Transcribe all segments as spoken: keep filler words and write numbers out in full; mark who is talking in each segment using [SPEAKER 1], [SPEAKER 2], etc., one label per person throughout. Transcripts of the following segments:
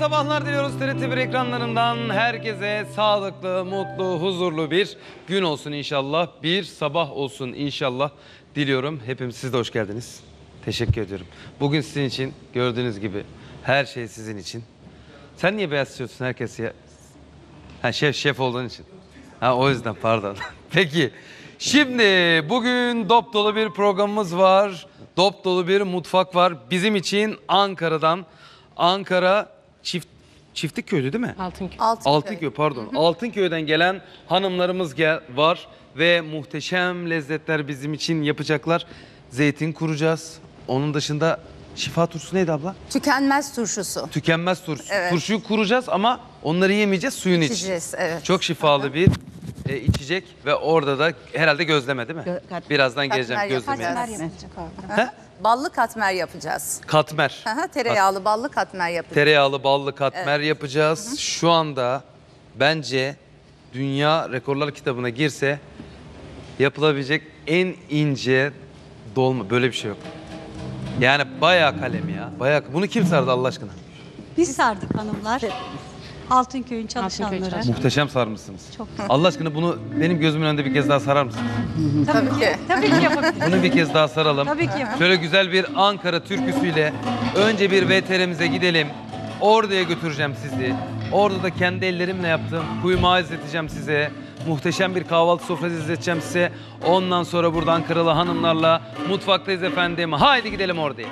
[SPEAKER 1] sabahlar diliyoruz T R T bir ekranlarından. Herkese sağlıklı, mutlu, huzurlu bir gün olsun inşallah. Bir sabah olsun inşallah diliyorum. Hepimiz siz de hoş geldiniz. Teşekkür ediyorum. Bugün sizin için gördüğünüz gibi her şey sizin için. Sen niye beyaz istiyorsun herkes ya? Ha şef şef olduğun için. Ha o yüzden pardon. Peki. Şimdi bugün dop dolu bir programımız var. Dop dolu bir mutfak var. Bizim için Ankara'dan. Ankara çift Çiftlik köyü değil mi?
[SPEAKER 2] Altınköy.
[SPEAKER 3] Altınköy.
[SPEAKER 1] Altınköy pardon. Altınköy'den gelen hanımlarımız gel var ve muhteşem lezzetler bizim için yapacaklar. Zeytin kuracağız. Onun dışında şifa turşusu neydi abla?
[SPEAKER 3] Tükenmez turşusu.
[SPEAKER 1] Tükenmez turşu.
[SPEAKER 3] Evet.
[SPEAKER 1] Turşuyu kuracağız ama onları yemeyeceğiz, suyunu içeceğiz.
[SPEAKER 3] İçeceğiz, evet.
[SPEAKER 1] Çok şifalı bir e, içecek ve orada da herhalde gözleme değil mi?
[SPEAKER 2] Gö- kat-
[SPEAKER 1] Birazdan
[SPEAKER 3] Katmer
[SPEAKER 1] geleceğim gözlemeye.
[SPEAKER 3] yapacağız.
[SPEAKER 2] yapılacak.
[SPEAKER 1] He?
[SPEAKER 3] Ballı katmer yapacağız.
[SPEAKER 1] Katmer.
[SPEAKER 3] Aha, tereyağlı ballı katmer yapacağız.
[SPEAKER 1] Tereyağlı ballı katmer yapacağız. Şu anda bence Dünya Rekorlar kitabına girse yapılabilecek en ince dolma. Böyle bir şey yok. Yani bayağı kalem ya. Bayağı. Bunu kim sardı Allah aşkına?
[SPEAKER 4] Biz sardık hanımlar. Altınköy'ün çalışanları.
[SPEAKER 2] çalışanları.
[SPEAKER 1] Muhteşem sarmışsınız.
[SPEAKER 4] Çok
[SPEAKER 1] Allah aşkına bunu benim gözümün önünde bir kez daha sarar mısınız?
[SPEAKER 3] Tabii ki.
[SPEAKER 4] Tabii ki yapabiliriz.
[SPEAKER 1] Bunu bir kez daha saralım.
[SPEAKER 4] Tabii ki yapabiliriz.
[SPEAKER 1] Şöyle güzel bir Ankara türküsüyle önce bir V T R'mize gidelim. Ordu'ya götüreceğim sizi. Orada da kendi ellerimle yaptığım kuymağı izleteceğim size. Muhteşem bir kahvaltı sofrası izleteceğim size. Ondan sonra burada Ankaralı hanımlarla mutfaktayız efendim. Haydi gidelim Ordu'ya.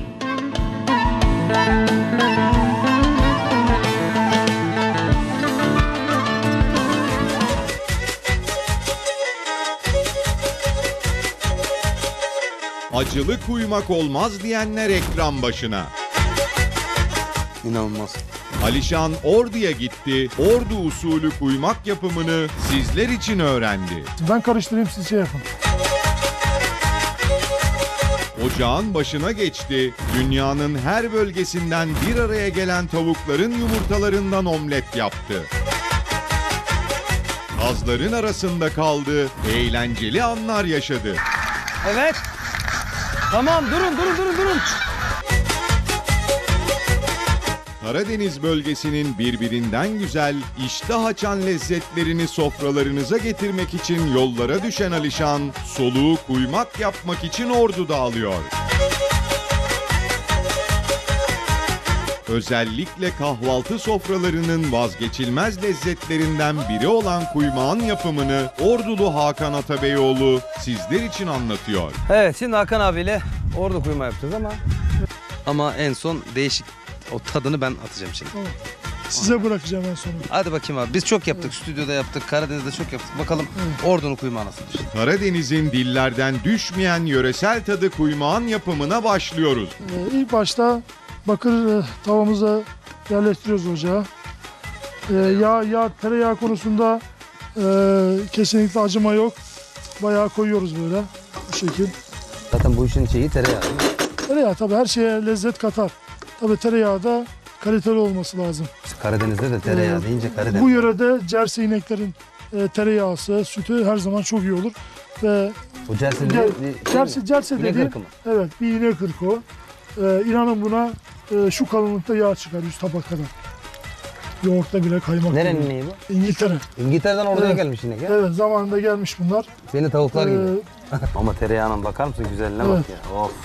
[SPEAKER 5] Acılı kuymak olmaz diyenler ekran başına.
[SPEAKER 1] İnanılmaz.
[SPEAKER 5] Alişan Ordu'ya gitti, Ordu usulü kuymak yapımını sizler için öğrendi.
[SPEAKER 6] Ben karıştırayım, siz şey yapın.
[SPEAKER 5] Ocağın başına geçti, dünyanın her bölgesinden bir araya gelen tavukların yumurtalarından omlet yaptı. Kazların arasında kaldı, eğlenceli anlar yaşadı.
[SPEAKER 1] Evet. Tamam durun durun durun durun.
[SPEAKER 5] Karadeniz bölgesinin birbirinden güzel, iştah açan lezzetlerini sofralarınıza getirmek için yollara düşen Alişan, soluğu kuymak yapmak için Ordu'da alıyor. Özellikle kahvaltı sofralarının vazgeçilmez lezzetlerinden biri olan kuymağın yapımını Ordulu Hakan Atabeyoğlu sizler için anlatıyor.
[SPEAKER 1] Evet şimdi Hakan abiyle Ordu kuyma yapacağız ama ama en son değişik o tadını ben atacağım şimdi.
[SPEAKER 6] Size bırakacağım en sonunda.
[SPEAKER 1] Hadi bakayım abi. Biz çok yaptık. Stüdyoda yaptık. Karadeniz'de çok yaptık. Bakalım Ordu'nun kuymağı nasıldır?
[SPEAKER 5] Karadeniz'in dillerden düşmeyen yöresel tadı kuymağın yapımına başlıyoruz.
[SPEAKER 6] Ee, ilk başta bakır e, tavamıza yerleştiriyoruz ocağa. Ee, yağ, yağ, tereyağı konusunda e, kesinlikle acıma yok. Bayağı koyuyoruz böyle bu şekil.
[SPEAKER 1] Zaten bu işin şeyi tereyağı.
[SPEAKER 6] Tereyağı tabii her şeye lezzet katar. Tabii tereyağı da kaliteli olması lazım.
[SPEAKER 1] Karadeniz'de de tereyağı
[SPEAKER 6] Ee,
[SPEAKER 1] deyince Karadeniz.
[SPEAKER 6] Bu yörede cerse ineklerin e, tereyağısı, sütü her zaman çok iyi olur. Ve
[SPEAKER 1] Bu cerse
[SPEAKER 6] Cer- cerse, cerse
[SPEAKER 1] İnek
[SPEAKER 6] dediğim,
[SPEAKER 1] ırkı mı?
[SPEAKER 6] evet bir inek ırkı o. Ee, inanın buna e, şu kalınlıkta yağ çıkar yüz tabak kadar. Yoğurtta bile kaymak.
[SPEAKER 1] Nerenin
[SPEAKER 6] gibi.
[SPEAKER 1] ineği bu?
[SPEAKER 6] İngiltere.
[SPEAKER 1] İngiltere'den Ordu'ya
[SPEAKER 6] Evet.
[SPEAKER 1] gelmiş inek ya.
[SPEAKER 6] Evet zamanında gelmiş bunlar.
[SPEAKER 1] Seni tavuklar gibi.
[SPEAKER 6] Ee,
[SPEAKER 1] Ama tereyağına bakar mısın güzelliğine
[SPEAKER 6] Evet.
[SPEAKER 1] bak ya. Of.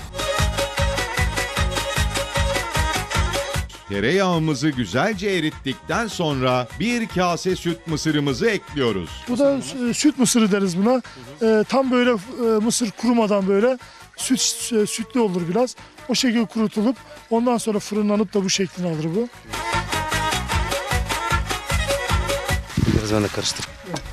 [SPEAKER 5] Tereyağımızı güzelce erittikten sonra bir kase süt mısırımızı ekliyoruz.
[SPEAKER 6] Bu da e, süt mısırı deriz buna. Ee, tam böyle e, mısır kurumadan böyle süt e, sütlü olur biraz. O şekilde kurutulup ondan sonra fırınlanıp da bu şeklini alır bu.
[SPEAKER 1] Biraz ben de karıştır.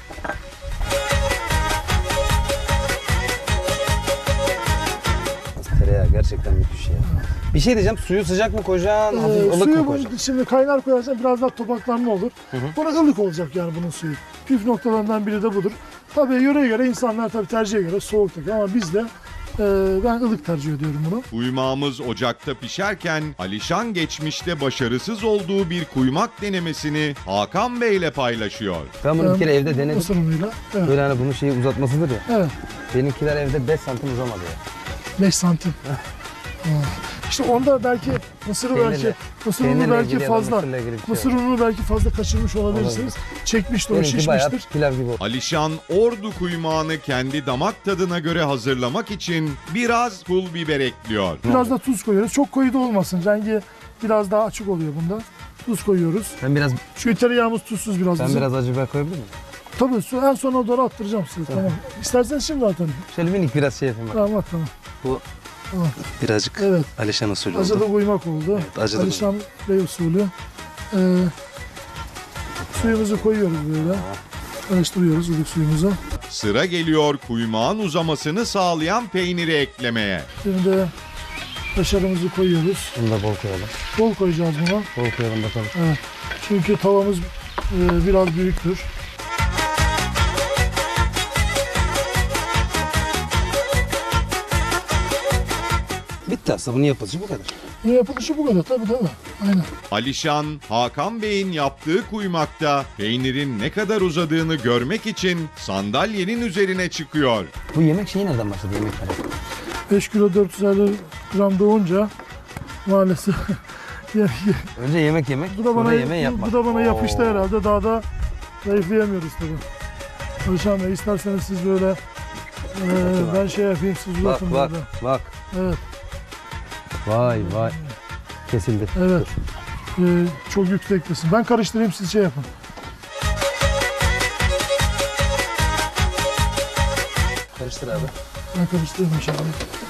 [SPEAKER 1] Tereyağı gerçekten müthiş ya. Bir şey diyeceğim, suyu sıcak mı koyacaksın, hafif
[SPEAKER 6] Ee,
[SPEAKER 1] ılık
[SPEAKER 6] suyu
[SPEAKER 1] mı
[SPEAKER 6] bu-
[SPEAKER 1] koyacaksın?
[SPEAKER 6] şimdi kaynar koyarsan biraz daha topaklanma olur. Buna ılık olacak yani bunun suyu. Püf noktalarından biri de budur. Tabii yöreye göre insanlar tabii tercihe göre soğuk takıyor ama biz de e, ben ılık tercih ediyorum bunu.
[SPEAKER 5] Kuymağımız ocakta pişerken Alişan geçmişte başarısız olduğu bir kuymak denemesini Hakan Bey ile paylaşıyor.
[SPEAKER 1] Ben bunu bir kere evde denedim.
[SPEAKER 6] Mısır unuyla. Evet.
[SPEAKER 1] Böyle hani bunun şeyi uzatmasıdır ya.
[SPEAKER 6] Evet.
[SPEAKER 1] Benimkiler evde beş santim uzamadı ya.
[SPEAKER 6] beş santim. Ha. İşte onda belki mısır
[SPEAKER 1] Peynirle-
[SPEAKER 6] belki mısır unu
[SPEAKER 1] peynirle
[SPEAKER 6] belki
[SPEAKER 1] ilgili ya da
[SPEAKER 6] fazla
[SPEAKER 1] mısırla ilgili bir şey
[SPEAKER 6] mısır ununu belki fazla kaçırmış olabilirsiniz. Çekmiştir, o
[SPEAKER 1] Benimki bayağı
[SPEAKER 6] şişmiştir.
[SPEAKER 1] pilav gibi oldu.
[SPEAKER 5] Alişan ordu kuymağını kendi damak tadına göre hazırlamak için biraz pul biber ekliyor.
[SPEAKER 6] Biraz da tuz koyuyoruz. Çok koyu da olmasın. Rengi biraz daha açık oluyor bunda. Tuz koyuyoruz.
[SPEAKER 1] Ben biraz
[SPEAKER 6] Çünkü tereyağımız tuzsuz biraz
[SPEAKER 1] ben
[SPEAKER 6] bizim.
[SPEAKER 1] biraz acı biber koyabilir miyim?
[SPEAKER 6] Tabii su en sona doğru attıracağım size. Tamam. İsterseniz şimdi atın.
[SPEAKER 1] Şöyle minik biraz şey yapayım bak.
[SPEAKER 6] Tamam at tamam.
[SPEAKER 2] Bu
[SPEAKER 6] Tamam.
[SPEAKER 2] birazcık
[SPEAKER 6] Evet.
[SPEAKER 2] Alişan usulü
[SPEAKER 6] Acılı
[SPEAKER 2] oldu.
[SPEAKER 6] kuymak oldu.
[SPEAKER 2] Evet, acılı
[SPEAKER 6] Alişan Bey usulü. Ee, suyumuzu koyuyoruz böyle. Karıştırıyoruz ılık suyumuzu.
[SPEAKER 5] Sıra geliyor kuymağın uzamasını sağlayan peyniri eklemeye.
[SPEAKER 6] Şimdi kaşarımızı koyuyoruz.
[SPEAKER 1] Bunu da bol koyalım.
[SPEAKER 6] Bol koyacağız buna.
[SPEAKER 1] Bol koyalım bakalım.
[SPEAKER 6] Evet. Çünkü tavamız e, biraz büyüktür.
[SPEAKER 2] Bitti aslında, bunu yapılışı bu kadar.
[SPEAKER 6] Ne yapılışı bu kadar tabii tabii. Aynen.
[SPEAKER 5] Alişan, Hakan Bey'in yaptığı kuymakta peynirin ne kadar uzadığını görmek için sandalyenin üzerine çıkıyor.
[SPEAKER 1] Bu yemek şeyi nereden başladı yemek tarifi?
[SPEAKER 6] beş kilo dört yüz elli gram doğunca maalesef ye- ye-
[SPEAKER 1] Önce yemek yemek,
[SPEAKER 6] bu da
[SPEAKER 1] sonra
[SPEAKER 6] bana
[SPEAKER 1] yemeği
[SPEAKER 6] bu,
[SPEAKER 1] yapmak.
[SPEAKER 6] bu da bana yapıştı
[SPEAKER 1] Oo.
[SPEAKER 6] herhalde. Daha da zayıflayamıyoruz tabii. Alişan Bey isterseniz siz böyle e, ben şey yapayım siz
[SPEAKER 1] Bak
[SPEAKER 6] uzatın
[SPEAKER 1] bak
[SPEAKER 6] böyle.
[SPEAKER 1] bak.
[SPEAKER 6] Evet
[SPEAKER 1] Vay vay. Kesildi.
[SPEAKER 6] evet. E, çok yüksektesin. Ben karıştırayım siz şey yapın.
[SPEAKER 2] Karıştır abi.
[SPEAKER 6] Ben karıştırayım inşallah.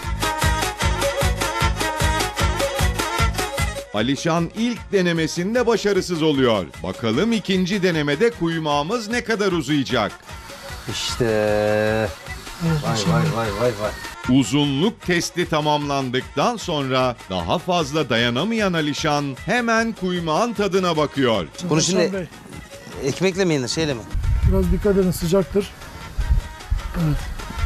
[SPEAKER 5] Alişan ilk denemesinde başarısız oluyor. Bakalım ikinci denemede kuymağımız ne kadar uzayacak?
[SPEAKER 1] İşte.
[SPEAKER 6] Evet,
[SPEAKER 1] Vay
[SPEAKER 6] inşallah.
[SPEAKER 1] vay vay vay vay.
[SPEAKER 5] Uzunluk testi tamamlandıktan sonra daha fazla dayanamayan Alişan hemen kuymağın tadına bakıyor.
[SPEAKER 2] Bunu
[SPEAKER 6] Alişan
[SPEAKER 2] şimdi-
[SPEAKER 6] Bey,
[SPEAKER 2] Ekmekle mi yenir, şeyle mi?
[SPEAKER 6] biraz dikkat edin sıcaktır. Evet.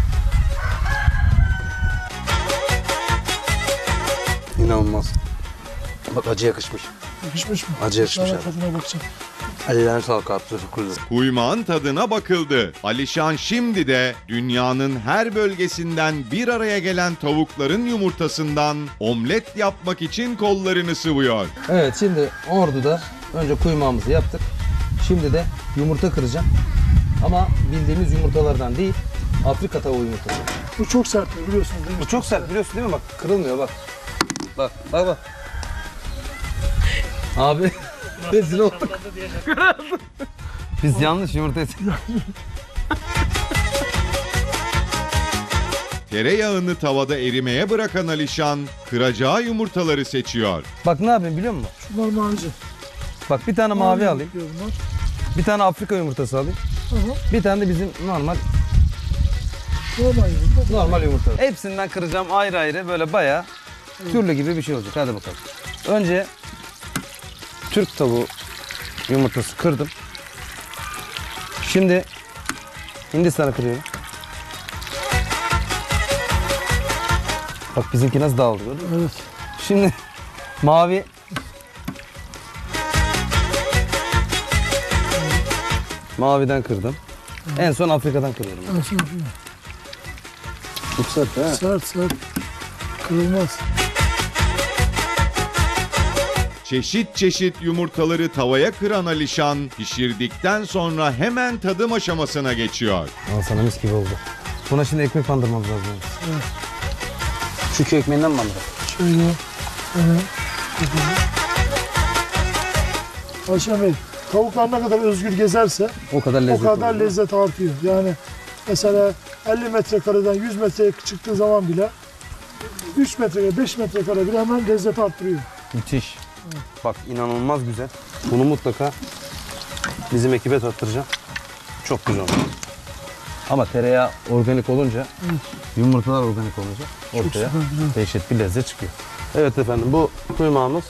[SPEAKER 2] İnanılmaz. Bak, acı yakışmış.
[SPEAKER 6] Yakışmış mı?
[SPEAKER 2] Acı yakışmış
[SPEAKER 6] Ben
[SPEAKER 2] abi.
[SPEAKER 6] tadına bakacağım.
[SPEAKER 2] Ellerine sağlık abi. Çok güzel.
[SPEAKER 5] Kuymağın tadına bakıldı. Alişan şimdi de dünyanın her bölgesinden bir araya gelen tavukların yumurtasından omlet yapmak için kollarını sıvıyor.
[SPEAKER 1] Evet, şimdi Ordu'da önce kuymağımızı yaptık. Şimdi de yumurta kıracağım. Ama bildiğimiz yumurtalardan değil, Afrika tavuğu yumurtası.
[SPEAKER 6] Bu çok sert biliyorsunuz değil mi?
[SPEAKER 1] Bu çok sert, biliyorsun değil mi? Bak kırılmıyor bak. Bak bak bak. Abi rezil olduk. Biz yanlış yumurta yedik.
[SPEAKER 5] Tereyağını tavada erimeye bırakan Alişan kıracağı yumurtaları seçiyor.
[SPEAKER 1] Bak ne yapayım biliyor musun?
[SPEAKER 6] Şunlar mavici.
[SPEAKER 1] Bak bir tane mavi alayım.
[SPEAKER 6] yapıyor bunlar.
[SPEAKER 1] Bir tane Afrika yumurtası alayım.
[SPEAKER 6] Aha.
[SPEAKER 1] Bir tane de bizim normal
[SPEAKER 6] Normal yumurta.
[SPEAKER 1] normal yumurta. Hepsinden kıracağım ayrı ayrı böyle bayağı türlü gibi bir şey olacak. Hadi bakalım. Önce Türk tavuğu yumurtası kırdım. Şimdi Hindistan'ı kırıyorum. Bak bizimki nasıl dağıldı gördün mü?
[SPEAKER 6] Evet.
[SPEAKER 1] Şimdi mavi maviden kırdım. En son Afrika'dan kırıyorum.
[SPEAKER 6] Ben şey yapayım.
[SPEAKER 1] Çok sert ha.
[SPEAKER 6] Sert sert. Kırılmaz.
[SPEAKER 5] Çeşit çeşit yumurtaları tavaya kıran Alişan pişirdikten sonra hemen tadım aşamasına geçiyor.
[SPEAKER 1] Al sana mis gibi oldu. Buna şimdi ekmek bandırmamız lazım.
[SPEAKER 6] Evet.
[SPEAKER 1] Şu köy ekmeğinden mi bandıralım?
[SPEAKER 6] Şöyle. Evet. Alişan Bey, tavuklar ne kadar özgür gezerse
[SPEAKER 1] O kadar
[SPEAKER 6] o
[SPEAKER 1] lezzetli
[SPEAKER 6] kadar
[SPEAKER 1] olur.
[SPEAKER 6] lezzet artıyor. Yani mesela elli metrekareden yüz metreye çıktığı zaman bile üç metreye beş metrekare bile hemen lezzet arttırıyor.
[SPEAKER 1] Müthiş. Bak inanılmaz güzel. Bunu mutlaka bizim ekibe tattıracağım. Çok güzel oldu. Ama tereyağı organik olunca, yumurtalar organik olunca ortaya
[SPEAKER 6] süper, güzel.
[SPEAKER 1] dehşet bir lezzet çıkıyor. Evet efendim, bu kuymağımız,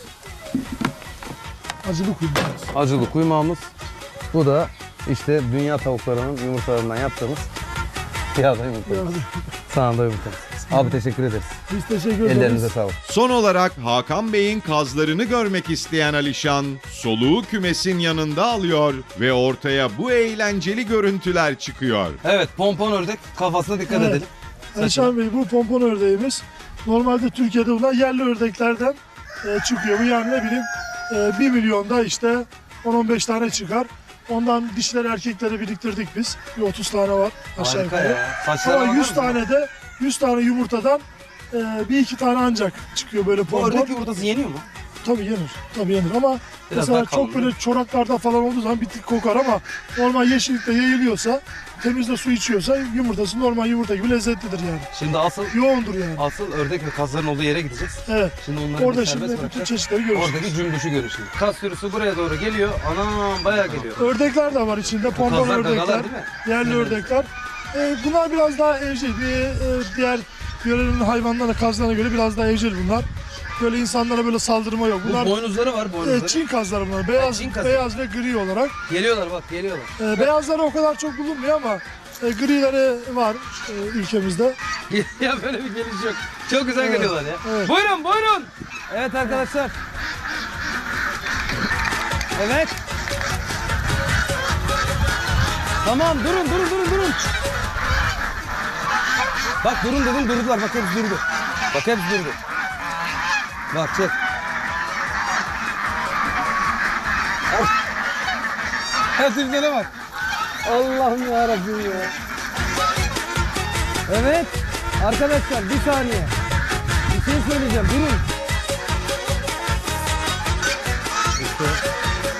[SPEAKER 6] Acılı kuyruğumuz.
[SPEAKER 1] acılı kuymağımız. Bu da işte dünya tavuklarının yumurtalarından yaptığımız yağda yumurta.
[SPEAKER 6] Yani
[SPEAKER 1] Sağında yumurta. Abi teşekkür ederiz.
[SPEAKER 6] biz teşekkür ederiz.
[SPEAKER 1] Ellerinize sağlık.
[SPEAKER 5] Son olarak Hakan Bey'in kazlarını görmek isteyen Alişan soluğu kümesin yanında alıyor ve ortaya bu eğlenceli görüntüler çıkıyor.
[SPEAKER 1] Evet, pompon ördek, kafasına dikkat
[SPEAKER 6] Evet.
[SPEAKER 1] edelim.
[SPEAKER 6] Alişan Bey, bu pompon ördeğimiz. Normalde Türkiye'de bunlar yerli ördeklerden e, çıkıyor. Bu yani ne bileyim e, bir milyonda işte on on beş tane çıkar. Ondan dişleri erkekleri biriktirdik biz. Bir otuz tane var aşağı
[SPEAKER 1] Harika
[SPEAKER 6] yukarı.
[SPEAKER 1] ya. Saçlara
[SPEAKER 6] Ama
[SPEAKER 1] bakar
[SPEAKER 6] yüz
[SPEAKER 1] mısın?
[SPEAKER 6] tane de yüz tane yumurtadan e, bir iki tane ancak çıkıyor böyle
[SPEAKER 1] Bu
[SPEAKER 6] pompon.
[SPEAKER 1] ördek yumurtası yeniyor mu?
[SPEAKER 6] Tabii yenir. Tabii yenir ama
[SPEAKER 1] Biraz daha
[SPEAKER 6] mesela
[SPEAKER 1] kalın,
[SPEAKER 6] çok böyle çoraklarda falan olduğu zaman bir tık kokar ama normal yeşillikte yayılıyorsa, temizde su içiyorsa yumurtası normal yumurta gibi lezzetlidir yani.
[SPEAKER 1] Şimdi asıl
[SPEAKER 6] Yoğundur yani.
[SPEAKER 1] asıl ördek ve kazların olduğu yere gideceğiz.
[SPEAKER 6] Evet.
[SPEAKER 1] Şimdi onları
[SPEAKER 6] Orada
[SPEAKER 1] bir
[SPEAKER 6] şimdi
[SPEAKER 1] serbest
[SPEAKER 6] bütün
[SPEAKER 1] bırakacağız.
[SPEAKER 6] çeşitleri görürsünüz.
[SPEAKER 1] Oradaki cümbüşü görür şimdi. Kaz sürüsü buraya doğru geliyor. Anam bayağı geliyor.
[SPEAKER 6] Ördekler de var içinde. Pompon
[SPEAKER 1] kazlar
[SPEAKER 6] ördekler,
[SPEAKER 1] gagalar değil mi?
[SPEAKER 6] yerli ördekler. Ee, bunlar biraz daha evcil. Bir, e, diğer yörenin hayvanlarına, kazlarına göre biraz daha evcil bunlar. Böyle insanlara böyle saldırma yok. Bunlar
[SPEAKER 1] Bu boynuzları var
[SPEAKER 6] e,
[SPEAKER 1] boynuzları.
[SPEAKER 6] Çin kazları bunlar. Beyaz,
[SPEAKER 1] Çin kazı.
[SPEAKER 6] beyaz ve gri olarak.
[SPEAKER 1] Geliyorlar bak geliyorlar.
[SPEAKER 6] E, beyazları o kadar çok bulunmuyor ama e, grileri var e, ülkemizde.
[SPEAKER 1] Ya böyle bir geliş yok. Çok güzel
[SPEAKER 6] Evet,
[SPEAKER 1] geliyorlar ya.
[SPEAKER 6] evet.
[SPEAKER 1] Buyurun buyurun. Evet arkadaşlar. Evet. Tamam durun durun durun durun. Bak durun dedim durdular. Bak hepsi durdu. Bak hepsi durdu. Bak çek. Al. Hepsine bak. Allah'ım yarabbim ya. Evet. Arkadaşlar bir saniye. Bir şey söyleyeceğim. Durun. İşte.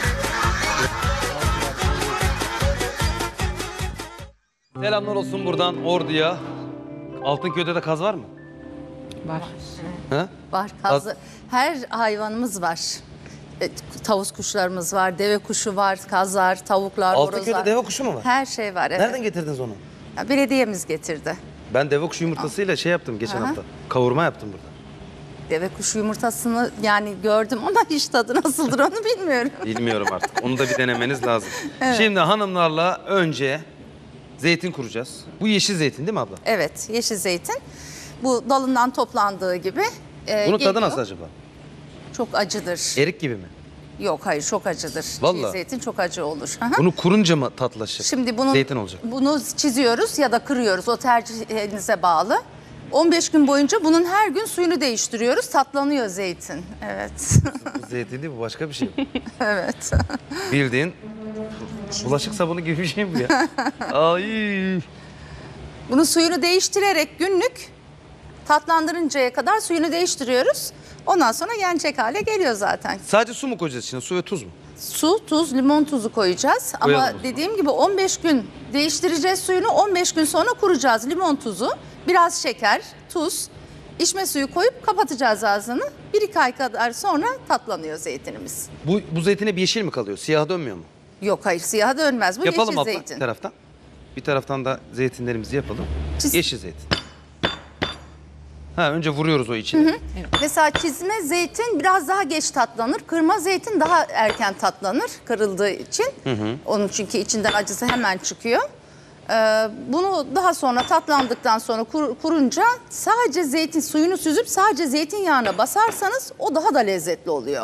[SPEAKER 1] Selamlar olsun buradan Ordu'ya. Altınköy'de de kaz var mı?
[SPEAKER 3] Var.
[SPEAKER 1] Ha?
[SPEAKER 3] Var. Kazı. Her hayvanımız var. E, Tavus kuşlarımız var, deve kuşu var, kazlar, tavuklar,
[SPEAKER 1] Altınköy'de
[SPEAKER 3] horozlar.
[SPEAKER 1] deve kuşu mu var?
[SPEAKER 3] Her şey var. Evet.
[SPEAKER 1] Nereden getirdiniz onu?
[SPEAKER 3] Ya, belediyemiz getirdi.
[SPEAKER 1] Ben deve kuşu yumurtasıyla şey yaptım geçen
[SPEAKER 3] Aha.
[SPEAKER 1] hafta. Kavurma yaptım burada.
[SPEAKER 3] Deve kuşu yumurtasını yani gördüm ama hiç tadı nasıldır onu bilmiyorum.
[SPEAKER 1] Bilmiyorum artık. Onu da bir denemeniz lazım. Şimdi hanımlarla önce zeytin kuracağız. Bu yeşil zeytin değil mi abla?
[SPEAKER 3] Evet, yeşil zeytin. Bu dalından toplandığı gibi e,
[SPEAKER 1] Bunun tadı
[SPEAKER 3] geliyor.
[SPEAKER 1] nasıl acaba?
[SPEAKER 3] Çok acıdır.
[SPEAKER 1] Erik gibi mi?
[SPEAKER 3] Yok hayır çok acıdır. Çiğ
[SPEAKER 1] Vallahi.
[SPEAKER 3] zeytin çok acı olur. Hı hı.
[SPEAKER 1] Bunu kurunca mı tatlaşacak?
[SPEAKER 3] Şimdi bunu
[SPEAKER 1] Zeytin olacak.
[SPEAKER 3] bunu çiziyoruz ya da kırıyoruz. O tercihinize bağlı. on beş gün boyunca bunun her gün suyunu değiştiriyoruz. Tatlanıyor zeytin. Evet.
[SPEAKER 1] Bu zeytin değil bu başka bir şey.
[SPEAKER 3] Evet.
[SPEAKER 1] Bildiğin bulaşık sabunu gibi bir şey bu ya. Ay.
[SPEAKER 3] Bunun suyunu değiştirerek günlük tatlandırıncaya kadar suyunu değiştiriyoruz. Ondan sonra yenecek hale geliyor zaten.
[SPEAKER 1] Sadece su mu koyacağız içine? Su ve tuz mu?
[SPEAKER 3] Su, tuz, limon tuzu koyacağız.
[SPEAKER 1] Koyalım o
[SPEAKER 3] Ama
[SPEAKER 1] zaman.
[SPEAKER 3] dediğim gibi on beş gün değiştireceğiz suyunu. on beş gün sonra kuracağız. Limon tuzu, biraz şeker, tuz, içme suyu koyup kapatacağız ağzını. Bir iki ay kadar sonra tatlanıyor zeytinimiz.
[SPEAKER 1] Bu, bu zeytine bir yeşil mi kalıyor? Siyaha dönmüyor mu?
[SPEAKER 3] Yok hayır siyaha dönmez. Bu
[SPEAKER 1] Yapalım
[SPEAKER 3] yeşil
[SPEAKER 1] abla
[SPEAKER 3] zeytin.
[SPEAKER 1] bir taraftan. Bir taraftan da zeytinlerimizi yapalım.
[SPEAKER 3] Çiz-
[SPEAKER 1] Yeşil zeytin. Ha önce vuruyoruz o içine.
[SPEAKER 3] Mesela çizme zeytin biraz daha geç tatlanır. Kırma zeytin daha erken tatlanır kırıldığı için. Onun çünkü içinden acısı hemen çıkıyor. Ee, bunu daha sonra tatlandıktan sonra kur- kurunca sadece zeytin suyunu süzüp sadece zeytinyağına basarsanız o daha da lezzetli oluyor.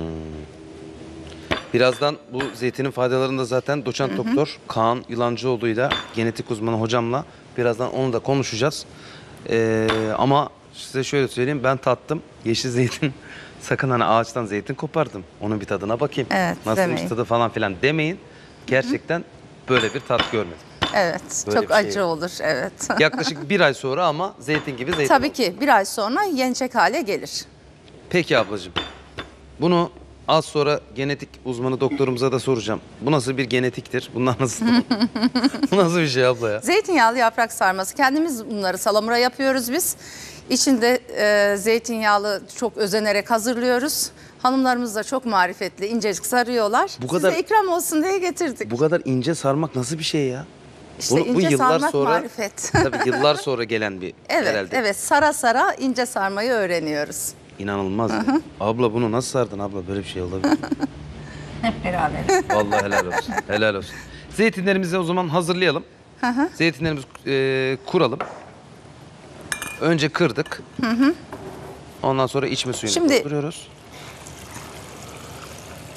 [SPEAKER 1] Birazdan bu zeytinin faydalarını da zaten doçent doktor Kaan Yılancıoğlu'yla genetik uzmanı hocamla birazdan onu da konuşacağız. Ee, ama size şöyle söyleyeyim ben tattım yeşil zeytin sakın hani ağaçtan zeytin kopardım onun bir tadına bakayım.
[SPEAKER 3] Evet,
[SPEAKER 1] nasılmış
[SPEAKER 3] demeyin.
[SPEAKER 1] tadı falan filan demeyin. Gerçekten böyle bir tat görmedim.
[SPEAKER 3] Evet,
[SPEAKER 1] Böyle
[SPEAKER 3] çok
[SPEAKER 1] bir şey
[SPEAKER 3] acı
[SPEAKER 1] yok.
[SPEAKER 3] olur. Evet.
[SPEAKER 1] Yaklaşık bir ay sonra ama zeytin gibi zeytin
[SPEAKER 3] Tabii
[SPEAKER 1] oldu.
[SPEAKER 3] ki bir ay sonra yenecek hale gelir.
[SPEAKER 1] Peki ablacığım. Bunu az sonra genetik uzmanı doktorumuza da soracağım. Bu nasıl bir genetiktir? Bunlar nasıl? Bu nasıl bir şey abla ya?
[SPEAKER 3] Zeytinyağlı yaprak sarması. Kendimiz bunları salamura yapıyoruz biz. İçinde e, zeytinyağlı çok özenerek hazırlıyoruz. Hanımlarımız da çok marifetli, incecik sarıyorlar.
[SPEAKER 1] Bu kadar-
[SPEAKER 3] Size ikram olsun diye getirdik.
[SPEAKER 1] Bu kadar ince sarmak nasıl bir şey ya?
[SPEAKER 3] İşte ince sarmak marifet.
[SPEAKER 1] Tabii yıllar sonra gelen bir
[SPEAKER 3] Evet,
[SPEAKER 1] herhalde.
[SPEAKER 3] evet. Sara sara ince sarmayı öğreniyoruz.
[SPEAKER 1] İnanılmaz ya. Abla bunu nasıl sardın abla? Böyle bir şey olabilir mi?
[SPEAKER 3] Hep beraber.
[SPEAKER 1] Vallahi helal olsun. Helal olsun. Zeytinlerimizi o zaman hazırlayalım. Zeytinlerimizi e, kuralım. Önce kırdık. Ondan sonra içme suyunu
[SPEAKER 3] Şimdi-
[SPEAKER 1] dolduruyoruz.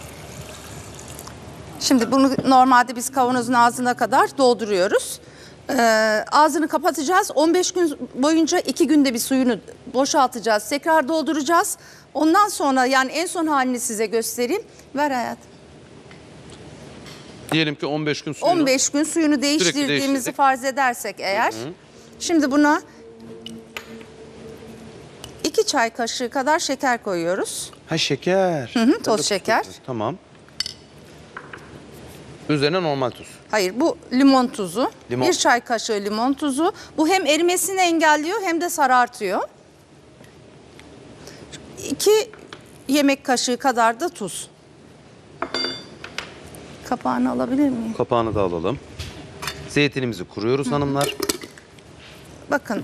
[SPEAKER 3] Şimdi bunu normalde biz kavanozun ağzına kadar dolduruyoruz. Ee, Ee, ağzını kapatacağız. on beş gün boyunca iki günde bir suyunu boşaltacağız. Tekrar dolduracağız. Ondan sonra yani en son halini size göstereyim. Ver hayatım.
[SPEAKER 1] Diyelim ki on beş gün suyunu.
[SPEAKER 3] on beş gün suyunu değiştirdiğimizi
[SPEAKER 1] değiştirdik.
[SPEAKER 3] farz edersek eğer. Şimdi buna iki çay kaşığı kadar şeker koyuyoruz.
[SPEAKER 1] Ha şeker.
[SPEAKER 3] Hı hı, toz şeker.
[SPEAKER 1] Tamam. Üzerine normal tuz.
[SPEAKER 3] Hayır, bu limon tuzu.
[SPEAKER 1] Limon.
[SPEAKER 3] Bir çay kaşığı limon tuzu. Bu hem erimesini engelliyor hem de sarartıyor. İki yemek kaşığı kadar da tuz. Kapağını alabilir miyim?
[SPEAKER 1] Kapağını da alalım. Zeytinimizi kuruyoruz hanımlar.
[SPEAKER 3] Bakın,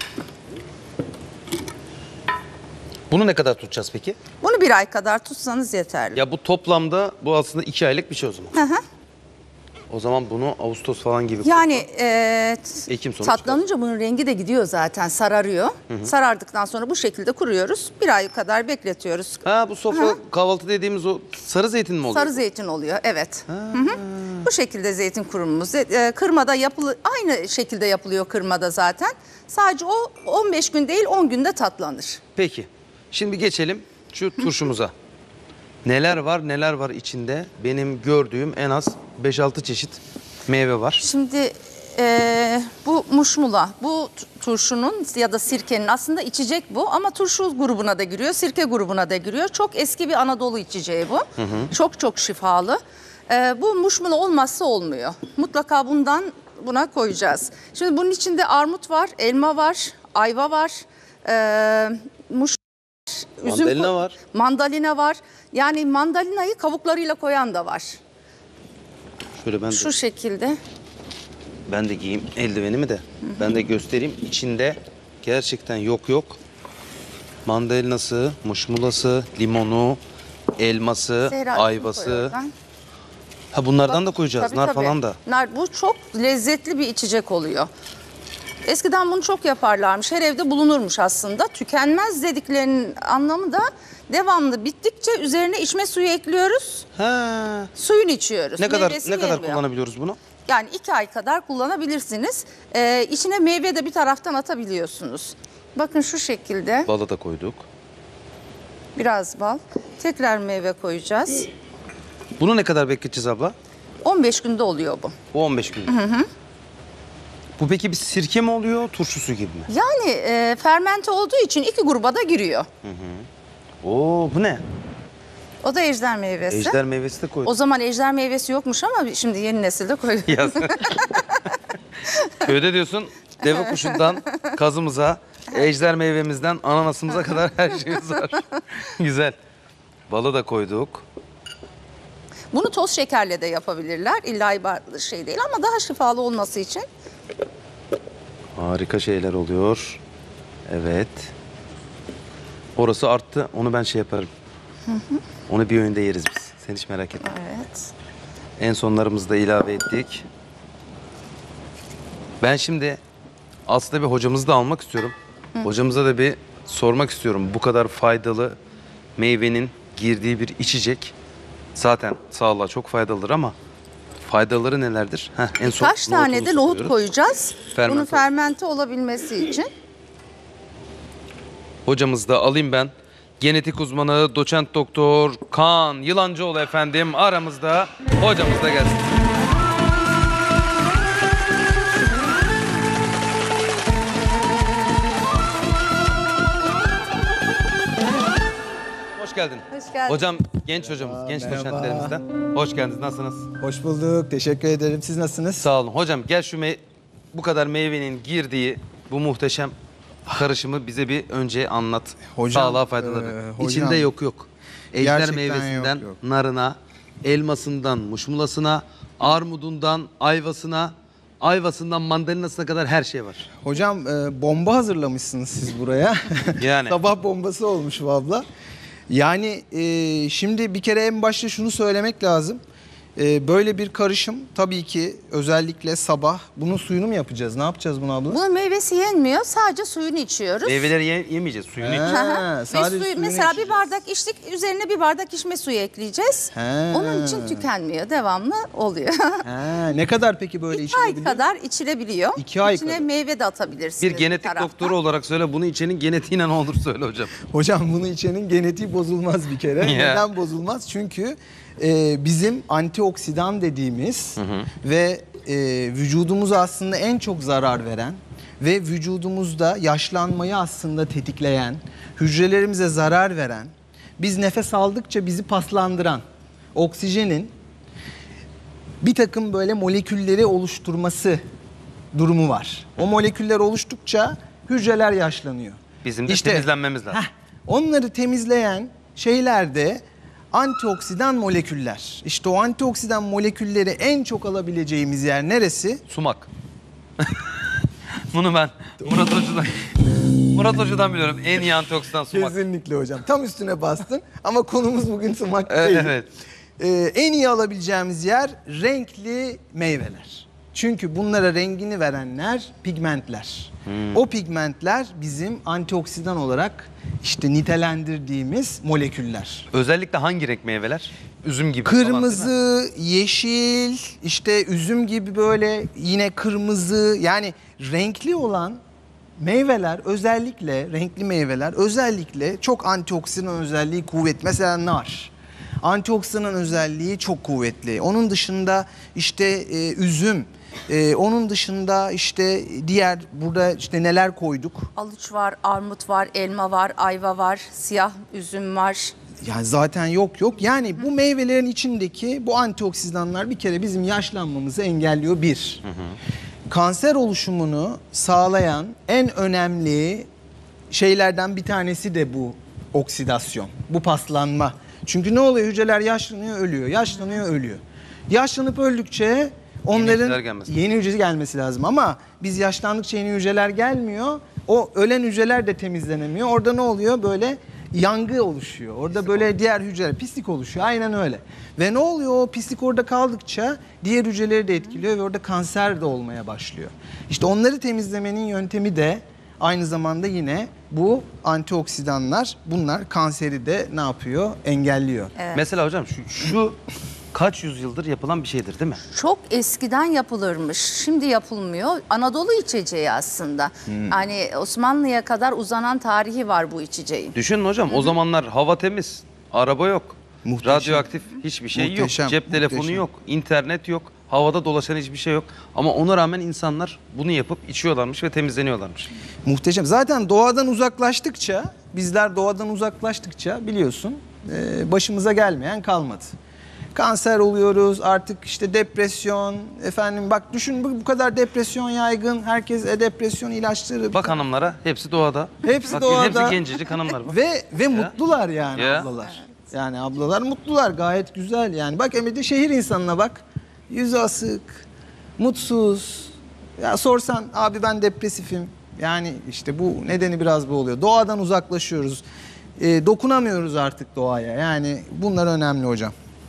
[SPEAKER 1] Bunu ne kadar tutacağız peki?
[SPEAKER 3] bunu bir ay kadar tutsanız yeterli.
[SPEAKER 1] Ya bu toplamda bu aslında iki aylık bir şey o zaman.
[SPEAKER 3] Hı hı.
[SPEAKER 1] O zaman bunu Ağustos falan gibi.
[SPEAKER 3] Yani e,
[SPEAKER 1] Ekim sonu
[SPEAKER 3] tatlanınca bunun rengi de gidiyor zaten, sararıyor. Sarardıktan sonra bu şekilde kuruyoruz. Bir ay kadar bekletiyoruz.
[SPEAKER 1] Ha bu sofra kahvaltı dediğimiz o sarı zeytin mi oluyor?
[SPEAKER 3] Sarı zeytin oluyor, evet. Hı hı. Bu şekilde zeytin kurumumuz. E, kırmada yapılı, aynı şekilde yapılıyor kırmada zaten. Sadece o on beş gün değil on günde tatlanır.
[SPEAKER 1] Peki. Şimdi geçelim şu turşumuza. Neler var neler var içinde? Benim gördüğüm en az beş altı çeşit meyve var.
[SPEAKER 3] Şimdi e, bu muşmula, bu t- turşunun ya da sirkenin aslında içecek bu ama turşu grubuna da giriyor, sirke grubuna da giriyor. Çok eski bir Anadolu içeceği bu. Çok çok şifalı. E, bu muşmula olmazsa olmuyor. Mutlaka bundan buna koyacağız. Şimdi bunun içinde armut var, elma var, ayva var, e, muş üzüm
[SPEAKER 1] Mandalina
[SPEAKER 3] ko-
[SPEAKER 1] var.
[SPEAKER 3] Mandalina var. Yani mandalinayı kabuklarıyla koyan da var.
[SPEAKER 1] Şöyle ben de,
[SPEAKER 3] Şu şekilde.
[SPEAKER 1] ben de giyeyim eldivenimi de. Ben de göstereyim. İçinde gerçekten yok yok. Mandalinası, muşmulası, limonu, elması,
[SPEAKER 3] Zehra,
[SPEAKER 1] ayvası.
[SPEAKER 3] koyuyorum ben.
[SPEAKER 1] Ha bunlardan da koyacağız.
[SPEAKER 3] Tabii,
[SPEAKER 1] Nar
[SPEAKER 3] tabii.
[SPEAKER 1] falan da.
[SPEAKER 3] Nar, bu çok lezzetli bir içecek oluyor. Eskiden bunu çok yaparlarmış. Her evde bulunurmuş aslında. Tükenmez dediklerinin anlamı da devamlı bittikçe üzerine içme suyu ekliyoruz.
[SPEAKER 1] Ha.
[SPEAKER 3] Suyunu içiyoruz.
[SPEAKER 1] Ne kadar
[SPEAKER 3] Meyvesini
[SPEAKER 1] ne kadar
[SPEAKER 3] yemiyor.
[SPEAKER 1] kullanabiliyoruz bunu?
[SPEAKER 3] Yani iki ay kadar kullanabilirsiniz. Ee, içine meyve de bir taraftan atabiliyorsunuz. Bakın şu şekilde
[SPEAKER 1] Balı da koyduk.
[SPEAKER 3] biraz bal. Tekrar meyve koyacağız.
[SPEAKER 1] Bunu ne kadar bekleteceğiz abla?
[SPEAKER 3] on beş günde oluyor bu.
[SPEAKER 1] O on beş gün. Bu peki bir sirke mi oluyor, turşu suyu gibi mi?
[SPEAKER 3] Yani e, fermente olduğu için iki gruba da giriyor.
[SPEAKER 1] Oo bu ne?
[SPEAKER 3] O da ejder meyvesi.
[SPEAKER 1] Ejder meyvesi de koyduk.
[SPEAKER 3] O zaman ejder meyvesi yokmuş ama şimdi yeni nesilde koyuyor.
[SPEAKER 1] Yaz. Köyde diyorsun deve kuşundan kazımıza, ejder meyvemizden ananasımıza kadar her şeyimiz var. Güzel. Balı da koyduk.
[SPEAKER 3] Bunu toz şekerle de yapabilirler. İlla ibarlı şey değil ama daha şifalı olması için.
[SPEAKER 1] Harika şeyler oluyor. Evet. Orası arttı. Onu ben şey yaparım. Onu bir öğünde yeriz biz. Sen hiç merak etme.
[SPEAKER 3] Evet.
[SPEAKER 1] En sonlarımızı da ilave ettik. Ben şimdi aslında bir hocamızı da almak istiyorum. Hocamıza da bir sormak istiyorum. Bu kadar faydalı meyvenin girdiği bir içecek zaten sağlığa çok faydalıdır ama faydaları nelerdir? Heh, en son
[SPEAKER 3] Kaç tane de
[SPEAKER 1] nohutumuzu
[SPEAKER 3] nohut
[SPEAKER 1] koyuyoruz.
[SPEAKER 3] koyacağız?
[SPEAKER 1] Fermente.
[SPEAKER 3] Bunun fermente olabilmesi için.
[SPEAKER 1] Hocamızı da alayım ben. Genetik uzmanı doçent doktor Kaan Yılancıoğlu efendim aramızda. Hocamız da gelsin. Hoş geldin.
[SPEAKER 3] Hoş geldin.
[SPEAKER 1] Hocam genç hocamız, genç
[SPEAKER 7] merhaba.
[SPEAKER 1] doçentlerimizden. Hoş geldiniz. Nasılsınız?
[SPEAKER 7] Hoş bulduk. Teşekkür ederim. Siz nasılsınız?
[SPEAKER 1] Sağ olun. Hocam gel şu me- bu kadar meyvenin girdiği bu muhteşem karışımı bize bir önce anlat.
[SPEAKER 7] Hocam,
[SPEAKER 1] Sağlığa faydaları.
[SPEAKER 7] e, hocam,
[SPEAKER 1] İçinde yok yok. Ejder
[SPEAKER 7] gerçekten
[SPEAKER 1] meyvesinden
[SPEAKER 7] yok, yok.
[SPEAKER 1] narına, elmasından muşmulasına, armudundan ayvasına, ayvasından mandalinasına kadar her şey var.
[SPEAKER 7] Hocam e, bomba hazırlamışsınız siz buraya.
[SPEAKER 1] Yani.
[SPEAKER 7] Sabah bombası olmuş bu abla. Yani e, şimdi bir kere en başta şunu söylemek lazım. Ee, böyle bir karışım tabii ki özellikle sabah bunun suyunu mu yapacağız? Ne yapacağız bunu abla?
[SPEAKER 3] Bunun meyvesi yenmiyor. Sadece suyunu içiyoruz.
[SPEAKER 1] Meyveleri ye- yemeyeceğiz, suyunu
[SPEAKER 7] He.
[SPEAKER 1] içeceğiz.
[SPEAKER 7] Ha,
[SPEAKER 3] Ve
[SPEAKER 7] sadece
[SPEAKER 3] suyu,
[SPEAKER 7] suyunu
[SPEAKER 3] mesela
[SPEAKER 7] içeceğiz.
[SPEAKER 3] bir bardak içtik, üzerine bir bardak içme suyu ekleyeceğiz.
[SPEAKER 7] He.
[SPEAKER 3] Onun için tükenmiyor, devamlı oluyor.
[SPEAKER 7] Ha, ne kadar peki böyle
[SPEAKER 3] İki ay
[SPEAKER 7] içilebiliyor?
[SPEAKER 3] kadar içilebiliyor.
[SPEAKER 7] İki ay
[SPEAKER 3] İçine
[SPEAKER 7] kadar.
[SPEAKER 3] meyve de atabilirsiniz.
[SPEAKER 1] Bir genetik
[SPEAKER 3] taraftan.
[SPEAKER 1] doktoru olarak söyle, bunu içenin genetiğine ne olur söyle hocam.
[SPEAKER 7] Hocam bunu içenin genetiği bozulmaz bir kere.
[SPEAKER 1] Ya.
[SPEAKER 7] Neden bozulmaz? Çünkü e, bizim antioksidan dediğimiz ve e, vücudumuza aslında en çok zarar veren ve vücudumuzda yaşlanmayı aslında tetikleyen, hücrelerimize zarar veren, biz nefes aldıkça bizi paslandıran oksijenin bir takım böyle molekülleri oluşturması durumu var. O moleküller oluştukça hücreler yaşlanıyor.
[SPEAKER 1] Bizim de temizlenmemiz lazım.
[SPEAKER 7] heh, onları temizleyen şeyler de antioksidan moleküller. İşte o antioksidan molekülleri en çok alabileceğimiz yer neresi?
[SPEAKER 1] Sumak. Bunu ben Murat Hoca'dan Murat Hoca'dan biliyorum. En iyi antioksidan sumak.
[SPEAKER 7] Kesinlikle hocam. Tam üstüne bastın ama konumuz bugün sumak
[SPEAKER 1] Evet,
[SPEAKER 7] değil.
[SPEAKER 1] evet.
[SPEAKER 7] Ee, en iyi alabileceğimiz yer renkli meyveler. Çünkü bunlara rengini verenler pigmentler.
[SPEAKER 1] Hmm.
[SPEAKER 7] O pigmentler bizim antioksidan olarak işte nitelendirdiğimiz moleküller.
[SPEAKER 1] Özellikle hangi renk meyveler? Üzüm gibi falan, değil mi?
[SPEAKER 7] Kırmızı, yeşil, işte üzüm gibi böyle yine kırmızı, yani renkli olan meyveler, özellikle renkli meyveler özellikle çok antioksidan özelliği kuvvetli. Mesela nar. Antioksidan özelliği çok kuvvetli. Onun dışında işte e, üzüm, e, onun dışında işte diğer burada işte neler koyduk?
[SPEAKER 3] Alıç var, armut var, elma var, ayva var, siyah üzüm var.
[SPEAKER 7] Yani zaten yok yok. Yani bu meyvelerin içindeki bu antioksidanlar bir kere bizim yaşlanmamızı engelliyor bir. Kanser oluşumunu sağlayan en önemli şeylerden bir tanesi de bu oksidasyon, bu paslanma. Çünkü ne oluyor? Hücreler yaşlanıyor, ölüyor. Yaşlanıyor, ölüyor. Yaşlanıp öldükçe onların
[SPEAKER 1] hücreler gelmesi.
[SPEAKER 7] yeni hücre gelmesi lazım ama biz yaşlandıkça yeni hücreler gelmiyor. O ölen hücreler de temizlenemiyor. Orada ne oluyor? Böyle yangı oluşuyor. Orada böyle diğer hücreler, pislik oluşuyor. Aynen öyle. Ve ne oluyor? O pislik orada kaldıkça diğer hücreleri de etkiliyor ve orada kanser de olmaya başlıyor. İşte onları temizlemenin yöntemi de aynı zamanda yine bu antioksidanlar. Bunlar kanseri de ne yapıyor? Engelliyor.
[SPEAKER 1] Mesela hocam şu, şu kaç yüzyıldır yapılan bir şeydir değil mi?
[SPEAKER 3] Çok eskiden yapılırmış. Şimdi yapılmıyor. Anadolu içeceği aslında. Yani Osmanlı'ya kadar uzanan tarihi var bu içeceğin.
[SPEAKER 1] Düşünün hocam, o zamanlar hava temiz, araba yok,
[SPEAKER 7] Muhteşem.
[SPEAKER 1] radyoaktif hiçbir şey
[SPEAKER 7] Muhteşem,
[SPEAKER 1] yok, cep telefonu
[SPEAKER 7] muhteşem.
[SPEAKER 1] yok, internet yok, havada dolaşan hiçbir şey yok. Ama ona rağmen insanlar bunu yapıp içiyorlarmış ve temizleniyorlarmış.
[SPEAKER 7] Muhteşem. Zaten doğadan uzaklaştıkça, bizler doğadan uzaklaştıkça biliyorsun e, başımıza gelmeyen kalmadı. Kanser oluyoruz, artık işte depresyon, efendim bak düşün bu, bu kadar depresyon yaygın, herkes e, depresyon ilaçları.
[SPEAKER 1] Bak hanımlara, hepsi doğada.
[SPEAKER 7] Hepsi
[SPEAKER 1] Bak,
[SPEAKER 7] doğada.
[SPEAKER 1] Hepsi gencecik hanımlar bak.
[SPEAKER 7] Ve ve mutlular yani
[SPEAKER 1] Ya.
[SPEAKER 7] ablalar. Yani ablalar mutlular, gayet güzel yani. Bak hem de şehir insanına bak. Yüzü asık, mutsuz. Ya sorsan abi ben depresifim. Yani işte bu nedeni biraz bu oluyor. Doğadan uzaklaşıyoruz. E, dokunamıyoruz artık doğaya. Yani bunlar önemli hocam.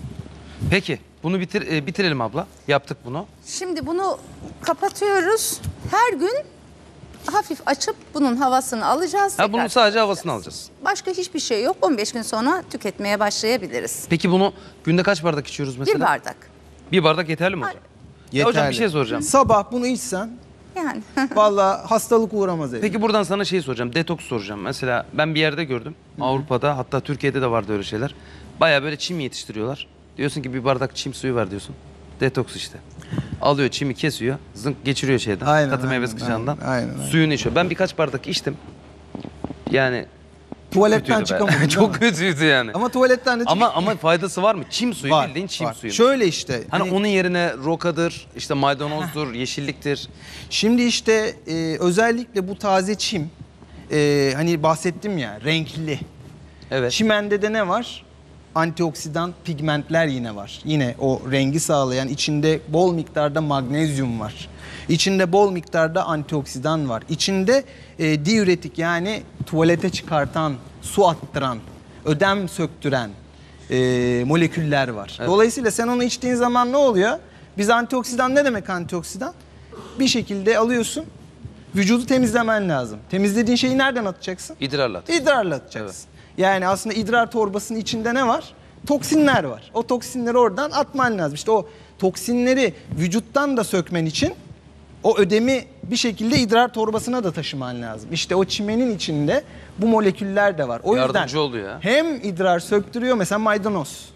[SPEAKER 1] Peki, bunu bitir, e, bitirelim abla. Yaptık bunu.
[SPEAKER 3] Şimdi bunu kapatıyoruz. Her gün hafif açıp bunun havasını alacağız.
[SPEAKER 1] Ha, bunun
[SPEAKER 3] tekrar
[SPEAKER 1] sadece
[SPEAKER 3] kapatacağız.
[SPEAKER 1] havasını alacağız.
[SPEAKER 3] Başka hiçbir şey yok. on beş gün sonra tüketmeye başlayabiliriz.
[SPEAKER 1] Peki bunu günde kaç bardak içiyoruz mesela?
[SPEAKER 3] Bir bardak.
[SPEAKER 1] Bir bardak yeterli mi hocam? Ya hocam bir şey soracağım.
[SPEAKER 7] Sabah bunu içsen
[SPEAKER 3] Yani
[SPEAKER 7] vallahi hastalık uğramaz evine.
[SPEAKER 1] Peki buradan sana şey soracağım. Detoks soracağım. Mesela ben bir yerde gördüm. Avrupa'da, hatta Türkiye'de de vardı öyle şeyler. Baya böyle çim yetiştiriyorlar. Diyorsun ki bir bardak çim suyu ver diyorsun. Detoks işte. Alıyor çimi kesiyor. Zınk geçiriyor şeyden.
[SPEAKER 7] Aynen,
[SPEAKER 1] katı meyve
[SPEAKER 7] aynen,
[SPEAKER 1] sıkacağından.
[SPEAKER 7] aynen, aynen.
[SPEAKER 1] Suyunu içiyor. Ben birkaç bardak içtim. Yani
[SPEAKER 7] Tuvaletten
[SPEAKER 1] kötüydü be.
[SPEAKER 7] çıkamadın değil
[SPEAKER 1] Çok
[SPEAKER 7] mi?
[SPEAKER 1] kötüydü yani.
[SPEAKER 7] Ama tuvaletten de çık-
[SPEAKER 1] Ama ama faydası var mı? Çim suyu
[SPEAKER 7] Var,
[SPEAKER 1] bildiğin çim
[SPEAKER 7] var.
[SPEAKER 1] suyu.
[SPEAKER 7] Şöyle işte.
[SPEAKER 1] Hani onun yerine rokadır, işte maydanozdur, yeşilliktir.
[SPEAKER 7] Şimdi işte e, özellikle bu taze çim, e, hani bahsettim ya, renkli.
[SPEAKER 1] Evet.
[SPEAKER 7] Çimende de ne var? Antioksidan pigmentler yine var. Yine o rengi sağlayan, içinde bol miktarda magnezyum var. İçinde bol miktarda antioksidan var. İçinde e, diüretik, yani tuvalete çıkartan, su attıran, ödem söktüren, e, moleküller var.
[SPEAKER 1] Evet.
[SPEAKER 7] Dolayısıyla sen onu içtiğin zaman ne oluyor? Biz antioksidan, ne demek antioksidan? Bir şekilde alıyorsun, vücudu temizlemen lazım. Temizlediğin şeyi nereden atacaksın?
[SPEAKER 1] İdrarla.
[SPEAKER 7] İdrarla atacaksın. Yani aslında idrar torbasının içinde ne var? Toksinler var. O toksinleri oradan atman lazım. İşte o toksinleri vücuttan da sökmen için o ödemi bir şekilde idrar torbasına da taşıman lazım. İşte o çimenin içinde bu moleküller de var. O
[SPEAKER 1] Yardımcı
[SPEAKER 7] yüzden
[SPEAKER 1] oluyor ya.
[SPEAKER 7] hem idrar söktürüyor, mesela maydanoz.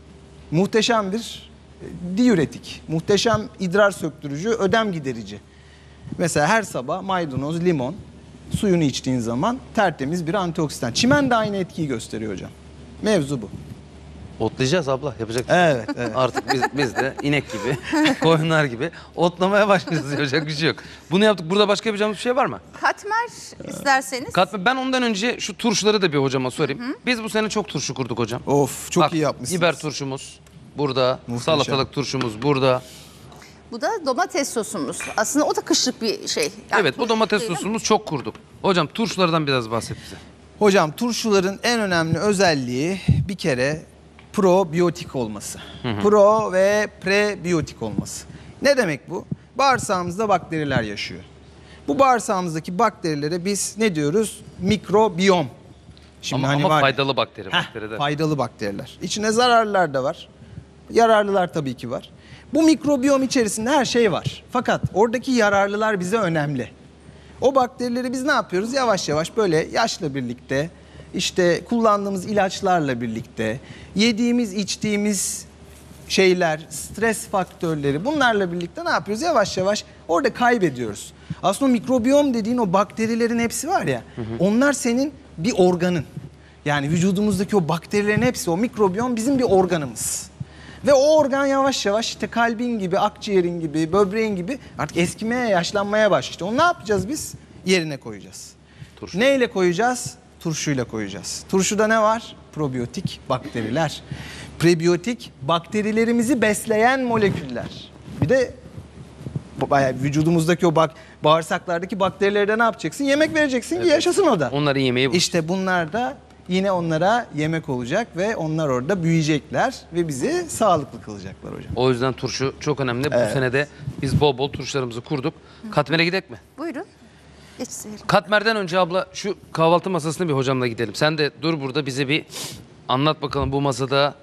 [SPEAKER 7] Muhteşem bir e, diüretik, muhteşem idrar söktürücü, ödem giderici. Mesela her sabah maydanoz, limon suyunu içtiğin zaman tertemiz bir antioksidan. Çimen de aynı etkiyi gösteriyor hocam. Mevzu bu.
[SPEAKER 1] Otlayacağız abla. Yapacak bir şey yok.
[SPEAKER 7] Evet, evet.
[SPEAKER 1] Artık biz, biz de inek gibi, koyunlar gibi otlamaya başlayacağız. Yapacak bir şey yok. Bunu yaptık. Burada başka yapacağımız bir şey var mı?
[SPEAKER 3] Katmer isterseniz.
[SPEAKER 1] Katmer, ben ondan önce şu turşuları da bir hocama sorayım. Biz bu sene çok turşu kurduk hocam.
[SPEAKER 7] Of, çok
[SPEAKER 1] Bak,
[SPEAKER 7] iyi yapmışsınız.
[SPEAKER 1] Biber turşumuz burada,
[SPEAKER 7] Muhteşem.
[SPEAKER 1] salatalık turşumuz burada.
[SPEAKER 3] Bu da domates sosumuz. Aslında o da kışlık bir şey. Yani
[SPEAKER 1] Evet, bu
[SPEAKER 3] turşu
[SPEAKER 1] domates
[SPEAKER 3] değil ama
[SPEAKER 1] sosumuz çok kurduk. Hocam turşulardan biraz bahset bize.
[SPEAKER 7] Hocam turşuların en önemli özelliği bir kere probiyotik olması. Pro ve prebiyotik olması. Ne demek bu? Bağırsağımızda bakteriler yaşıyor. Bu bağırsağımızdaki bakterilere biz ne diyoruz? Mikrobiyom. Şimdi
[SPEAKER 1] Ama,
[SPEAKER 7] hani
[SPEAKER 1] ama
[SPEAKER 7] var ya-
[SPEAKER 1] faydalı bakteri.
[SPEAKER 7] Heh,
[SPEAKER 1] bakteride.
[SPEAKER 7] faydalı bakteriler. İçine zararlılar da var. Yararlılar tabii ki var. Bu mikrobiyom içerisinde her şey var. Fakat oradaki yararlılar bize önemli. O bakterileri biz ne yapıyoruz? Yavaş yavaş böyle yaşla birlikte, işte kullandığımız ilaçlarla birlikte, yediğimiz, içtiğimiz şeyler, stres faktörleri, bunlarla birlikte ne yapıyoruz? Yavaş yavaş orada kaybediyoruz. Aslında mikrobiyom dediğin o bakterilerin hepsi var ya, onlar senin bir organın. Yani vücudumuzdaki o bakterilerin hepsi, o mikrobiyom bizim bir organımız. Ve o organ yavaş yavaş işte kalbin gibi, akciğerin gibi, böbreğin gibi artık eskimeye, yaşlanmaya başlıyor. İşte onu ne yapacağız biz? Yerine koyacağız.
[SPEAKER 1] Turşu.
[SPEAKER 7] Neyle koyacağız? Turşuyla koyacağız. Turşuda ne var? Probiyotik bakteriler. Prebiyotik bakterilerimizi besleyen moleküller. Bir de bayağı vücudumuzdaki o bak bağırsaklardaki bakterilere ne yapacaksın? Yemek vereceksin ki yaşasın o da.
[SPEAKER 1] Onların yemeği bu.
[SPEAKER 7] İşte bunlar da yine onlara yemek olacak ve onlar orada büyüyecekler ve bizi sağlıklı kılacaklar hocam.
[SPEAKER 1] O yüzden turşu çok önemli.
[SPEAKER 7] Evet.
[SPEAKER 1] Bu sene de biz bol bol turşularımızı kurduk. Katmer'e gidelim mi?
[SPEAKER 3] Buyurun. Geç Zehra.
[SPEAKER 1] Katmer'den önce abla şu kahvaltı masasına bir hocamla gidelim. Sen de dur burada, bize bir anlat bakalım bu masada.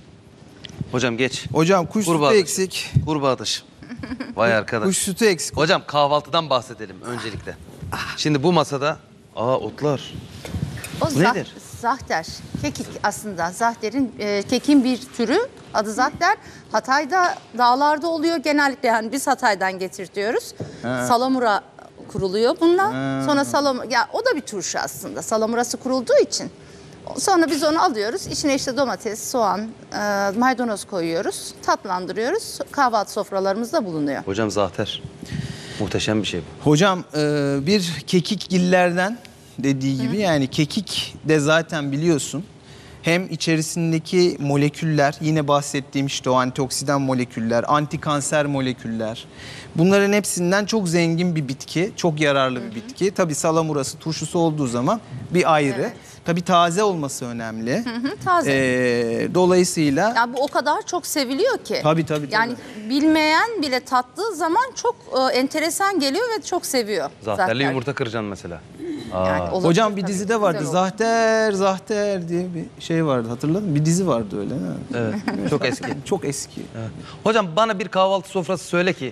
[SPEAKER 1] Hocam geç.
[SPEAKER 7] Hocam kuş
[SPEAKER 1] Kurbağa
[SPEAKER 7] sütü
[SPEAKER 1] dışı.
[SPEAKER 7] eksik.
[SPEAKER 1] Kurbağa dışı. Vay arkadaş.
[SPEAKER 7] Kuş sütü eksik.
[SPEAKER 1] Hocam kahvaltıdan bahsedelim öncelikle. Şimdi bu masada, aa otlar.
[SPEAKER 3] O
[SPEAKER 1] Bu
[SPEAKER 3] zah-
[SPEAKER 1] nedir?
[SPEAKER 3] Zahter. Kekik aslında. Zahter'in e, kekin bir türü. Adı zahter. Hatay'da dağlarda oluyor genellikle. Yani biz Hatay'dan getirtiyoruz. Salamura kuruluyor bununla. Sonra salam ya o da bir turşu aslında. Salamurası kurulduğu için. Sonra biz onu alıyoruz. İçine işte domates, soğan, e, maydanoz koyuyoruz. Tatlandırıyoruz. Kahvaltı sofralarımızda bulunuyor.
[SPEAKER 1] Hocam zahter. Muhteşem bir şey bu.
[SPEAKER 7] Hocam e, bir kekikgillerden dediği gibi, yani kekik de zaten biliyorsun hem içerisindeki moleküller, yine bahsettiğim işte o antioksidan moleküller, antikanser moleküller, bunların hepsinden çok zengin bir bitki, çok yararlı bir bitki. Tabii salamurası, turşusu olduğu zaman bir ayrı.
[SPEAKER 3] Evet.
[SPEAKER 7] Tabii taze olması önemli.
[SPEAKER 3] Hı, taze.
[SPEAKER 7] E, dolayısıyla
[SPEAKER 3] Ya bu o kadar çok seviliyor ki.
[SPEAKER 7] Tabii, tabii, tabii.
[SPEAKER 3] Yani bilmeyen bile tattığı zaman çok e, enteresan geliyor ve çok seviyor.
[SPEAKER 1] Zahterli
[SPEAKER 3] Zahter.
[SPEAKER 1] yumurta kıracaksın mesela. Aa.
[SPEAKER 3] Yani olabilir
[SPEAKER 7] hocam bir
[SPEAKER 3] tabii,
[SPEAKER 7] dizide vardı.
[SPEAKER 3] güzel oldu.
[SPEAKER 7] Zahter, Zahter diye bir şey vardı. Hatırladın mı? Bir dizi vardı öyle. Ha?
[SPEAKER 1] Evet. Çok eski.
[SPEAKER 7] Çok eski.
[SPEAKER 1] Hocam bana bir kahvaltı sofrası söyle ki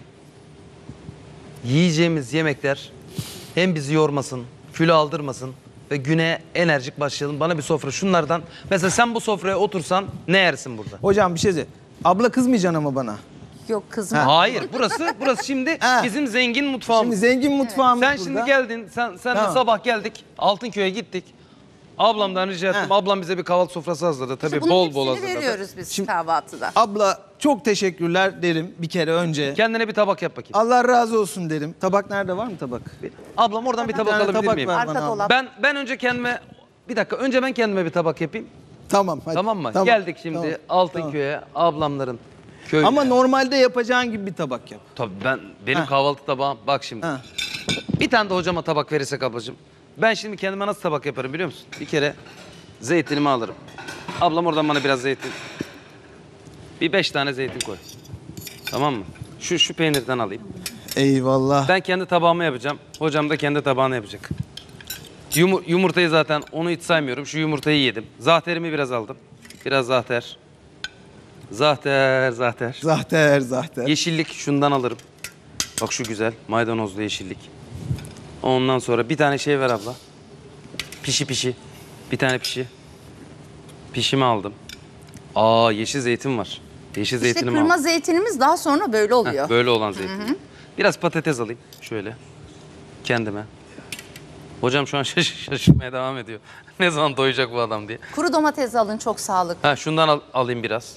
[SPEAKER 1] yiyeceğimiz yemekler hem bizi yormasın, kilo aldırmasın ve güne enerjik başlayalım. Bana bir sofra şunlardan. Mesela sen bu sofraya otursan ne yersin burada?
[SPEAKER 7] Hocam bir şey söyle. Abla kızmayacaksın ama bana.
[SPEAKER 3] Yok kızma.
[SPEAKER 1] Hayır, burası burası şimdi
[SPEAKER 7] Ha.
[SPEAKER 1] bizim zengin mutfağımız.
[SPEAKER 7] Şimdi zengin mutfağımız
[SPEAKER 1] Sen
[SPEAKER 7] burada.
[SPEAKER 1] şimdi geldin, sen sen
[SPEAKER 7] Tamam.
[SPEAKER 1] sabah geldik, Altınköy'e gittik. Ablamdan rica ettim.
[SPEAKER 7] Ha.
[SPEAKER 1] Ablam bize bir kahvaltı sofrası hazırladı. Tabii
[SPEAKER 3] İşte bunun
[SPEAKER 1] bol bol
[SPEAKER 3] hepsini
[SPEAKER 1] hazırladı.
[SPEAKER 3] veriyoruz biz
[SPEAKER 7] Şimdi-
[SPEAKER 3] kahvaltıda.
[SPEAKER 7] Abla çok teşekkürler derim bir kere önce.
[SPEAKER 1] Kendine bir tabak yap bakayım.
[SPEAKER 7] Allah razı olsun derim. Tabak nerede, var mı tabak?
[SPEAKER 1] Ablam oradan bir tabak
[SPEAKER 7] tane
[SPEAKER 1] alabilir
[SPEAKER 7] tabak
[SPEAKER 1] miyim?
[SPEAKER 7] ver.
[SPEAKER 3] Arka
[SPEAKER 7] bana.
[SPEAKER 3] dolap.
[SPEAKER 1] Ben ben önce kendime bir dakika önce ben kendime bir tabak yapayım.
[SPEAKER 7] Tamam hadi.
[SPEAKER 1] Tamam mı?
[SPEAKER 7] Tamam,
[SPEAKER 1] Geldik şimdi
[SPEAKER 7] tamam,
[SPEAKER 1] Altınköy'e, ablamların köyüne.
[SPEAKER 7] Ama normalde yapacağın gibi bir tabak yap.
[SPEAKER 1] Tabii ben benim
[SPEAKER 7] Ha.
[SPEAKER 1] kahvaltı tabağım bak şimdi.
[SPEAKER 7] Ha.
[SPEAKER 1] Bir tane de hocama tabak verirsek ablacığım. Ben şimdi kendime nasıl tabak yaparım biliyor musun? Bir kere zeytinimi alırım. Ablam oradan bana biraz zeytin. Bir beş tane zeytin koy. Tamam mı? Şu şu peynirden alayım.
[SPEAKER 7] Eyvallah.
[SPEAKER 1] Ben kendi tabağımı yapacağım. Hocam da kendi tabağını yapacak. Yumur, yumurtayı zaten onu hiç saymıyorum. Şu yumurtayı yedim. Zahterimi biraz aldım. Biraz zahter. Zahter, zahter.
[SPEAKER 7] Zahter, zahter.
[SPEAKER 1] Yeşillik şundan alırım. Bak şu güzel. Maydanozlu yeşillik. Ondan sonra bir tane şey ver abla. Pişi pişi. Bir tane pişi. Pişimi aldım. Aa yeşil zeytin var. Yeşil
[SPEAKER 3] İşte
[SPEAKER 1] zeytinimi
[SPEAKER 3] kırma
[SPEAKER 1] aldım.
[SPEAKER 3] zeytinimiz daha sonra böyle
[SPEAKER 1] Heh,
[SPEAKER 3] oluyor.
[SPEAKER 1] böyle olan zeytin. Biraz patates alayım şöyle. Kendime. Hocam şu an şaş şaşırmaya devam ediyor. Ne zaman doyacak bu adam diye.
[SPEAKER 3] Kuru domates alın, çok sağlıklı.
[SPEAKER 1] Ha şundan al, alayım biraz.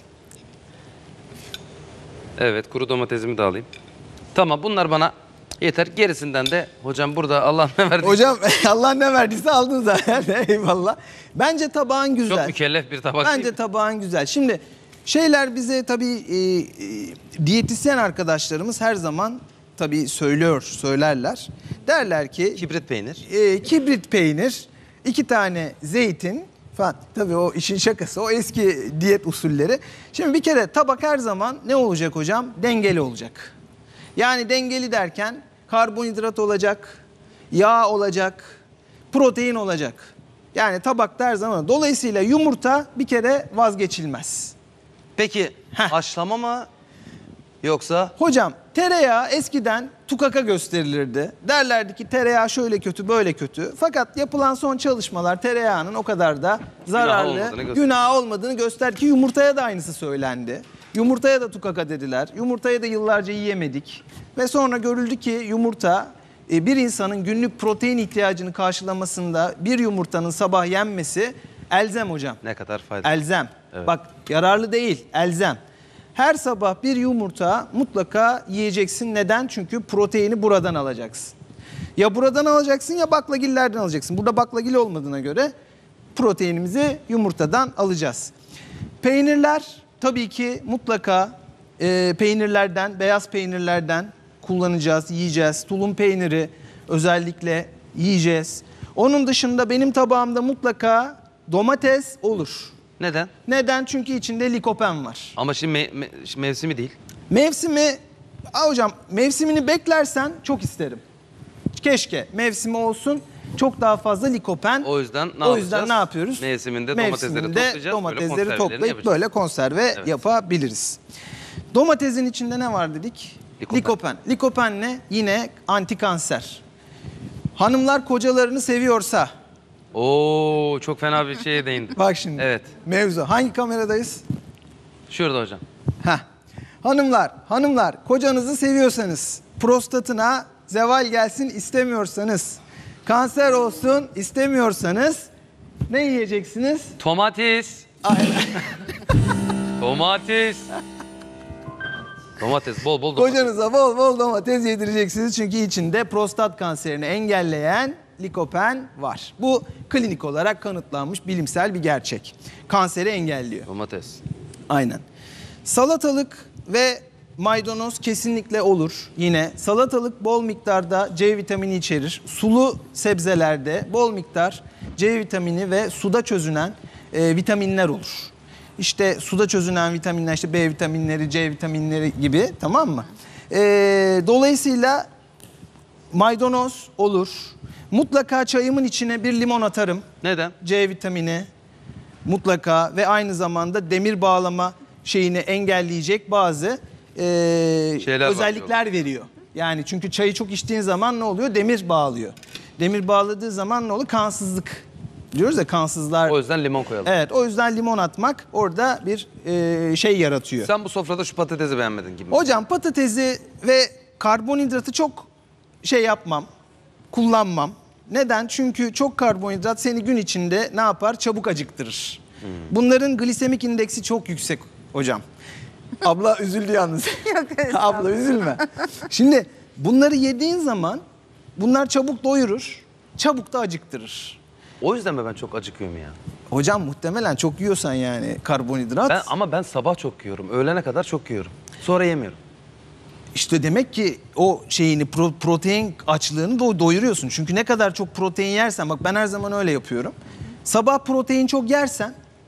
[SPEAKER 1] Evet kuru domatesimi de alayım. Tamam bunlar bana yeter. Gerisinden de hocam burada Allah ne verdi.
[SPEAKER 7] Hocam Allah ne verdiyse aldın zaten. Eyvallah. Bence tabağın güzel.
[SPEAKER 1] Çok mükellef bir tabak
[SPEAKER 7] Bence
[SPEAKER 1] değil.
[SPEAKER 7] tabağın güzel. Şimdi şeyler bize tabii e, e, diyetisyen arkadaşlarımız her zaman tabii söylüyor, söylerler. Derler ki
[SPEAKER 1] Kibrit peynir.
[SPEAKER 7] e, kibrit peynir, iki tane zeytin falan. Tabii o işin şakası, o eski diyet usulleri. Şimdi bir kere tabak her zaman ne olacak hocam? Dengeli olacak. Yani dengeli derken karbonhidrat olacak, yağ olacak, protein olacak. Yani tabakta her zaman. Dolayısıyla yumurta bir kere vazgeçilmez.
[SPEAKER 1] Peki
[SPEAKER 7] Heh.
[SPEAKER 1] haşlama mı yoksa?
[SPEAKER 7] Hocam tereyağı eskiden tukaka gösterilirdi. Derlerdi ki tereyağı şöyle kötü böyle kötü. Fakat yapılan son çalışmalar tereyağının o kadar da zararlı,
[SPEAKER 1] olmadığını
[SPEAKER 7] günah,
[SPEAKER 1] göster-
[SPEAKER 7] olmadığını göster ki yumurtaya da aynısı söylendi. Yumurtaya da tukaka dediler. Yumurtayı da yıllarca yiyemedik. Ve sonra görüldü ki yumurta e, bir insanın günlük protein ihtiyacını karşılamasında bir yumurtanın sabah yenmesi elzem hocam.
[SPEAKER 1] Ne kadar faydalı.
[SPEAKER 7] Elzem.
[SPEAKER 1] Evet.
[SPEAKER 7] Bak yararlı değil, elzem. Her sabah bir yumurta mutlaka yiyeceksin. Neden? Çünkü proteini buradan alacaksın. Ya buradan alacaksın ya baklagillerden alacaksın. Burada baklagil olmadığına göre proteinimizi yumurtadan alacağız. Peynirler tabii ki mutlaka e, peynirlerden, beyaz peynirlerden kullanacağız, yiyeceğiz. Tulum peyniri özellikle yiyeceğiz. Onun dışında benim tabağımda mutlaka domates olur.
[SPEAKER 1] Neden?
[SPEAKER 7] Neden? Çünkü içinde likopen var.
[SPEAKER 1] Ama şimdi me- me- mevsimi değil.
[SPEAKER 7] Mevsimi, Aa hocam mevsimini beklersen çok isterim. Keşke mevsimi olsun, çok daha fazla likopen.
[SPEAKER 1] O yüzden ne
[SPEAKER 7] O yüzden
[SPEAKER 1] yapacağız?
[SPEAKER 7] ne yapıyoruz?
[SPEAKER 1] Mevsiminde domatesleri
[SPEAKER 7] Mevsiminde
[SPEAKER 1] toplayacağız, böyle
[SPEAKER 7] domatesleri
[SPEAKER 1] konservelerini
[SPEAKER 7] toplayıp
[SPEAKER 1] yapacağız.
[SPEAKER 7] böyle konserve
[SPEAKER 1] Evet.
[SPEAKER 7] yapabiliriz. Domatesin içinde ne var dedik?
[SPEAKER 1] Likopen.
[SPEAKER 7] Likopen. Likopen ne? Yine antikanser. Hanımlar kocalarını seviyorsa,
[SPEAKER 1] Oo çok fena bir şeye değindin.
[SPEAKER 7] bak şimdi
[SPEAKER 1] Evet.
[SPEAKER 7] mevzu. Hangi kameradayız?
[SPEAKER 1] Şurada hocam.
[SPEAKER 7] Heh. Hanımlar, hanımlar kocanızı seviyorsanız, prostatına zeval gelsin istemiyorsanız, kanser olsun istemiyorsanız ne yiyeceksiniz?
[SPEAKER 1] Domates. Domates. Domates bol bol domates.
[SPEAKER 7] Kocanıza bol bol domates yedireceksiniz çünkü içinde prostat kanserini engelleyen likopen var. Bu klinik olarak kanıtlanmış bilimsel bir gerçek. Kanseri engelliyor.
[SPEAKER 1] Domates.
[SPEAKER 7] Aynen. Salatalık ve maydanoz kesinlikle olur. Yine salatalık bol miktarda C vitamini içerir. Sulu sebzelerde bol miktar C vitamini ve suda çözünen e, vitaminler olur. İşte suda çözünen vitaminler, işte B vitaminleri, C vitaminleri gibi, tamam mı? E, dolayısıyla maydanoz olur. Mutlaka çayımın içine bir limon atarım.
[SPEAKER 1] Neden?
[SPEAKER 7] C vitamini mutlaka ve aynı zamanda demir bağlama şeyini engelleyecek bazı e,
[SPEAKER 1] Şeyler var
[SPEAKER 7] özellikler veriyor. Yani çünkü çayı çok içtiğin zaman ne oluyor? Demir bağlıyor. Demir bağladığı zaman ne oluyor? Kansızlık. Diyoruz ya, kansızlar.
[SPEAKER 1] O yüzden limon koyalım.
[SPEAKER 7] Evet, o yüzden limon atmak orada bir e, şey yaratıyor.
[SPEAKER 1] Sen bu sofrada şu patatesi beğenmedin gibi.
[SPEAKER 7] Hocam patatesi ve karbonhidratı çok şey yapmam, kullanmam. Neden? Çünkü çok karbonhidrat seni gün içinde ne yapar? Çabuk acıktırır.
[SPEAKER 1] Hmm.
[SPEAKER 7] Bunların glisemik indeksi çok yüksek hocam. Abla üzüldü yalnız.
[SPEAKER 3] Yok, estağfurullah.
[SPEAKER 7] Abla üzülme. Şimdi bunları yediğin zaman bunlar çabuk doyurur, çabuk da acıktırır.
[SPEAKER 1] O yüzden mi ben çok acıkıyorum ya?
[SPEAKER 7] Hocam muhtemelen çok yiyorsan yani karbonhidrat.
[SPEAKER 1] Ben ama ben sabah çok yiyorum. Öğlene kadar çok yiyorum. Sonra yemiyorum.
[SPEAKER 7] İşte demek ki o şeyini pro- protein açlığını do- doyuruyorsun. Çünkü ne kadar çok protein yersen, bak ben her zaman öyle yapıyorum. Sabah protein çok yersen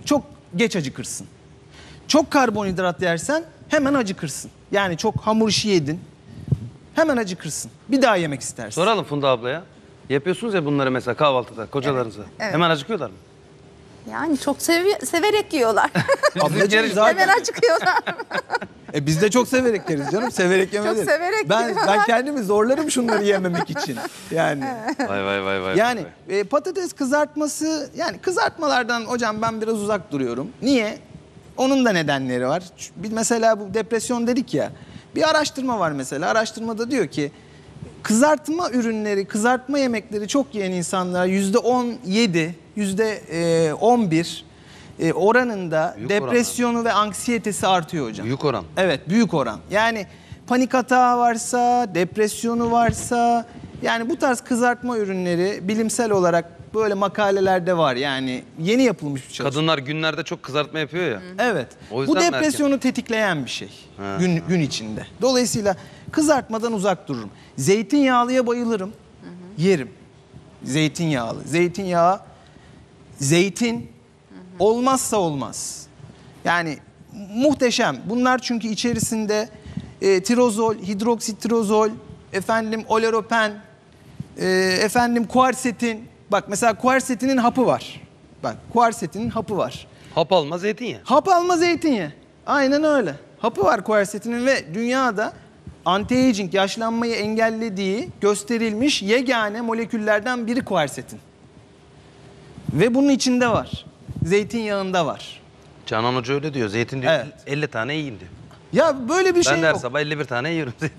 [SPEAKER 7] çok geç acıkırsın. Çok karbonhidrat yersen hemen acıkırsın. Yani çok hamur işi yedin, hemen acıkırsın. Bir daha yemek istersin.
[SPEAKER 1] Soralım Funda ablaya. Yapıyorsunuz ya bunları mesela kahvaltıda kocalarınıza.
[SPEAKER 3] evet.
[SPEAKER 1] Hemen acıkıyorlar mı?
[SPEAKER 3] Yani çok sevi- severek yiyorlar.
[SPEAKER 7] Ablacığım zaten
[SPEAKER 3] Hemen acıkıyorlar.
[SPEAKER 7] e biz de çok severek yeriz canım. Severek yemedir.
[SPEAKER 3] severek
[SPEAKER 7] ben,
[SPEAKER 3] yiyorlar.
[SPEAKER 7] ben kendimi zorlarım şunları yememek için. Yani.
[SPEAKER 1] Vay vay vay vay.
[SPEAKER 7] Yani
[SPEAKER 1] vay.
[SPEAKER 7] e, patates kızartması, yani kızartmalardan hocam ben biraz uzak duruyorum. Niye? Onun da nedenleri var. Bir mesela bu depresyon dedik ya. Bir araştırma var mesela. Araştırmada diyor ki kızartma ürünleri, kızartma yemekleri çok yiyen insanlar yüzde on yedi, yüzde on bir e, oranında
[SPEAKER 1] Büyük
[SPEAKER 7] depresyonu ve anksiyetesi artıyor hocam.
[SPEAKER 1] Büyük oran.
[SPEAKER 7] Evet, büyük oran. Yani panik atağı varsa, depresyonu varsa, yani bu tarz kızartma ürünleri bilimsel olarak böyle makalelerde var. Yani yeni yapılmış bir çalışma.
[SPEAKER 1] Kadınlar günlerde çok kızartma yapıyor ya.
[SPEAKER 7] Evet.
[SPEAKER 1] O yüzden
[SPEAKER 7] Bu
[SPEAKER 1] mi
[SPEAKER 7] depresyonu tetikleyen bir şey
[SPEAKER 1] Ha.
[SPEAKER 7] gün gün içinde. Dolayısıyla kızartmadan uzak dururum. Zeytinyağlıya bayılırım. Yerim. Zeytinyağlı. Zeytinyağı, zeytin olmazsa olmaz. Yani muhteşem. Bunlar çünkü içerisinde e, tirozol, hidroksitirozol, efendim oleropen, e, efendim kuarsetin. Bak mesela kuarsetinin hapı var. Bak kuarsetinin hapı var.
[SPEAKER 1] Hap alma zeytinyağı.
[SPEAKER 7] Hap alma zeytinyağı. Aynen öyle. Hapı var kuersetinin ve dünyada anti-aging, yaşlanmayı engellediği gösterilmiş yegane moleküllerden biri kuersetin. Ve bunun içinde var. Zeytinyağında var.
[SPEAKER 1] Canan Hoca öyle diyor. Zeytin diyor
[SPEAKER 7] Evet.
[SPEAKER 1] elli tane yiyin diyor.
[SPEAKER 7] Ya böyle bir şey
[SPEAKER 1] Ben de her
[SPEAKER 7] yok.
[SPEAKER 1] sabah elli bir tane yiyorum zeytin.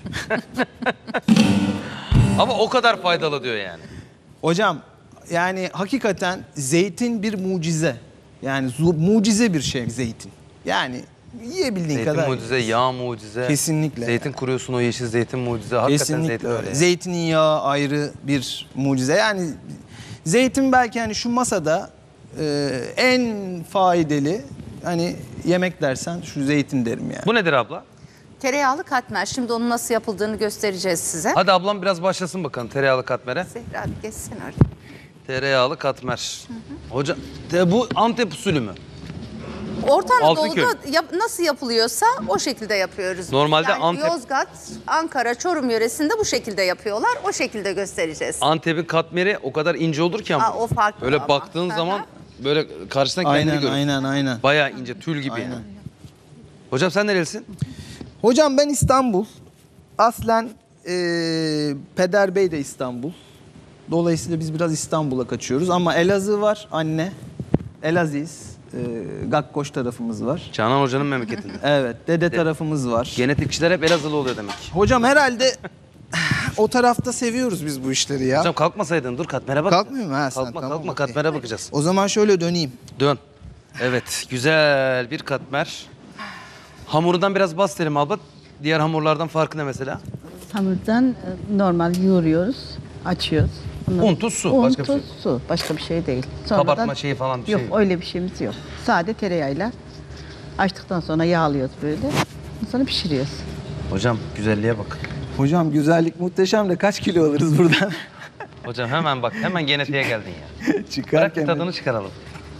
[SPEAKER 1] Ama o kadar faydalı diyor yani.
[SPEAKER 7] Hocam yani hakikaten zeytin bir mucize. Yani zu- mucize bir şey zeytin. Yani yiyebildiğin
[SPEAKER 1] Zeytin
[SPEAKER 7] kadar.
[SPEAKER 1] mucize, yağ mucize.
[SPEAKER 7] Kesinlikle.
[SPEAKER 1] Zeytin kuruyorsun o yeşil zeytin mucize. Hakikaten
[SPEAKER 7] Kesinlikle
[SPEAKER 1] zeytin
[SPEAKER 7] öyle.
[SPEAKER 1] öyle. yani.
[SPEAKER 7] Zeytinin yağı ayrı bir mucize. Yani zeytin belki hani şu masada e, en faydalı hani yemek dersen şu zeytin derim yani.
[SPEAKER 1] Bu nedir abla?
[SPEAKER 3] Tereyağlı katmer. Şimdi onun nasıl yapıldığını göstereceğiz size.
[SPEAKER 1] Hadi ablam biraz başlasın bakalım tereyağlı katmere.
[SPEAKER 3] Zehra bir geçsin öyle.
[SPEAKER 1] Tereyağlı katmer. Hoca te- bu Antep usulü mü?
[SPEAKER 3] Orta
[SPEAKER 1] Altınköy.
[SPEAKER 3] Anadolu'da yap- nasıl yapılıyorsa o şekilde yapıyoruz.
[SPEAKER 1] Normalde
[SPEAKER 3] yani
[SPEAKER 1] Antep-
[SPEAKER 3] Yozgat, Ankara, Çorum yöresinde bu şekilde yapıyorlar. O şekilde göstereceğiz.
[SPEAKER 1] Antep'in katmeri o kadar ince olur ki ama.
[SPEAKER 3] Aa, o farklı
[SPEAKER 1] Böyle
[SPEAKER 3] ama.
[SPEAKER 1] baktığın
[SPEAKER 3] Hı hı.
[SPEAKER 1] zaman böyle karşıdan kendini
[SPEAKER 7] Aynen
[SPEAKER 1] görürsün.
[SPEAKER 7] aynen aynen.
[SPEAKER 1] Bayağı ince tül gibi
[SPEAKER 7] Aynen.
[SPEAKER 1] yani. Hocam sen nerelisin?
[SPEAKER 7] Hocam ben İstanbul. Aslen e, Peder Bey de İstanbul. Dolayısıyla biz biraz İstanbul'a kaçıyoruz. Ama Elazığ var anne. Elaziz. E, Gakkoş tarafımız var.
[SPEAKER 1] Canan Hoca'nın memleketinde.
[SPEAKER 7] Evet. Dede tarafımız var.
[SPEAKER 1] Genetikçiler hep Elazığlı oluyor demek.
[SPEAKER 7] Hocam herhalde o tarafta seviyoruz biz bu işleri ya.
[SPEAKER 1] Hocam kalkmasaydın dur katmere bak.
[SPEAKER 7] Kalkmıyor mu? Ha, sen
[SPEAKER 1] Kalkma
[SPEAKER 7] tamam,
[SPEAKER 1] kalkma
[SPEAKER 7] okey.
[SPEAKER 1] katmere bakacağız.
[SPEAKER 7] O zaman şöyle döneyim.
[SPEAKER 1] Dön. Evet güzel bir katmer. Hamurundan biraz bahsedelim abla. Diğer hamurlardan farkı ne mesela?
[SPEAKER 8] Hamurdan e, normal yoğuruyoruz, açıyoruz. Ondan-
[SPEAKER 1] Un, tuz, su.
[SPEAKER 8] Un,
[SPEAKER 1] Başka bir
[SPEAKER 8] tuz,
[SPEAKER 1] şey.
[SPEAKER 8] su. Başka bir şey değil.
[SPEAKER 1] Kabartma şeyi falan bir
[SPEAKER 8] yok,
[SPEAKER 1] şey yok.
[SPEAKER 8] öyle bir şeyimiz yok. Sade tereyağıyla açtıktan sonra yağlıyoruz böyle. Sonra pişiriyoruz.
[SPEAKER 1] Hocam güzelliğe bak.
[SPEAKER 7] Hocam güzellik muhteşem de kaç kilo alırız buradan?
[SPEAKER 1] Hocam hemen bak hemen genetiğe geldin ya. Bırak bir
[SPEAKER 7] Çıkarken.
[SPEAKER 1] tadını çıkaralım.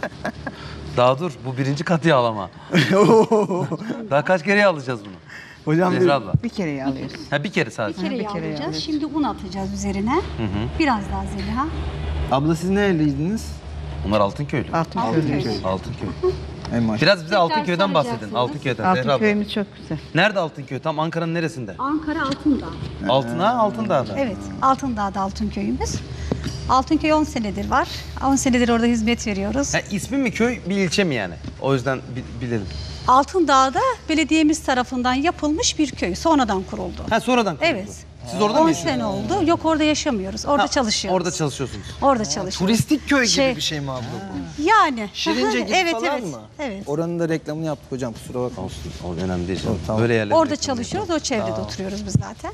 [SPEAKER 1] Daha dur bu birinci kat yağlama. Daha kaç kere yağlayacağız bunu?
[SPEAKER 7] Hocam bir-
[SPEAKER 1] Zehra abla.
[SPEAKER 8] Bir kere yağlıyoruz.
[SPEAKER 1] Ha bir kere sadece.
[SPEAKER 4] Bir kere
[SPEAKER 8] bir kere
[SPEAKER 4] yağlayacağız.
[SPEAKER 8] yağlıyoruz.
[SPEAKER 4] Şimdi un atacağız üzerine. Biraz daha Zeliha.
[SPEAKER 7] Abla siz nereliydiniz?
[SPEAKER 1] Bunlar Altınköylü.
[SPEAKER 8] Altın
[SPEAKER 4] Altınköy.
[SPEAKER 8] köyümüz.
[SPEAKER 1] Altınköy.
[SPEAKER 7] En maşallah.
[SPEAKER 1] Biraz bize
[SPEAKER 4] Tekrar
[SPEAKER 1] Altınköy'den bahsedin.
[SPEAKER 4] saracaksınız.
[SPEAKER 1] Altınköy'den Zehra
[SPEAKER 8] Altın
[SPEAKER 1] abla.
[SPEAKER 8] köyümüz çok güzel.
[SPEAKER 1] Nerede Altınköy? Tam Ankara'nın neresinde?
[SPEAKER 4] Ankara Altındağ.
[SPEAKER 1] Altın ha Altındağ'da.
[SPEAKER 4] Evet, Altındağ'da Altınköy'ümüz. Altınköy on senedir var. on senedir orada hizmet veriyoruz.
[SPEAKER 1] Ha, ismi mi köy bir ilçe mi yani? O yüzden bi- bilelim.
[SPEAKER 4] Altındağ'da belediyemiz tarafından yapılmış bir köy. Sonradan kuruldu.
[SPEAKER 1] Ha sonradan kuruldu.
[SPEAKER 4] Evet.
[SPEAKER 1] Siz orada mı
[SPEAKER 4] on
[SPEAKER 1] yaşıyorsunuz?
[SPEAKER 4] sene oldu. Yok orada yaşamıyoruz. Orada
[SPEAKER 1] Ha,
[SPEAKER 4] çalışıyoruz.
[SPEAKER 1] Orada çalışıyorsunuz.
[SPEAKER 4] Orada çalışıyoruz.
[SPEAKER 7] Turistik köy gibi
[SPEAKER 4] Şey-
[SPEAKER 7] bir şey mi abla bu?
[SPEAKER 4] Yani.
[SPEAKER 7] Şirince gibi
[SPEAKER 4] evet,
[SPEAKER 7] falan
[SPEAKER 4] evet,
[SPEAKER 7] mı?
[SPEAKER 4] Evet.
[SPEAKER 7] Oranın da reklamını yaptık hocam kusura bakma.
[SPEAKER 1] Olsun. O önemli değil canım.
[SPEAKER 7] Tamam.
[SPEAKER 1] Böyle yerlerde.
[SPEAKER 4] Orada çalışıyoruz. O çevrede oturuyoruz biz zaten.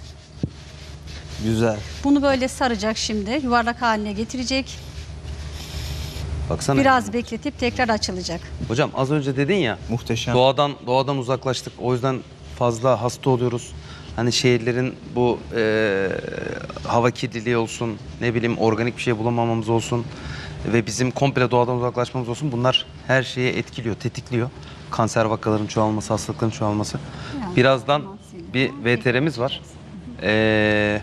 [SPEAKER 7] Güzel.
[SPEAKER 4] Bunu böyle saracak şimdi. Yuvarlak haline getirecek.
[SPEAKER 1] Baksana.
[SPEAKER 4] Biraz bekletip tekrar açılacak.
[SPEAKER 1] Hocam az önce dedin ya.
[SPEAKER 7] Muhteşem.
[SPEAKER 1] Doğadan doğadan uzaklaştık. O yüzden fazla hasta oluyoruz. Hani şehirlerin bu e, hava kirliliği olsun, ne bileyim organik bir şey bulamamamız olsun. ve bizim komple doğadan uzaklaşmamız olsun. Bunlar her şeye etkiliyor, tetikliyor. Kanser vakalarının çoğalması, hastalıkların çoğalması. Birazdan bir V T R'miz var. Ee,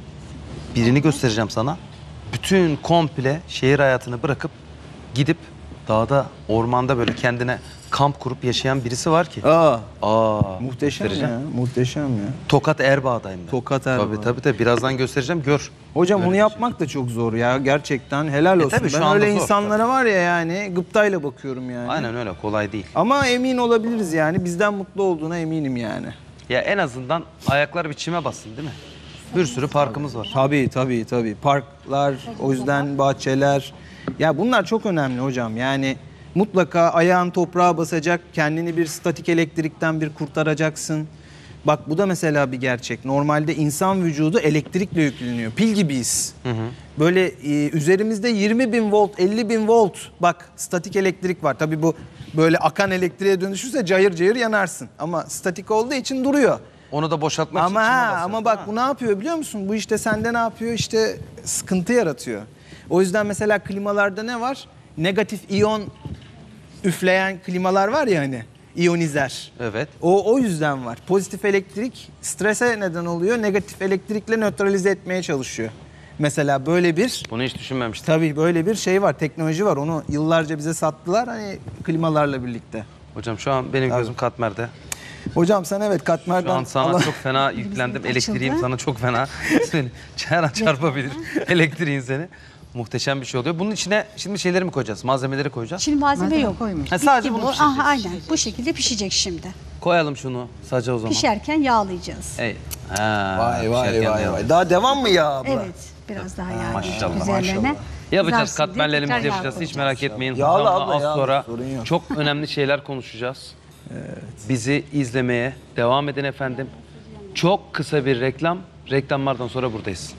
[SPEAKER 1] birini göstereceğim sana. Bütün komple şehir hayatını bırakıp gidip dağda, ormanda böyle kendine kamp kurup yaşayan birisi var ki.
[SPEAKER 7] Aa,
[SPEAKER 1] Aa,
[SPEAKER 7] muhteşem
[SPEAKER 1] göstereceğim.
[SPEAKER 7] ya. Muhteşem ya.
[SPEAKER 1] Tokat Erbağ'dayım ben.
[SPEAKER 7] Tokat Erbağ.
[SPEAKER 1] Tabii tabii tabii. Birazdan göstereceğim. Gör.
[SPEAKER 7] Hocam
[SPEAKER 1] Öyle
[SPEAKER 7] bunu
[SPEAKER 1] bir
[SPEAKER 7] yapmak da çok zor ya. Gerçekten helal
[SPEAKER 1] E
[SPEAKER 7] olsun.
[SPEAKER 1] tabii şu
[SPEAKER 7] Ben
[SPEAKER 1] anda
[SPEAKER 7] öyle
[SPEAKER 1] zor,
[SPEAKER 7] insanlara var ya yani gıptayla bakıyorum yani.
[SPEAKER 1] Aynen öyle. Kolay değil.
[SPEAKER 7] Ama emin olabiliriz yani. Bizden mutlu olduğuna eminim yani.
[SPEAKER 1] Ya en azından ayaklar bir çime bassın değil mi? Bir sürü parkımız var.
[SPEAKER 7] Tabii tabii tabii. Parklar, o yüzden bahçeler. Ya bunlar çok önemli hocam. Yani mutlaka ayağın toprağa basacak. Kendini bir statik elektrikten bir kurtaracaksın. Bak bu da mesela bir gerçek. Normalde insan vücudu elektrikle yükleniyor. Pil gibiyiz. Hı hı. Böyle e, üzerimizde yirmi bin volt, elli bin volt. Bak statik elektrik var. Tabii bu böyle akan elektriğe dönüşürse cayır cayır yanarsın. Ama statik olduğu için duruyor.
[SPEAKER 1] Onu da boşaltmak
[SPEAKER 7] Ama
[SPEAKER 1] için çime
[SPEAKER 7] ha,
[SPEAKER 1] basıyorsun,
[SPEAKER 7] ama bak
[SPEAKER 1] ha?
[SPEAKER 7] bu ne yapıyor biliyor musun? Bu işte sende ne yapıyor? İşte sıkıntı yaratıyor. O yüzden mesela klimalarda ne var? Negatif iyon üfleyen klimalar var ya hani. İyonizer.
[SPEAKER 1] Evet.
[SPEAKER 7] O o yüzden var. Pozitif elektrik strese neden oluyor. Negatif elektrikle nötralize etmeye çalışıyor. Mesela böyle bir
[SPEAKER 1] Bunu hiç düşünmemiştim.
[SPEAKER 7] tabii böyle bir şey var. Teknoloji var. Onu yıllarca bize sattılar hani klimalarla birlikte.
[SPEAKER 1] Hocam şu an benim gözüm katmerde.
[SPEAKER 7] Hocam sen evet katmerden
[SPEAKER 1] Şu an sana
[SPEAKER 7] Allah-
[SPEAKER 1] çok fena yüklendim. Elektriğim
[SPEAKER 4] açıldı.
[SPEAKER 1] sana çok fena. Seni her an çarpabilir. Elektriğin seni. Muhteşem bir şey oluyor. Bunun içine şimdi şeyleri mi koyacağız? Malzemeleri koyacağız.
[SPEAKER 4] Şimdi malzeme
[SPEAKER 8] Malzeme
[SPEAKER 4] yok.
[SPEAKER 8] koymuş.
[SPEAKER 1] Ha, sadece
[SPEAKER 4] Bitti
[SPEAKER 1] bunu
[SPEAKER 4] bu.
[SPEAKER 1] pişireceğiz.
[SPEAKER 4] Aha, aynen. Bu şekilde pişecek şimdi.
[SPEAKER 1] Koyalım şunu sadece o zaman.
[SPEAKER 4] Pişerken yağlayacağız.
[SPEAKER 1] Ey. Ha,
[SPEAKER 7] Vay vay
[SPEAKER 1] pişerken
[SPEAKER 7] vay
[SPEAKER 1] de
[SPEAKER 7] vay. Daha devam mı ya abla?
[SPEAKER 4] Evet. Biraz daha yağlayacağız
[SPEAKER 1] maşallah,
[SPEAKER 4] üzerlerine.
[SPEAKER 7] maşallah.
[SPEAKER 1] Yapacağız,
[SPEAKER 4] Kızarsın diye
[SPEAKER 1] katmerlerimizi
[SPEAKER 4] tekrar yağ
[SPEAKER 1] yapacağız. Hiç
[SPEAKER 4] koyacağız.
[SPEAKER 1] merak etmeyin.
[SPEAKER 7] Yağla
[SPEAKER 1] Hocamla
[SPEAKER 7] abla,
[SPEAKER 1] az
[SPEAKER 7] yağla.
[SPEAKER 1] sonra
[SPEAKER 7] Sorun yok.
[SPEAKER 1] çok önemli şeyler konuşacağız. Bizi izlemeye devam edin efendim. Çok kısa bir reklam. Reklamlardan sonra buradayız.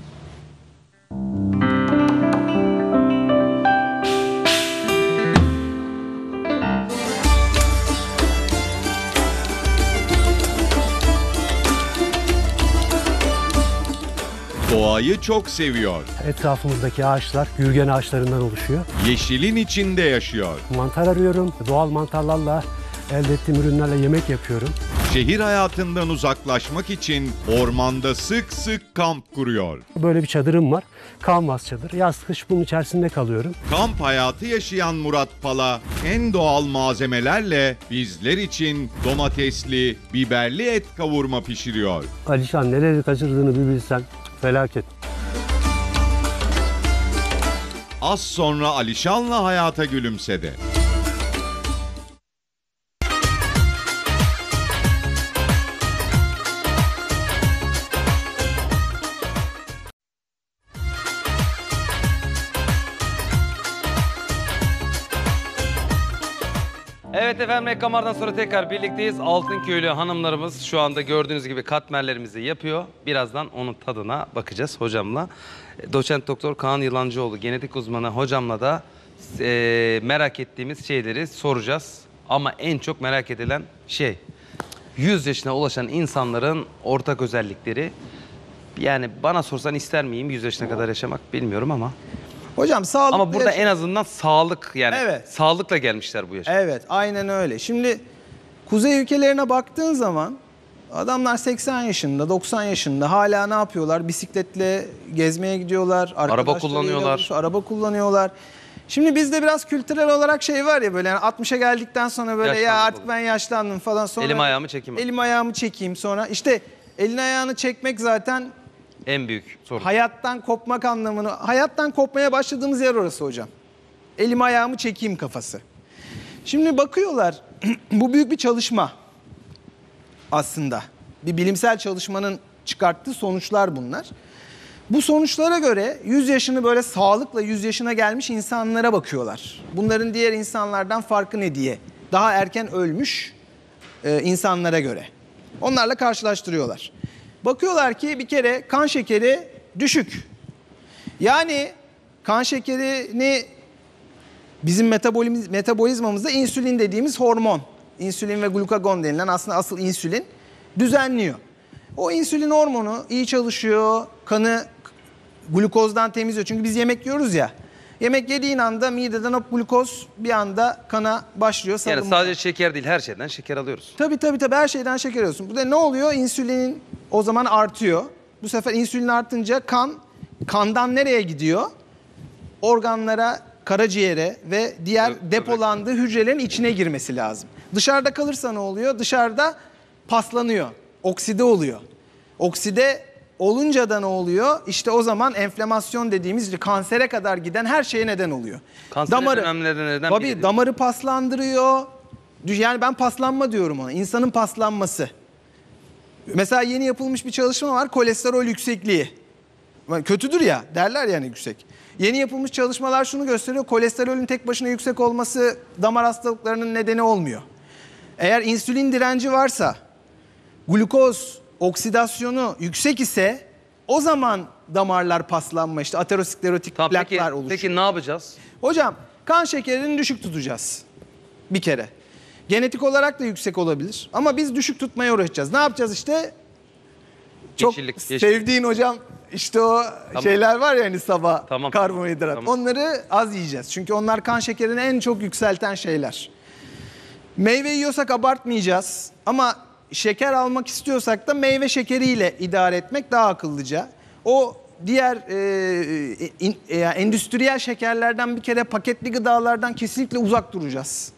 [SPEAKER 5] Doğayı çok seviyor.
[SPEAKER 9] Etrafımızdaki ağaçlar gürgen ağaçlarından oluşuyor.
[SPEAKER 5] Yeşilin içinde yaşıyor.
[SPEAKER 9] Mantar arıyorum. Doğal mantarlarla elde ettiğim ürünlerle yemek yapıyorum.
[SPEAKER 5] Şehir hayatından uzaklaşmak için ormanda sık sık kamp kuruyor.
[SPEAKER 9] Böyle bir çadırım var. Kanvas çadır. Yaz kış bunun içerisinde kalıyorum.
[SPEAKER 5] Kamp hayatı yaşayan Murat Pala en doğal malzemelerle bizler için domatesli, biberli et kavurma pişiriyor.
[SPEAKER 9] Alişan neleri kaçırdığını bir bilsen felaket.
[SPEAKER 5] Az sonra Alişan'la hayata gülümsedi.
[SPEAKER 1] Evet efendim, reklamlardan sonra tekrar birlikteyiz. Altınköylü hanımlarımız şu anda gördüğünüz gibi katmerlerimizi yapıyor. Birazdan onun tadına bakacağız hocamla. Doçent Doktor Kaan Yılancıoğlu genetik uzmanı hocamla da e, merak ettiğimiz şeyleri soracağız. Ama en çok merak edilen şey yüz yaşına ulaşan insanların ortak özellikleri. Yani bana sorsan ister miyim yüz yaşına kadar yaşamak bilmiyorum ama.
[SPEAKER 7] Hocam sağlıklı
[SPEAKER 1] Ama burada
[SPEAKER 7] yaşa-
[SPEAKER 1] en azından sağlık, yani
[SPEAKER 7] Evet.
[SPEAKER 1] sağlıkla gelmişler bu yaşa.
[SPEAKER 7] Evet, aynen öyle. Şimdi kuzey ülkelerine baktığın zaman adamlar seksen yaşında, doksan yaşında hala ne yapıyorlar? Bisikletle gezmeye gidiyorlar. arkadaşlarıyla
[SPEAKER 1] kullanıyorlar.
[SPEAKER 7] buluşuyor, Araba kullanıyorlar. Şimdi bizde biraz kültürel olarak şey var ya böyle yani altmışa geldikten sonra böyle ya
[SPEAKER 1] Yaşlandık
[SPEAKER 7] artık
[SPEAKER 1] olur.
[SPEAKER 7] ben yaşlandım falan sonra.
[SPEAKER 1] Elim ayağımı çekeyim.
[SPEAKER 7] Elim ayağımı çekeyim sonra. İşte elini ayağını çekmek zaten
[SPEAKER 1] En büyük sorun.
[SPEAKER 7] hayattan kopmak anlamını, hayattan kopmaya başladığımız yer orası hocam. Elim ayağımı çekeyim kafası. Şimdi bakıyorlar, bu büyük bir çalışma aslında. Bir bilimsel çalışmanın çıkarttığı sonuçlar bunlar. Bu sonuçlara göre yüz yaşını böyle sağlıkla yüz yaşına gelmiş insanlara bakıyorlar. Bunların diğer insanlardan farkı ne diye. Daha erken ölmüş e, insanlara göre. Onlarla karşılaştırıyorlar. Bakıyorlar ki bir kere kan şekeri düşük. Yani kan şekerini bizim metaboliz, metabolizmamızda insülin dediğimiz hormon, insülin ve glukagon denilen aslında asıl insülin düzenliyor. O insülin hormonu iyi çalışıyor, kanı glukozdan temizliyor. Çünkü biz yemek yiyoruz ya, Yemek yediğin anda mideden o glukoz bir anda kana başlıyor.
[SPEAKER 1] Yani
[SPEAKER 7] salınma.
[SPEAKER 1] sadece şeker değil, her şeyden şeker alıyoruz.
[SPEAKER 7] Tabii tabii tabii her şeyden şeker alıyorsun. Bu da ne oluyor? İnsülinin o zaman artıyor. Bu sefer insülin artınca kan, kandan nereye gidiyor? Organlara, karaciğere ve diğer
[SPEAKER 1] Bö-
[SPEAKER 7] depolandığı hücrelerin içine girmesi lazım. Dışarıda kalırsa ne oluyor? Dışarıda paslanıyor, okside oluyor. Okside olunca da ne oluyor? İşte o zaman enflamasyon dediğimiz kansere kadar giden her şeye neden oluyor.
[SPEAKER 1] Kanserin önemli nedenlerden
[SPEAKER 7] tabii,
[SPEAKER 1] biri.
[SPEAKER 7] damarı paslandırıyor. Yani ben paslanma diyorum ona. İnsanın paslanması. Mesela yeni yapılmış bir çalışma var. Kolesterol yüksekliği. Kötüdür ya derler yani yüksek. Yeni yapılmış çalışmalar şunu gösteriyor. Kolesterolün tek başına yüksek olması damar hastalıklarının nedeni olmuyor. Eğer insülin direnci varsa, glukoz oksidasyonu yüksek ise o zaman damarlar paslanma, işte aterosklerotik
[SPEAKER 1] Tamam,
[SPEAKER 7] plaklar
[SPEAKER 1] peki,
[SPEAKER 7] oluşuyor.
[SPEAKER 1] peki ne yapacağız?
[SPEAKER 7] Hocam kan şekerini düşük tutacağız bir kere. Genetik olarak da yüksek olabilir ama biz düşük tutmaya uğraşacağız. Ne yapacağız işte? Çok
[SPEAKER 1] Yeşillik, yeşillik.
[SPEAKER 7] sevdiğin hocam işte o
[SPEAKER 1] Tamam.
[SPEAKER 7] şeyler var ya hani sabah
[SPEAKER 1] Tamam.
[SPEAKER 7] karbonhidrat.
[SPEAKER 1] Tamam.
[SPEAKER 7] Onları az yiyeceğiz. Çünkü onlar kan şekerini en çok yükselten şeyler. Meyve yiyorsak abartmayacağız ama şeker almak istiyorsak da meyve şekeriyle idare etmek daha akıllıca. O diğer e, in, e, endüstriyel şekerlerden bir kere paketli gıdalardan kesinlikle uzak duracağız.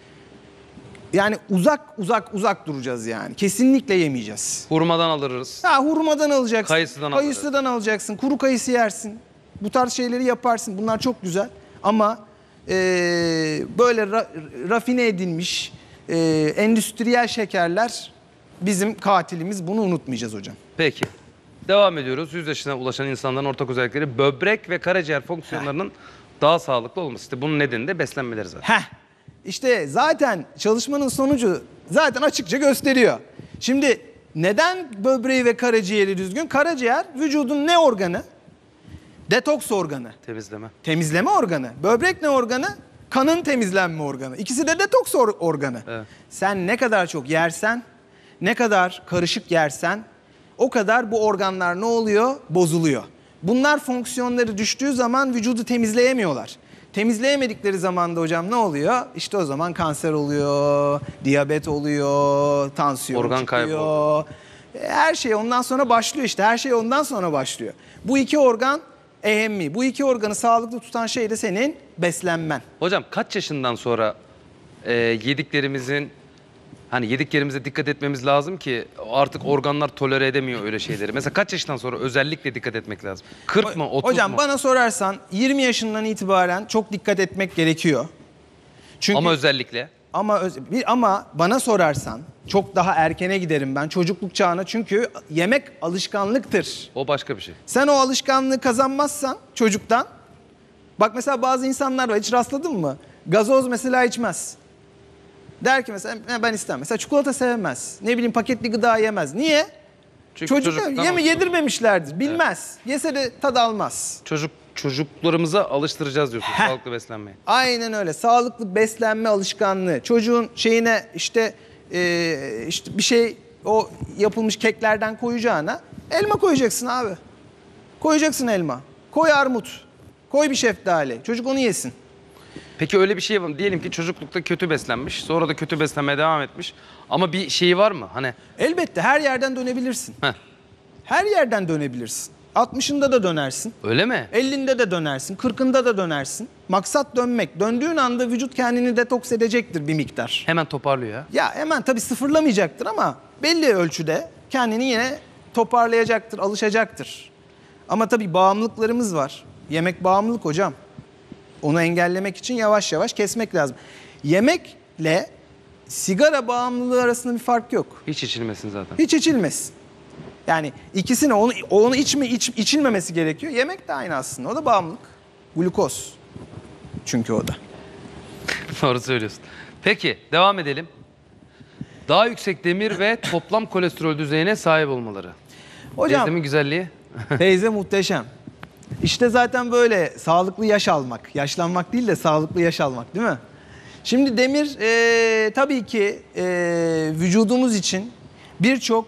[SPEAKER 7] Yani uzak uzak uzak duracağız yani. Kesinlikle yemeyeceğiz.
[SPEAKER 1] Hurmadan alırız.
[SPEAKER 7] Ha, hurmadan alacaksın.
[SPEAKER 1] Kayısıdan
[SPEAKER 7] Kayısıdan alacaksın. Kuru kayısı yersin. Bu tarz şeyleri yaparsın. Bunlar çok güzel. Ama e, böyle ra, rafine edilmiş e, endüstriyel şekerler bizim katilimiz. Bunu unutmayacağız hocam.
[SPEAKER 1] Peki. Devam ediyoruz. yüz yaşına ulaşan insanların ortak özellikleri böbrek ve karaciğer fonksiyonlarının daha sağlıklı olması. İşte bunun nedeni de beslenmeleri zaten.
[SPEAKER 7] Heh. İşte zaten çalışmanın sonucu zaten açıkça gösteriyor. Şimdi neden böbreği ve karaciğeri düzgün? Karaciğer vücudun ne organı? Detoks organı.
[SPEAKER 1] Temizleme.
[SPEAKER 7] Temizleme organı. Böbrek ne organı? Kanın temizlenme organı. İkisi de detoks or- organı.
[SPEAKER 1] Evet.
[SPEAKER 7] Sen ne kadar çok yersen, ne kadar karışık yersen o kadar bu organlar ne oluyor? Bozuluyor. Bunlar fonksiyonları düştüğü zaman vücudu temizleyemiyorlar. Temizleyemedikleri zaman da hocam ne oluyor? İşte o zaman kanser oluyor, diyabet oluyor, tansiyon
[SPEAKER 1] Organ
[SPEAKER 7] çıkıyor.
[SPEAKER 1] kaybı.
[SPEAKER 7] Her şey ondan sonra başlıyor işte. Her şey ondan sonra başlıyor. Bu iki organ ehemmi. Bu iki organı sağlıklı tutan şey de senin beslenmen.
[SPEAKER 1] Hocam kaç yaşından sonra e, yediklerimizin hani yediklerimize dikkat etmemiz lazım ki artık organlar tolere edemiyor öyle şeyleri. Mesela kaç yaşından sonra özellikle dikkat etmek lazım? kırk mı, otuz
[SPEAKER 7] Hocam
[SPEAKER 1] mu?
[SPEAKER 7] bana sorarsan yirmi yaşından itibaren çok dikkat etmek gerekiyor. Çünkü
[SPEAKER 1] Ama özellikle.
[SPEAKER 7] ama öz- bir ama bana sorarsan çok daha erkene giderim ben çocukluk çağına, çünkü yemek alışkanlıktır.
[SPEAKER 1] O başka bir şey.
[SPEAKER 7] Sen o alışkanlığı kazanmazsan çocuktan, bak mesela bazı insanlar var, hiç rastladın mı? Gazoz mesela içmez. Der ki mesela ben istemem. Mesela çikolata sevmez. Ne bileyim paketli gıda yemez. Niye?
[SPEAKER 1] Çünkü
[SPEAKER 7] Çocuk
[SPEAKER 1] çocuktan
[SPEAKER 7] yeme
[SPEAKER 1] olsun.
[SPEAKER 7] yedirmemişlerdir. Bilmez. Yese de tad almaz.
[SPEAKER 1] Çocuk çocuklarımıza alıştıracağız diyorsun sağlıklı beslenmeyi.
[SPEAKER 7] Aynen öyle. Sağlıklı beslenme alışkanlığı. Çocuğun şeyine işte e, işte bir şey o yapılmış keklerden koyacağına elma koyacaksın abi. Koyacaksın elma. Koy armut. Koy bir şeftali. Çocuk onu yesin.
[SPEAKER 1] Peki öyle bir şey var mı? Diyelim ki çocuklukta kötü beslenmiş, sonra da kötü beslenmeye devam etmiş. Ama bir şeyi var mı? Hani
[SPEAKER 7] Elbette her yerden dönebilirsin.
[SPEAKER 1] heh,
[SPEAKER 7] Her yerden dönebilirsin. altmışında da dönersin.
[SPEAKER 1] öyle mi?
[SPEAKER 7] ellinde de dönersin. kırkında da dönersin. Maksat dönmek. Döndüğün anda vücut kendini detoks edecektir bir miktar.
[SPEAKER 1] Hemen toparlıyor ya.
[SPEAKER 7] Ya hemen tabii sıfırlamayacaktır ama belli ölçüde kendini yine toparlayacaktır, alışacaktır. Ama tabii bağımlılıklarımız var. Yemek bağımlılık hocam. Onu engellemek için yavaş yavaş kesmek lazım. Yemekle sigara bağımlılığı arasında bir fark yok.
[SPEAKER 1] Hiç içilmesin zaten.
[SPEAKER 7] Hiç içilmesin. Yani ikisini onu onu içme iç, içilmemesi gerekiyor. Yemek de aynı aslında. O da bağımlılık. Glukoz. Çünkü o da.
[SPEAKER 1] Doğru söylüyorsun. Peki devam edelim. Daha yüksek demir ve toplam kolesterol düzeyine sahip olmaları.
[SPEAKER 7] Hocam
[SPEAKER 1] Teyzemin güzelliği.
[SPEAKER 7] teyze muhteşem. İşte zaten böyle sağlıklı yaş almak. Yaşlanmak değil de sağlıklı yaş almak, değil mi? Şimdi demir e, tabii ki e, vücudumuz için birçok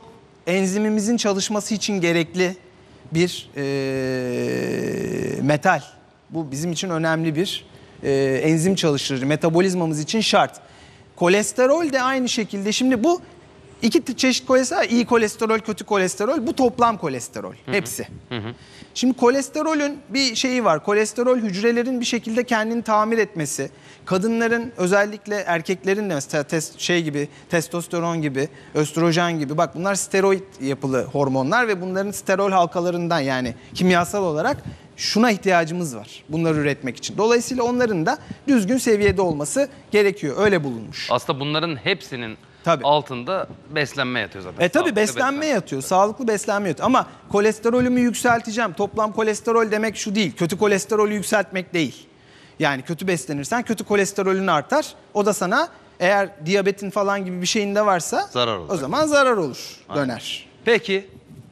[SPEAKER 7] enzimimizin çalışması için gerekli bir e, metal. Bu bizim için önemli bir e, enzim çalıştırıcı. Metabolizmamız için şart. Kolesterol de aynı şekilde. Şimdi bu iki çeşit kolesterol, iyi kolesterol, kötü kolesterol. Bu toplam kolesterol. Hepsi. Hı hı. Şimdi kolesterolün bir şeyi var. Kolesterol hücrelerin bir şekilde kendini tamir etmesi. Kadınların, özellikle erkeklerin de mesela tes, şey gibi, testosteron gibi, östrojen gibi. Bak bunlar steroid yapılı hormonlar ve bunların sterol halkalarından, yani kimyasal olarak şuna ihtiyacımız var bunları üretmek için. Dolayısıyla onların da düzgün seviyede olması gerekiyor. Öyle bulunmuş.
[SPEAKER 1] Aslında bunların hepsinin
[SPEAKER 7] Tabii.
[SPEAKER 1] altında beslenme yatıyor zaten.
[SPEAKER 7] E tabii
[SPEAKER 1] Sağlıklı
[SPEAKER 7] beslenme
[SPEAKER 1] beslenme
[SPEAKER 7] yatıyor. Sağlıklı beslenme yatıyor. Ama kolesterolümü yükselteceğim. Toplam kolesterol demek şu değil. Kötü kolesterolü yükseltmek değil. Yani kötü beslenirsen kötü kolesterolün artar. O da sana, eğer diyabetin falan gibi bir şeyin de varsa
[SPEAKER 1] Zarar olur.
[SPEAKER 7] o zaman zarar olur.
[SPEAKER 1] Aynen.
[SPEAKER 7] Döner.
[SPEAKER 1] Peki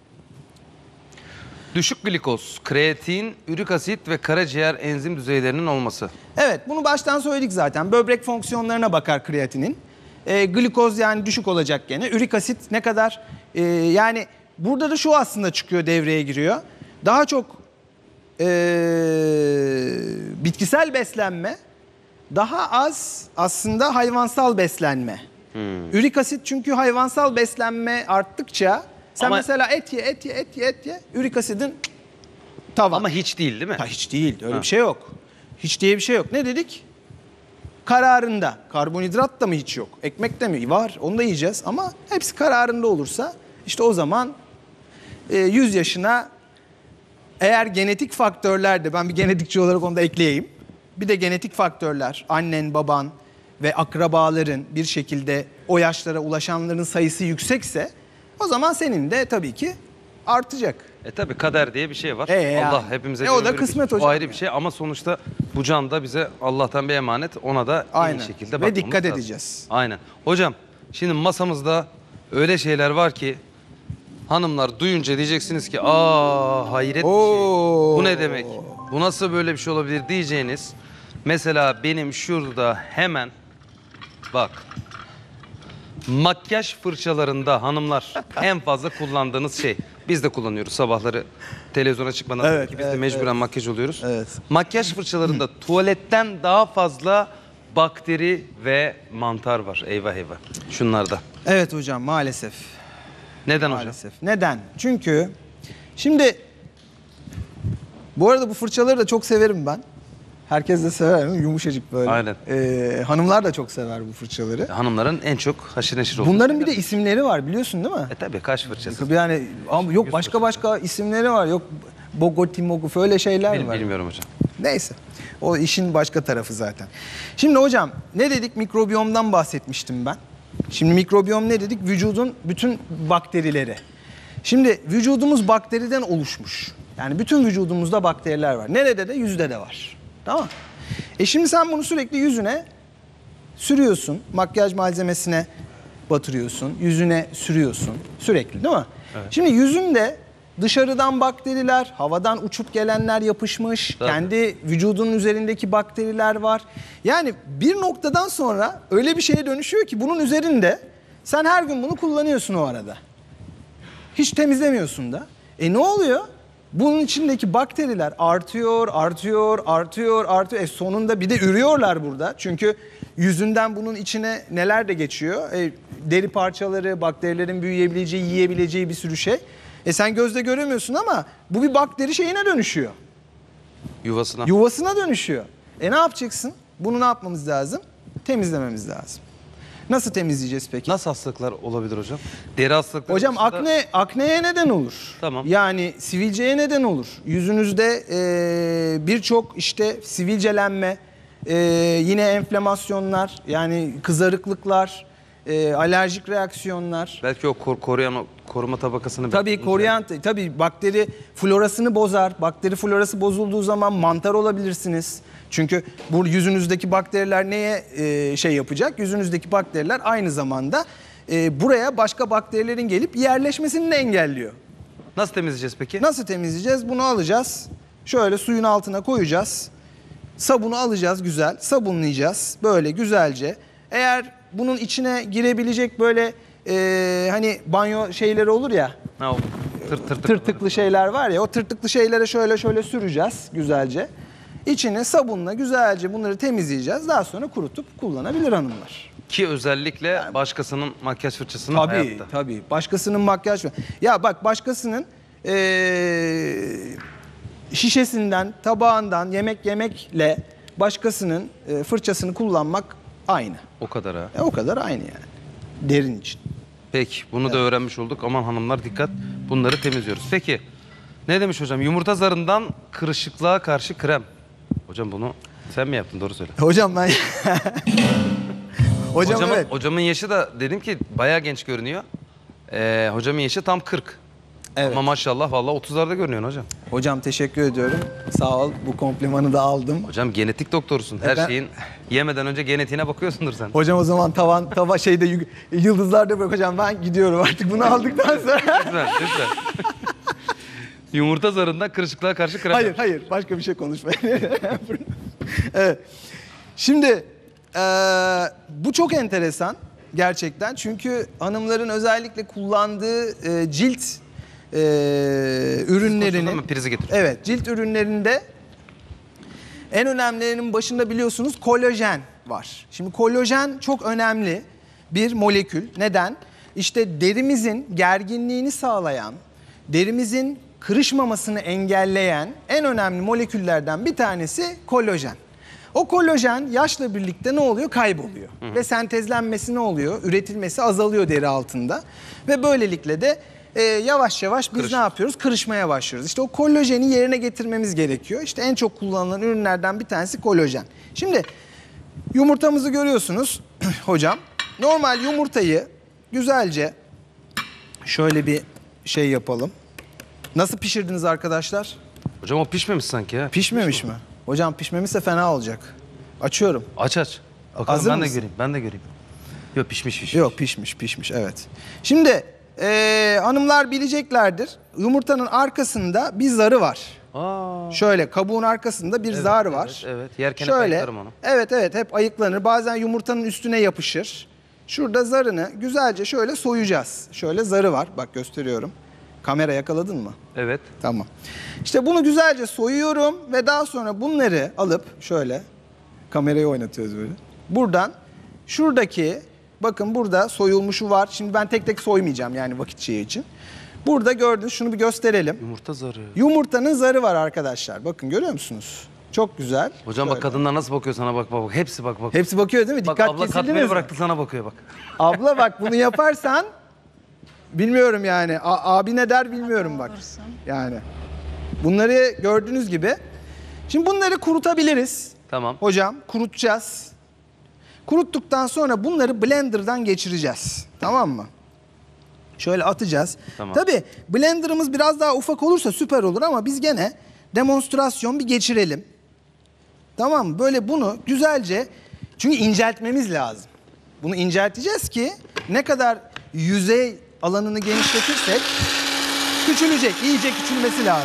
[SPEAKER 1] düşük glikoz, kreatin, ürik asit ve karaciğer enzim düzeylerinin olması.
[SPEAKER 7] Evet, bunu baştan söyledik zaten. Böbrek fonksiyonlarına bakar kreatinin. E, glikoz yani düşük olacak gene. Ürik asit ne kadar? E, yani burada da şu aslında çıkıyor, devreye giriyor. Daha çok e, bitkisel beslenme, daha az aslında hayvansal beslenme. Hmm. Ürik asit çünkü hayvansal beslenme arttıkça sen
[SPEAKER 1] Ama-
[SPEAKER 7] mesela et ye, et ye, et ye, et ye. Ürik asidin tavan.
[SPEAKER 1] Ama hiç değil değil mi?
[SPEAKER 7] Ha, hiç değil. Öyle
[SPEAKER 1] Ha.
[SPEAKER 7] bir şey yok. Hiç diye bir şey yok. Ne dedik? Kararında. Karbonhidrat da mı hiç yok? Ekmek de mi? Var. Onu da yiyeceğiz ama hepsi kararında olursa işte o zaman e, yüz yaşına, eğer genetik faktörler de, ben bir genetikçi olarak onu da ekleyeyim. Bir de genetik faktörler, annen, baban ve akrabaların bir şekilde o yaşlara ulaşanların sayısı yüksekse o zaman senin de tabii ki artacak.
[SPEAKER 1] E tabi kader diye bir şey var.
[SPEAKER 7] E yani.
[SPEAKER 1] Allah hepimize
[SPEAKER 7] E o da
[SPEAKER 1] göre bir-
[SPEAKER 7] kısmet
[SPEAKER 1] o
[SPEAKER 7] hocam.
[SPEAKER 1] ayrı bir şey ama sonuçta bu can da bize Allah'tan bir emanet. Ona da
[SPEAKER 7] Aynen.
[SPEAKER 1] iyi şekilde
[SPEAKER 7] Ve
[SPEAKER 1] bakmamız
[SPEAKER 7] dikkat
[SPEAKER 1] lazım.
[SPEAKER 7] edeceğiz.
[SPEAKER 1] Aynen. Hocam şimdi masamızda öyle şeyler var ki hanımlar duyunca diyeceksiniz ki aa hayret bir şey.
[SPEAKER 7] Oo.
[SPEAKER 1] Bu ne demek? Bu nasıl böyle bir şey olabilir diyeceğiniz. Mesela benim şurada hemen bak, makyaj fırçalarında hanımlar en fazla kullandığınız şey. Biz de kullanıyoruz sabahları televizyona çıkmadan
[SPEAKER 7] Evet,
[SPEAKER 1] tabii ki biz de
[SPEAKER 7] evet,
[SPEAKER 1] mecburen
[SPEAKER 7] evet.
[SPEAKER 1] makyaj oluyoruz.
[SPEAKER 7] Evet.
[SPEAKER 1] Makyaj fırçalarında tuvaletten daha fazla bakteri ve mantar var. Eyvah eyvah. Şunlarda.
[SPEAKER 7] Evet hocam, maalesef.
[SPEAKER 1] Neden hocam?
[SPEAKER 7] Maalesef. Neden? Çünkü şimdi bu arada bu fırçaları da çok severim ben. Herkes de sever mi? Yumuşacık böyle.
[SPEAKER 1] Aynen.
[SPEAKER 7] Ee, hanımlar da çok sever bu fırçaları.
[SPEAKER 1] Hanımların en çok haşır neşir olduğu.
[SPEAKER 7] Bunların bir de isimleri var, biliyorsun değil mi?
[SPEAKER 1] E tabii kaş fırçası.
[SPEAKER 7] Yani ama yok, başka başka isimleri var. Yok Bogoti Moguf, öyle şeyler
[SPEAKER 1] Bil-
[SPEAKER 7] var.
[SPEAKER 1] Bilmiyorum hocam.
[SPEAKER 7] Neyse. O işin başka tarafı zaten. Şimdi hocam ne dedik? Mikrobiyomdan bahsetmiştim ben. Şimdi mikrobiyom ne dedik? Vücudun bütün bakterileri. Şimdi vücudumuz bakteriden oluşmuş. Yani bütün vücudumuzda bakteriler var. Nerede de? Yüzde de var. Tamam. E şimdi sen bunu sürekli yüzüne sürüyorsun. Makyaj malzemesine batırıyorsun. Yüzüne sürüyorsun. Sürekli değil mi? Evet. Şimdi yüzünde dışarıdan bakteriler, havadan uçup gelenler yapışmış.
[SPEAKER 1] Tabii.
[SPEAKER 7] Kendi vücudunun üzerindeki bakteriler var. Yani bir noktadan sonra öyle bir şeye dönüşüyor ki bunun üzerinde sen her gün bunu kullanıyorsun o arada. Hiç temizlemiyorsun da. E ne oluyor? Bunun içindeki bakteriler artıyor, artıyor, artıyor, artıyor. E sonunda bir de ürüyorlar burada. Çünkü yüzünden bunun içine neler de geçiyor? E, deri parçaları, bakterilerin büyüyebileceği, yiyebileceği bir sürü şey. E sen gözle göremiyorsun ama bu bir bakteri şeyine dönüşüyor.
[SPEAKER 1] Yuvasına.
[SPEAKER 7] Yuvasına dönüşüyor. E ne yapacaksın? Bunu ne yapmamız lazım? Temizlememiz lazım. Nasıl temizleyeceğiz peki?
[SPEAKER 1] Nasıl hastalıklar olabilir hocam? Deri hastalıkları
[SPEAKER 7] Hocam
[SPEAKER 1] dışında-
[SPEAKER 7] akne akneye neden olur.
[SPEAKER 1] Tamam.
[SPEAKER 7] Yani sivilceye neden olur. Yüzünüzde e, birçok işte sivilcelenme, e, yine enflamasyonlar, yani kızarıklıklar, e, alerjik reaksiyonlar.
[SPEAKER 1] Belki o kor koruyan o koruma tabakasını...
[SPEAKER 7] Tabii koruyan, tabii bakteri florasını bozar. Bakteri florası bozulduğu zaman mantar olabilirsiniz. Çünkü bu yüzünüzdeki bakteriler neye e, şey yapacak? Yüzünüzdeki bakteriler aynı zamanda e, buraya başka bakterilerin gelip yerleşmesini de engelliyor.
[SPEAKER 1] Nasıl temizleyeceğiz peki?
[SPEAKER 7] Nasıl temizleyeceğiz? Bunu alacağız. Şöyle suyun altına koyacağız. Sabunu alacağız güzel. Sabunlayacağız böyle güzelce. Eğer bunun içine girebilecek böyle e, hani banyo şeyleri olur ya.
[SPEAKER 1] Ha, o tır tır tır.
[SPEAKER 7] Tırtıklı şeyler var ya, o tırtıklı şeylere şöyle şöyle süreceğiz güzelce. İçine sabunla güzelce bunları temizleyeceğiz. Daha sonra kurutup kullanabilir hanımlar.
[SPEAKER 1] Ki özellikle başkasının makyaj fırçasını
[SPEAKER 7] Tabii
[SPEAKER 1] hayatta.
[SPEAKER 7] tabii. Başkasının makyaj... Ya bak başkasının ee, şişesinden, tabağından yemek yemekle başkasının e, fırçasını kullanmak aynı.
[SPEAKER 1] O kadar ha.
[SPEAKER 7] E, o kadar aynı yani. Derin için.
[SPEAKER 1] Peki bunu da öğrenmiş olduk. Aman hanımlar dikkat, bunları temizliyoruz. Peki ne demiş hocam? Yumurta zarından kırışıklığa karşı krem. Hocam bunu sen mi yaptın? Doğru söyle.
[SPEAKER 7] Hocam ben... Hocam
[SPEAKER 1] hocamın,
[SPEAKER 7] evet.
[SPEAKER 1] hocamın yaşı da dedim ki bayağı genç görünüyor. Ee, hocamın yaşı tam kırk.
[SPEAKER 7] Evet.
[SPEAKER 1] Ama maşallah vallahi otuzlarda görünüyorsun hocam.
[SPEAKER 7] Hocam teşekkür ediyorum. Sağ ol. Bu komplimanı da aldım.
[SPEAKER 1] Hocam genetik doktorusun. Her
[SPEAKER 7] E ben-
[SPEAKER 1] şeyin yemeden önce genetiğine bakıyorsundur sen.
[SPEAKER 7] Hocam o zaman tavan tava şeyde yü- yıldızlarda bırak hocam, ben gidiyorum artık bunu aldıktan sonra.
[SPEAKER 1] Lütfen, lütfen. Yumurta zarından kırışıklığa karşı krem.
[SPEAKER 7] Hayır hayır, başka bir şey konuşmayın. Evet. Şimdi eee, bu çok enteresan gerçekten, çünkü hanımların özellikle kullandığı eee, cilt eee, ürünlerini,
[SPEAKER 1] Konuşalım mı? Prizi getir.
[SPEAKER 7] evet, cilt ürünlerinde en önemlilerinin başında biliyorsunuz kolajen var. Şimdi kolajen çok önemli bir molekül. Neden? İşte derimizin gerginliğini sağlayan, derimizin kırışmamasını engelleyen en önemli moleküllerden bir tanesi kolajen. O kolajen yaşla birlikte ne oluyor? Kayboluyor. Ve sentezlenmesi ne oluyor? Üretilmesi azalıyor deri altında. Ve böylelikle de e, yavaş yavaş biz
[SPEAKER 1] Kırışır.
[SPEAKER 7] ne yapıyoruz? Kırışmaya başlıyoruz. İşte o kolajeni yerine getirmemiz gerekiyor. İşte en çok kullanılan ürünlerden bir tanesi kolajen. Şimdi yumurtamızı görüyorsunuz hocam. Normal yumurtayı güzelce şöyle bir şey yapalım. Nasıl pişirdiniz arkadaşlar?
[SPEAKER 1] Hocam o pişmemiş sanki ya.
[SPEAKER 7] Pişmemiş mi? Hocam pişmemişse fena olacak. Açıyorum.
[SPEAKER 1] Aç aç. Bakalım
[SPEAKER 7] Hazır
[SPEAKER 1] ben
[SPEAKER 7] mısın?
[SPEAKER 1] de göreyim. Ben de göreyim. Yok pişmiş pişmiş.
[SPEAKER 7] Yok pişmiş pişmiş evet. Şimdi eee, hanımlar bileceklerdir. Yumurtanın arkasında bir zarı var.
[SPEAKER 1] Aa.
[SPEAKER 7] Şöyle kabuğun arkasında bir zar var.
[SPEAKER 1] Evet, evet. Yerken hep
[SPEAKER 7] Şöyle,
[SPEAKER 1] ayıklarım onu.
[SPEAKER 7] evet evet hep ayıklanır. Bazen yumurtanın üstüne yapışır. Şurada zarını güzelce şöyle soyacağız. Şöyle zarı var. Bak gösteriyorum. Kamera yakaladın mı?
[SPEAKER 1] Evet.
[SPEAKER 7] Tamam. İşte bunu güzelce soyuyorum ve daha sonra bunları alıp şöyle kamerayı oynatıyoruz böyle. Buradan şuradaki, bakın burada soyulmuşu var. Şimdi ben tek tek soymayacağım yani vakit şeyi için. Burada gördünüz, şunu bir gösterelim.
[SPEAKER 1] Yumurta zarı.
[SPEAKER 7] Yumurtanın zarı var arkadaşlar. Bakın görüyor musunuz? Çok güzel.
[SPEAKER 1] Hocam bak
[SPEAKER 7] Şöyle.
[SPEAKER 1] kadınlar nasıl bakıyor sana, bak bak bak. Hepsi bak bak.
[SPEAKER 7] Hepsi bakıyor değil mi?
[SPEAKER 1] Bak
[SPEAKER 7] Dikkat
[SPEAKER 1] abla
[SPEAKER 7] kesildiniz
[SPEAKER 1] katmeri
[SPEAKER 7] mi?
[SPEAKER 1] bıraktı sana bakıyor bak.
[SPEAKER 7] Abla bak bunu yaparsan bilmiyorum yani. A- abi ne der bilmiyorum bak. Yani bunları gördüğünüz gibi. Şimdi bunları kurutabiliriz.
[SPEAKER 1] Tamam.
[SPEAKER 7] Hocam kurutacağız. Kuruttuktan sonra bunları blenderdan geçireceğiz. Tamam mı? Şöyle atacağız.
[SPEAKER 1] Tamam.
[SPEAKER 7] Tabii blenderımız biraz daha ufak olursa süper olur ama biz gene demonstrasyon bir geçirelim. Tamam mı? Böyle bunu güzelce, çünkü inceltmemiz lazım. Bunu incelteceğiz ki ne kadar yüzey alanını genişletirsek küçülecek, iyice küçülmesi lazım.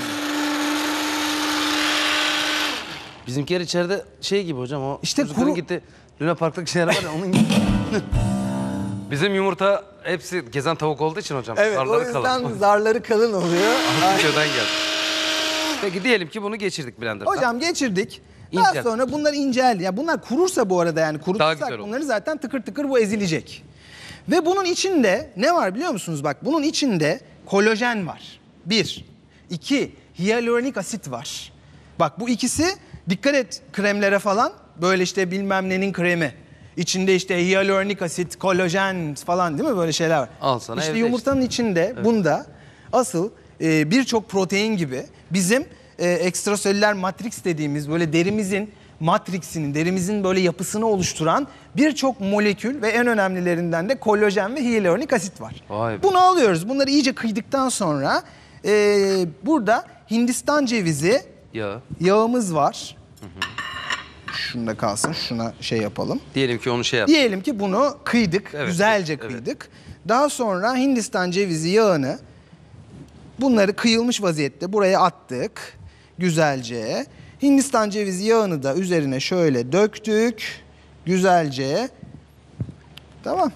[SPEAKER 1] Bizimkiler içeride şey gibi hocam, o
[SPEAKER 7] İşte
[SPEAKER 1] çocukların
[SPEAKER 7] kuru-
[SPEAKER 1] gitti. Luna Park'taki şeyler var ya onun gibi. Bizim yumurta hepsi gezen tavuk olduğu için hocam.
[SPEAKER 7] Evet, o
[SPEAKER 1] zarları
[SPEAKER 7] yüzden
[SPEAKER 1] kalın.
[SPEAKER 7] zarları kalın oluyor.
[SPEAKER 1] Stüdyodan geldi. Peki diyelim ki bunu geçirdik blenderdan.
[SPEAKER 7] Hocam geçirdik. Daha
[SPEAKER 1] İncel.
[SPEAKER 7] sonra bunlar incel. Ya bunlar kurursa bu arada, yani
[SPEAKER 1] Daha
[SPEAKER 7] kurutursak
[SPEAKER 1] güzel olur.
[SPEAKER 7] bunları zaten tıkır tıkır bu ezilecek. Ve bunun içinde ne var biliyor musunuz? Bak bunun içinde kolajen var. Bir. İki. Hyaluronik asit var. Bak bu ikisi, dikkat et kremlere falan. Böyle işte bilmem nenin kremi. İçinde işte hyaluronik asit, kolajen falan değil mi, böyle şeyler var.
[SPEAKER 1] Al sana
[SPEAKER 7] İşte
[SPEAKER 1] evde
[SPEAKER 7] yumurtanın içinde bunda asıl e, birçok protein gibi bizim e, ekstraselüler matrix dediğimiz böyle derimizin matriksinin, derimizin böyle yapısını oluşturan birçok molekül ve en önemlilerinden de kolajen ve hyaluronik asit var.
[SPEAKER 1] Vay be.
[SPEAKER 7] Bunu alıyoruz. Bunları iyice kıydıktan sonra e, burada Hindistan cevizi
[SPEAKER 1] Ya.
[SPEAKER 7] yağımız var. Şunda kalsın. Şuna şey yapalım.
[SPEAKER 1] Diyelim ki onu şey yap.
[SPEAKER 7] Diyelim ki bunu kıydık,
[SPEAKER 1] Evet,
[SPEAKER 7] güzelce
[SPEAKER 1] evet.
[SPEAKER 7] kıydık. Daha sonra Hindistan cevizi yağını, bunları kıyılmış vaziyette buraya attık güzelce. Hindistan cevizi yağını da üzerine şöyle döktük güzelce. Tamam.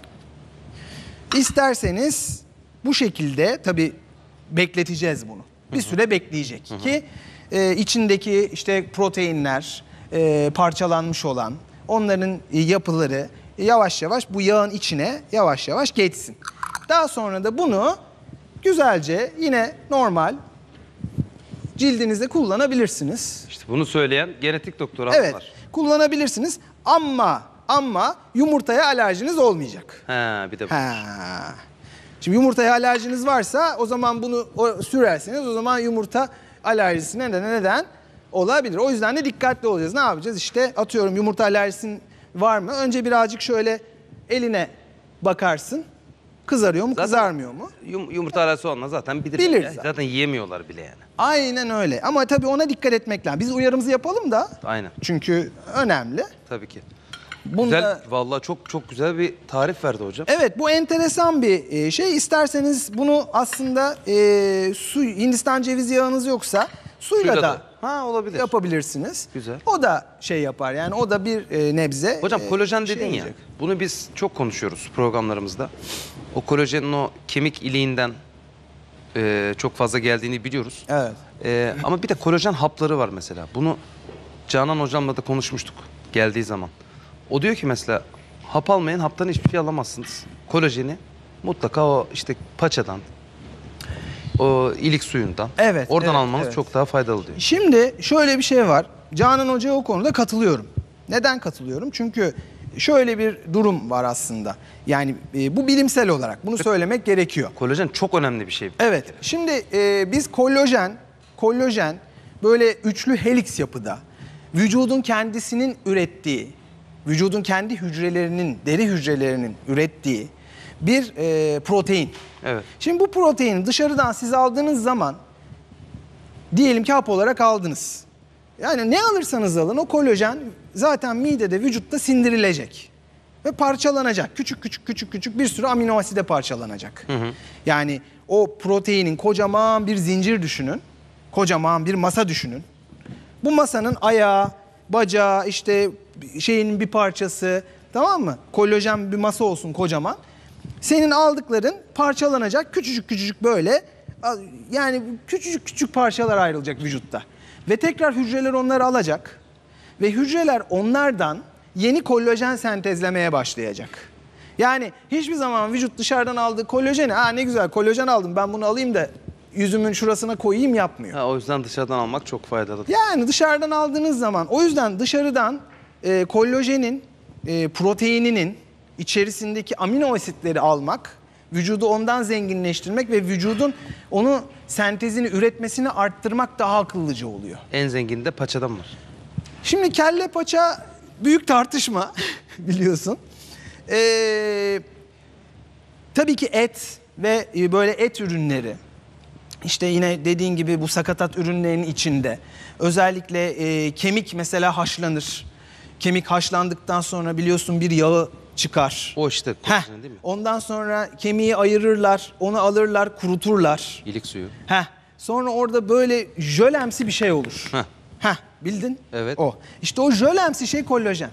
[SPEAKER 7] İsterseniz bu şekilde tabii bekleteceğiz bunu. Bir süre bekleyecek ki e, içindeki işte proteinler e, parçalanmış olan onların e, yapıları yavaş yavaş bu yağın içine yavaş yavaş geçsin. Daha sonra da bunu güzelce yine normal cildinizde kullanabilirsiniz.
[SPEAKER 1] İşte bunu söyleyen genetik doktoru
[SPEAKER 7] Evet,
[SPEAKER 1] var.
[SPEAKER 7] kullanabilirsiniz ama ama yumurtaya alerjiniz olmayacak.
[SPEAKER 1] Ha bir de bu.
[SPEAKER 7] Ha. Şimdi yumurtaya alerjiniz varsa o zaman bunu o, sürerseniz o zaman yumurta alerjisine neden neden olabilir. O yüzden de dikkatli olacağız. Ne yapacağız? İşte atıyorum yumurta alerjisin var mı? Önce birazcık şöyle eline bakarsın. Kızarıyor mu,
[SPEAKER 1] Zaten
[SPEAKER 7] kızarmıyor mu?
[SPEAKER 1] Yum, yumurta alerjisi olmaz zaten bilir.
[SPEAKER 7] Bilir
[SPEAKER 1] Ya.
[SPEAKER 7] zaten.
[SPEAKER 1] Zaten yiyemiyorlar bile yani.
[SPEAKER 7] Aynen öyle. Ama tabii ona dikkat etmek lazım. Biz uyarımızı yapalım da.
[SPEAKER 1] Aynen.
[SPEAKER 7] Çünkü önemli.
[SPEAKER 1] Tabii ki.
[SPEAKER 7] Bunda...
[SPEAKER 1] Güzel, vallahi çok çok güzel bir tarif verdi hocam.
[SPEAKER 7] Evet, bu enteresan bir e, şey. İsterseniz bunu aslında e, su, Hindistan cevizi yağınız yoksa suyla,
[SPEAKER 1] Suyla
[SPEAKER 7] da,
[SPEAKER 1] da. Ha, olabilir.
[SPEAKER 7] yapabilirsiniz.
[SPEAKER 1] Güzel.
[SPEAKER 7] O da şey yapar yani o da bir e, nebze.
[SPEAKER 1] Hocam
[SPEAKER 7] e,
[SPEAKER 1] kolajen
[SPEAKER 7] şey
[SPEAKER 1] dedin ya.
[SPEAKER 7] olacak.
[SPEAKER 1] Bunu biz çok konuşuyoruz programlarımızda. O kolajenin o kemik iliğinden e, çok fazla geldiğini biliyoruz.
[SPEAKER 7] Evet.
[SPEAKER 1] E, ama bir de kolajen hapları var mesela. Bunu Canan hocamla da konuşmuştuk geldiği zaman. O diyor ki mesela hap almayın, haptan hiçbir şey alamazsınız. Kolajeni mutlaka o işte paçadan, o ilik suyundan,
[SPEAKER 7] Evet,
[SPEAKER 1] oradan
[SPEAKER 7] evet,
[SPEAKER 1] almanız
[SPEAKER 7] evet.
[SPEAKER 1] çok daha faydalı diyor.
[SPEAKER 7] Şimdi şöyle bir şey var. Canan Hoca'ya o konuda katılıyorum. Neden katılıyorum? Çünkü şöyle bir durum var aslında. Yani e, bu bilimsel olarak bunu söylemek gerekiyor.
[SPEAKER 1] Kolajen çok önemli bir şey.
[SPEAKER 7] Evet. Şimdi e, biz kollajen, kollajen böyle üçlü helix yapıda vücudun kendisinin ürettiği, vücudun kendi hücrelerinin, deri hücrelerinin ürettiği bir e, protein.
[SPEAKER 1] Evet.
[SPEAKER 7] Şimdi bu proteini dışarıdan siz aldığınız zaman diyelim ki hap olarak aldınız. Yani ne alırsanız alın o kolajen zaten midede, vücutta sindirilecek. Ve parçalanacak. Küçük küçük küçük küçük bir sürü amino aside parçalanacak. Hı hı. Yani o proteinin kocaman bir zincir düşünün. Kocaman bir masa düşünün. Bu masanın ayağı, bacağı, işte şeyin bir parçası, tamam mı? Kolajen bir masa olsun kocaman. Senin aldıkların parçalanacak küçücük küçücük böyle. Yani küçücük küçük parçalar ayrılacak vücutta. Ve tekrar hücreler onları alacak. Ve hücreler onlardan yeni kollajen sentezlemeye başlayacak. Yani hiçbir zaman vücut dışarıdan aldığı kollajeni, ha ne güzel kollajen aldım ben bunu alayım da yüzümün şurasına koyayım yapmıyor.
[SPEAKER 1] Ha, o yüzden dışarıdan almak çok faydalı.
[SPEAKER 7] Yani dışarıdan aldığınız zaman o yüzden dışarıdan e, kollajenin, e, proteininin içerisindeki amino asitleri almak, vücudu ondan zenginleştirmek ve vücudun onu sentezini, üretmesini arttırmak daha akıllıca oluyor.
[SPEAKER 1] En zengini de paçadan var.
[SPEAKER 7] Şimdi kelle paça büyük tartışma biliyorsun. Ee, tabii ki et ve böyle et ürünleri, işte yine dediğin gibi bu sakatat ürünlerinin içinde özellikle e, kemik mesela haşlanır. Kemik haşlandıktan sonra biliyorsun bir yağı çıkar.
[SPEAKER 1] O işte
[SPEAKER 7] Heh,
[SPEAKER 1] kolajen değil mi?
[SPEAKER 7] ondan sonra kemiği ayırırlar, onu alırlar, kuruturlar.
[SPEAKER 1] İlik suyu.
[SPEAKER 7] Heh, sonra orada böyle jölemsi bir şey olur.
[SPEAKER 1] Heh.
[SPEAKER 7] Heh, bildin?
[SPEAKER 1] Evet.
[SPEAKER 7] O. İşte o jölemsi şey kollajen.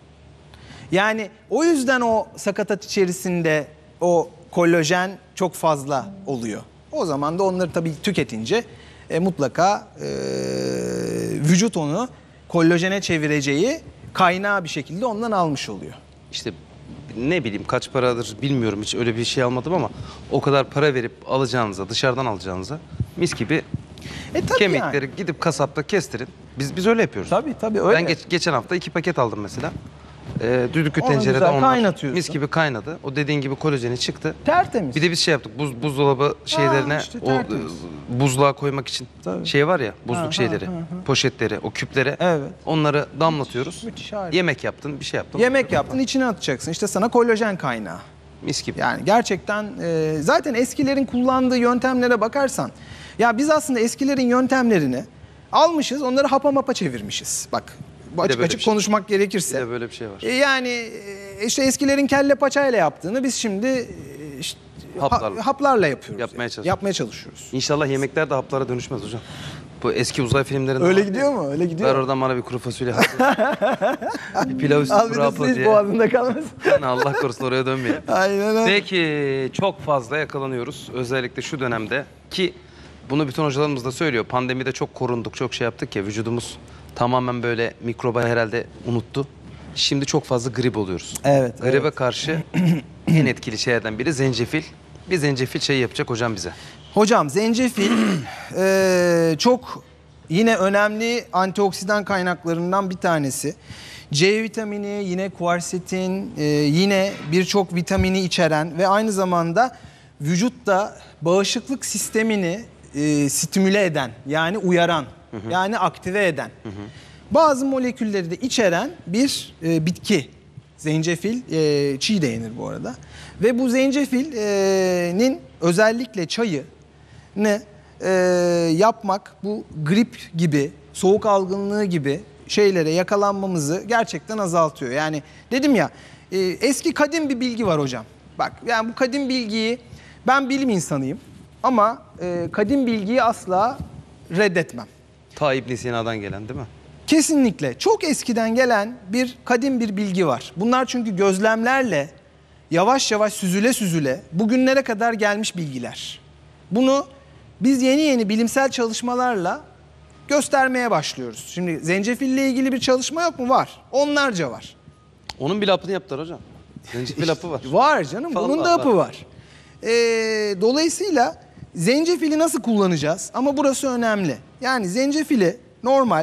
[SPEAKER 7] Yani o yüzden o sakatat içerisinde o kollajen çok fazla oluyor. O zaman da onları tabii tüketince e, mutlaka e, vücut onu kollajene çevireceği kaynağı bir şekilde ondan almış oluyor.
[SPEAKER 1] İşte ne bileyim kaç paradır bilmiyorum, hiç öyle bir şey almadım ama o kadar para verip alacağınıza, dışarıdan alacağınıza mis gibi
[SPEAKER 7] E, tabii
[SPEAKER 1] kemikleri
[SPEAKER 7] yani.
[SPEAKER 1] gidip kasapta kestirin. Biz biz öyle yapıyoruz.
[SPEAKER 7] Tabii tabii öyle.
[SPEAKER 1] Ben geç, geçen hafta iki paket aldım mesela. Ee, düdüklü
[SPEAKER 7] Onu
[SPEAKER 1] tencerede
[SPEAKER 7] güzel
[SPEAKER 1] onlar
[SPEAKER 7] kaynatıyorsun.
[SPEAKER 1] mis gibi kaynadı. O dediğin gibi kolajeni çıktı.
[SPEAKER 7] Tertemiz.
[SPEAKER 1] Bir de biz şey yaptık, buz, buzdolabı şeylerine
[SPEAKER 7] işte
[SPEAKER 1] o
[SPEAKER 7] tertemiz.
[SPEAKER 1] e, buzluğa koymak için
[SPEAKER 7] Tabii.
[SPEAKER 1] şey var ya, buzluk
[SPEAKER 7] Ha, ha,
[SPEAKER 1] şeyleri,
[SPEAKER 7] ha, ha.
[SPEAKER 1] poşetleri, o küplere
[SPEAKER 7] Evet.
[SPEAKER 1] onları damlatıyoruz.
[SPEAKER 7] Müthiş, harika.
[SPEAKER 1] Yemek yaptın, bir şey yaptın.
[SPEAKER 7] Yemek yaptın içine atacaksın. İşte sana kollajen kaynağı.
[SPEAKER 1] Mis gibi.
[SPEAKER 7] Yani gerçekten e, zaten eskilerin kullandığı yöntemlere bakarsan ya biz aslında eskilerin yöntemlerini almışız, onları hapa mapa çevirmişiz. Bak bu
[SPEAKER 1] Bir de
[SPEAKER 7] açık
[SPEAKER 1] böyle
[SPEAKER 7] açık
[SPEAKER 1] bir şey.
[SPEAKER 7] konuşmak
[SPEAKER 1] Bir
[SPEAKER 7] gerekirse.
[SPEAKER 1] de böyle bir şey var.
[SPEAKER 7] E, yani e, işte eskilerin kelle paçayla yaptığını biz şimdi e, işte, ha-
[SPEAKER 1] Haplarla.
[SPEAKER 7] haplarla yapıyoruz.
[SPEAKER 1] Yapmaya çalışıyoruz.
[SPEAKER 7] Yapmaya çalışıyoruz.
[SPEAKER 1] İnşallah yemekler de haplara dönüşmez hocam. Bu eski uzay filmlerinde
[SPEAKER 7] Öyle
[SPEAKER 1] var.
[SPEAKER 7] gidiyor mu? Öyle gidiyor
[SPEAKER 1] Ver
[SPEAKER 7] mu?
[SPEAKER 1] oradan bana bir kuru fasulye hapı. Bir pilav üstü
[SPEAKER 7] Al bir
[SPEAKER 1] kuru
[SPEAKER 7] de
[SPEAKER 1] hapı
[SPEAKER 7] su iç
[SPEAKER 1] diye.
[SPEAKER 7] boğazında kalmasın.
[SPEAKER 1] Yani Allah korusun oraya dönmeyelim.
[SPEAKER 7] Aynen öyle.
[SPEAKER 1] Peki çok fazla yakalanıyoruz. Özellikle şu dönemde ki bunu bütün hocalarımız da söylüyor. Pandemide çok korunduk, çok şey yaptık ya, vücudumuz tamamen böyle mikroba herhalde unuttu. Şimdi çok fazla grip oluyoruz.
[SPEAKER 7] Evet.
[SPEAKER 1] Gribe
[SPEAKER 7] evet.
[SPEAKER 1] karşı en etkili şeylerden biri zencefil. Bir zencefil çayı yapacak hocam bize.
[SPEAKER 7] Hocam zencefil eee, çok yine önemli antioksidan kaynaklarından bir tanesi. C vitamini, yine kuarsetin, eee, yine birçok vitamini içeren ve aynı zamanda vücutta bağışıklık sistemini eee, stimüle eden, yani uyaran, yani aktive eden bazı molekülleri de içeren bir eee, bitki. Zencefil, eee, çiğ de yenir bu arada. Ve bu zencefilin özellikle çayı ne e, yapmak, bu grip gibi, soğuk algınlığı gibi şeylere yakalanmamızı gerçekten azaltıyor. Yani dedim ya, e, eski kadim bir bilgi var hocam. Bak, yani bu kadim bilgiyi, ben bilim insanıyım ama e, kadim bilgiyi asla reddetmem.
[SPEAKER 1] Ta İbn Sina'dan gelen değil mi?
[SPEAKER 7] Kesinlikle çok eskiden gelen bir kadim bir bilgi var. Bunlar çünkü gözlemlerle yavaş yavaş süzüle süzüle bugünlere kadar gelmiş bilgiler. Bunu biz yeni yeni bilimsel çalışmalarla göstermeye başlıyoruz. Şimdi zencefille ilgili bir çalışma yok mu? Var. Onlarca var.
[SPEAKER 1] Onun bir hapını yaptılar hocam. Zencefil hapı var.
[SPEAKER 7] Var canım. Bunun
[SPEAKER 1] Vallahi
[SPEAKER 7] da hapı
[SPEAKER 1] var.
[SPEAKER 7] var. Ee, dolayısıyla zencefili nasıl kullanacağız? Ama burası önemli. Yani zencefili normal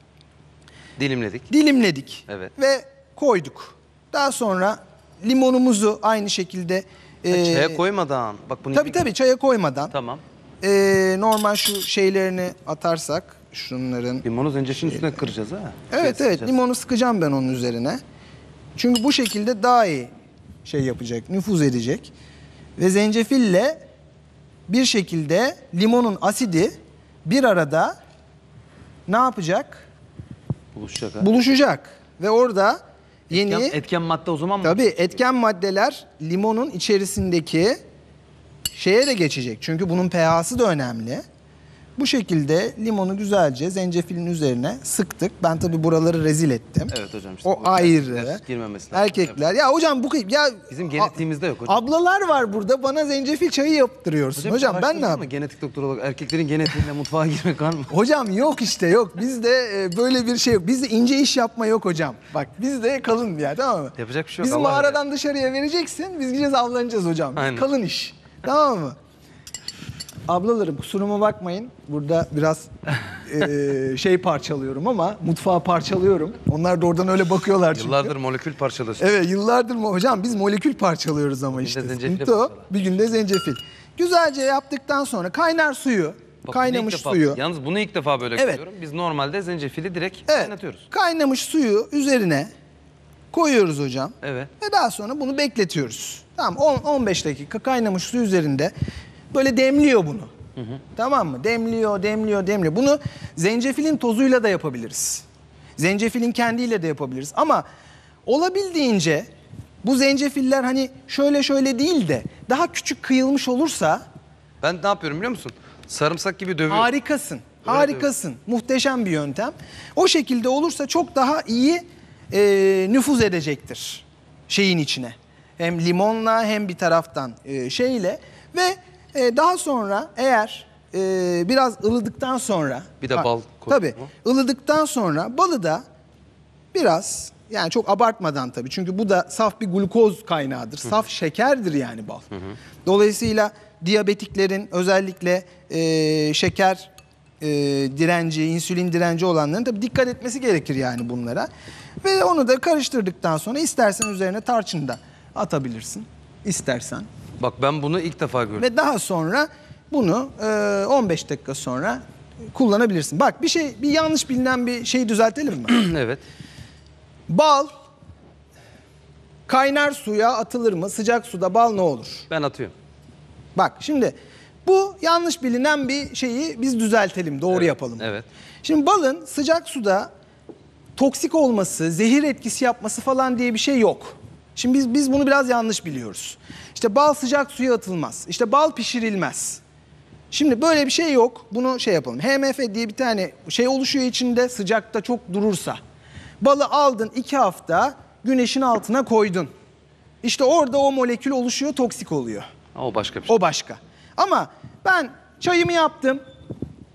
[SPEAKER 1] Dilimledik.
[SPEAKER 7] dilimledik
[SPEAKER 1] Evet.
[SPEAKER 7] ve koyduk. Daha sonra limonumuzu aynı şekilde e,
[SPEAKER 1] Çaya koymadan. Bak bunu
[SPEAKER 7] tabii tabii çaya koymadan
[SPEAKER 1] Tamam.
[SPEAKER 7] e, normal şu şeylerini atarsak şunların.
[SPEAKER 1] Limonu zencefilin üstüne kıracağız ha.
[SPEAKER 7] Evet evet
[SPEAKER 1] Sıkacağız.
[SPEAKER 7] limonu sıkacağım ben onun üzerine. Çünkü bu şekilde daha iyi şey yapacak, nüfuz edecek. Ve zencefille bir şekilde limonun asidi bir arada ne yapacak?
[SPEAKER 1] Buluşacak ha.
[SPEAKER 7] Buluşacak. Ve orada yeni
[SPEAKER 1] Etken, etken madde o zaman mı?
[SPEAKER 7] tabii etken maddeler limonun içerisindeki şeye de geçecek. Çünkü bunun pH'sı da önemli. Bu şekilde limonu güzelce zencefilin üzerine sıktık. Ben tabii buraları rezil ettim.
[SPEAKER 1] Evet hocam. işte
[SPEAKER 7] O
[SPEAKER 1] bu
[SPEAKER 7] ayrı.
[SPEAKER 1] erkekler girmemesi lazım.
[SPEAKER 7] Erkekler. Ya hocam bu ya
[SPEAKER 1] Bizim genetiğimizde yok hocam.
[SPEAKER 7] ablalar var burada, bana zencefil çayı yaptırıyorsun. Hocam, ben ne
[SPEAKER 1] araştırdın mı?
[SPEAKER 7] yapayım?
[SPEAKER 1] Genetik doktor olarak erkeklerin genetiğiyle mutfağa girmek var mı?
[SPEAKER 7] Hocam yok işte yok. Bizde e, böyle bir şey yok. Bizde ince iş yapma yok hocam. Bak bizde kalın ya, tamam mı?
[SPEAKER 1] Yapacak bir şey yok.
[SPEAKER 7] Biz
[SPEAKER 1] Allah
[SPEAKER 7] mağaradan dışarıya vereceksin. Biz gideceğiz avlanacağız hocam. Biz
[SPEAKER 1] Aynen.
[SPEAKER 7] kalın iş. Tamam mı? Ablalarım kusuruma bakmayın. Burada biraz e, şey parçalıyorum ama mutfağı parçalıyorum. Onlar da oradan öyle bakıyorlar çünkü.
[SPEAKER 1] Yıllardır molekül parçalıyorsun.
[SPEAKER 7] Evet yıllardır mı hocam biz molekül parçalıyoruz ama
[SPEAKER 1] Bir
[SPEAKER 7] işte.
[SPEAKER 1] de zencefil
[SPEAKER 7] Sıkıntı o.
[SPEAKER 1] parçala.
[SPEAKER 7] Bir günde zencefil. Güzelce yaptıktan sonra kaynar suyu,
[SPEAKER 1] Bak, bunu
[SPEAKER 7] kaynamış
[SPEAKER 1] ilk defa-
[SPEAKER 7] suyu.
[SPEAKER 1] Yalnız bunu ilk defa böyle
[SPEAKER 7] Evet.
[SPEAKER 1] görüyorum. Biz normalde zencefili direkt
[SPEAKER 7] Evet.
[SPEAKER 1] kaynatıyoruz.
[SPEAKER 7] Kaynamış suyu üzerine koyuyoruz hocam.
[SPEAKER 1] Evet.
[SPEAKER 7] Ve daha sonra bunu bekletiyoruz. Tamam on on beş dakika kaynamış su üzerinde böyle demliyor bunu. Tamam mı? Demliyor, demliyor, demliyor. Bunu zencefilin tozuyla da yapabiliriz. Zencefilin kendiyle de yapabiliriz. Ama olabildiğince bu zencefiller hani şöyle şöyle değil de daha küçük kıyılmış olursa
[SPEAKER 1] Ben ne yapıyorum biliyor musun? Sarımsak gibi dövüyorum.
[SPEAKER 7] harikasın. Harikasın. Muhteşem bir yöntem. O şekilde olursa çok daha iyi e, nüfuz edecektir şeyin içine. Hem limonla hem bir taraftan e, şeyle ve e, daha sonra eğer e, biraz ılıdıktan sonra
[SPEAKER 1] Bir de
[SPEAKER 7] Ha,
[SPEAKER 1] bal koy-
[SPEAKER 7] tabii ılıdıktan sonra balı da biraz, yani çok abartmadan tabii çünkü bu da saf bir glukoz kaynağıdır. Saf şekerdir yani bal. Dolayısıyla diyabetiklerin özellikle e, şeker e, direnci, insülin direnci olanların tabii dikkat etmesi gerekir yani bunlara. Ve onu da karıştırdıktan sonra istersen üzerine tarçın da atabilirsin. İstersen.
[SPEAKER 1] Bak ben bunu ilk defa gördüm.
[SPEAKER 7] Ve daha sonra bunu e, on beş dakika sonra kullanabilirsin. Bak bir şey, bir yanlış bilinen bir şeyi düzeltelim mi?
[SPEAKER 1] Evet.
[SPEAKER 7] Bal kaynar suya atılır mı? Sıcak suda bal ne olur?
[SPEAKER 1] Ben atıyorum.
[SPEAKER 7] Bak şimdi bu yanlış bilinen bir şeyi biz düzeltelim, doğru
[SPEAKER 1] Evet,
[SPEAKER 7] yapalım.
[SPEAKER 1] evet.
[SPEAKER 7] Şimdi balın sıcak suda toksik olması, zehir etkisi yapması falan diye bir şey yok. Şimdi biz biz bunu biraz yanlış biliyoruz. İşte bal sıcak suya atılmaz. İşte bal pişirilmez. Şimdi böyle bir şey yok. Bunu şey yapalım. H M F diye bir tane şey oluşuyor içinde, sıcakta çok durursa. Balı aldın iki hafta güneşin altına koydun. İşte orada o molekül oluşuyor, toksik oluyor.
[SPEAKER 1] Ha, o başka bir şey.
[SPEAKER 7] O başka. Ama ben çayımı yaptım.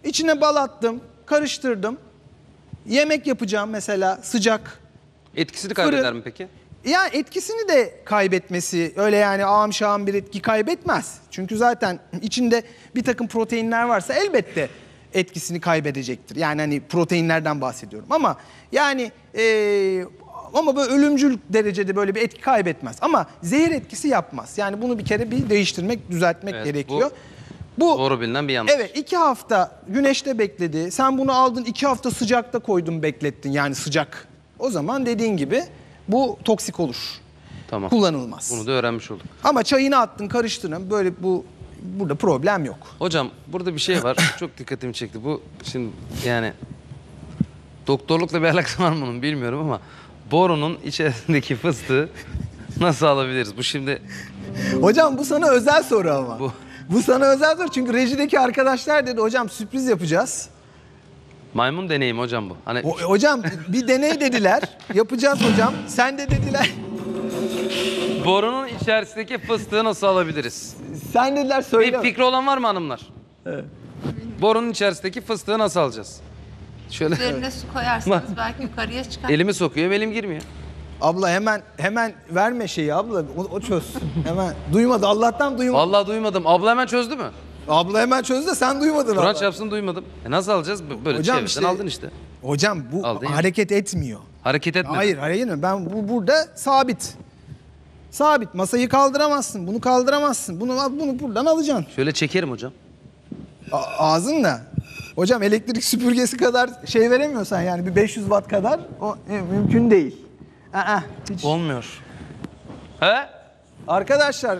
[SPEAKER 7] İçine bal attım, karıştırdım. Yemek yapacağım mesela sıcak.
[SPEAKER 1] Etkisini kaybeder
[SPEAKER 7] Fırın.
[SPEAKER 1] mi peki?
[SPEAKER 7] Ya etkisini de kaybetmesi öyle yani ağam şahım bir etki kaybetmez. Çünkü zaten içinde bir takım proteinler varsa elbette etkisini kaybedecektir. Yani hani proteinlerden bahsediyorum ama yani e, ama böyle ölümcül derecede böyle bir etki kaybetmez. Ama zehir etkisi yapmaz. Yani bunu bir kere bir değiştirmek, düzeltmek
[SPEAKER 1] Evet,
[SPEAKER 7] gerekiyor.
[SPEAKER 1] Bu,
[SPEAKER 7] Bu
[SPEAKER 1] doğru bilinen bir yanlış.
[SPEAKER 7] evet iki hafta güneşte bekledi. Sen bunu aldın iki hafta sıcakta koydun beklettin yani sıcak. O zaman dediğin gibi bu toksik olur.
[SPEAKER 1] Tamam.
[SPEAKER 7] Kullanılmaz.
[SPEAKER 1] Bunu da öğrenmiş olduk.
[SPEAKER 7] Ama çayını attın karıştırdın böyle bu burada problem yok.
[SPEAKER 1] Hocam burada bir şey var. Çok dikkatimi çekti. Bu şimdi yani doktorlukla bir alakası var mı bunun bilmiyorum ama borunun içerisindeki fıstığı nasıl alabiliriz? Bu şimdi
[SPEAKER 7] Hocam bu sana özel soru ama.
[SPEAKER 1] Bu-
[SPEAKER 7] Bu, sana özel soru çünkü rejideki arkadaşlar dedi hocam sürpriz yapacağız.
[SPEAKER 1] maymun deneyimi hocam bu. Hani
[SPEAKER 7] O- hocam bir deney dediler. Yapacağız hocam. Sen de dediler.
[SPEAKER 1] borunun içerisindeki fıstığı nasıl alabiliriz?
[SPEAKER 7] Sen dediler
[SPEAKER 1] Bir
[SPEAKER 7] söyle.
[SPEAKER 1] fikri olan var mı hanımlar? Borunun içerisindeki fıstığı nasıl alacağız? Şöyle
[SPEAKER 3] Üzerine su koyarsanız belki yukarıya çıkar.
[SPEAKER 1] elimi sokuyor, elim girmiyor.
[SPEAKER 7] Abla hemen hemen verme şeyi abla. O, o çözsün. Hemen duymadı. Allah'tan duymadı.
[SPEAKER 1] Vallahi duymadım. Abla hemen çözdü mü?
[SPEAKER 7] Abla hemen çözdü de sen duymadın
[SPEAKER 1] Kur'an
[SPEAKER 7] abla.
[SPEAKER 1] çarpsın duymadım. E nasıl alacağız? Böyle
[SPEAKER 7] Hocam
[SPEAKER 1] çevreden
[SPEAKER 7] işte-
[SPEAKER 1] aldın işte.
[SPEAKER 7] Hocam bu
[SPEAKER 1] Al değil mi?
[SPEAKER 7] hareket etmiyor.
[SPEAKER 1] Hareket etme.
[SPEAKER 7] Hayır hareket etmiyor. Ben bu burada sabit. Sabit. Masayı kaldıramazsın. Bunu kaldıramazsın. Bunu bunu buradan alacaksın.
[SPEAKER 1] Şöyle çekerim hocam.
[SPEAKER 7] A- ağzınla. Hocam elektrik süpürgesi kadar şey veremiyorsan yani bir beş yüz watt kadar o e, mümkün değil. Aa, hiç.
[SPEAKER 1] Olmuyor. He?
[SPEAKER 7] Arkadaşlar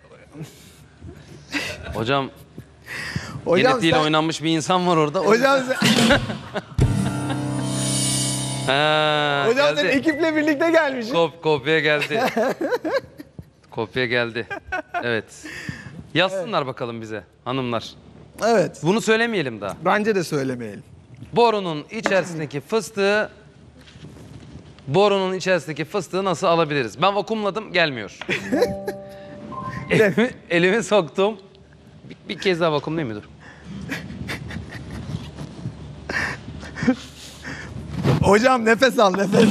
[SPEAKER 1] Hocam,
[SPEAKER 7] hocam
[SPEAKER 1] genetiğiyle
[SPEAKER 7] sen,
[SPEAKER 1] oynanmış bir insan var orada.
[SPEAKER 7] hocam sen,
[SPEAKER 1] Ha,
[SPEAKER 7] hocam
[SPEAKER 1] geldi.
[SPEAKER 7] sen ekiple birlikte gelmişsin.
[SPEAKER 1] Kop, kopya geldi. Kopya geldi. Evet. Yazsınlar bakalım bize hanımlar.
[SPEAKER 7] Evet.
[SPEAKER 1] Bunu söylemeyelim daha.
[SPEAKER 7] Bence de söylemeyelim.
[SPEAKER 1] Borunun içerisindeki fıstığı borunun içerisindeki fıstığı nasıl alabiliriz? Ben vakumladım, gelmiyor. elimi, elimi soktum. Bir, bir kez daha vakumlayayım mı? Dur.
[SPEAKER 7] Hocam nefes al nefes.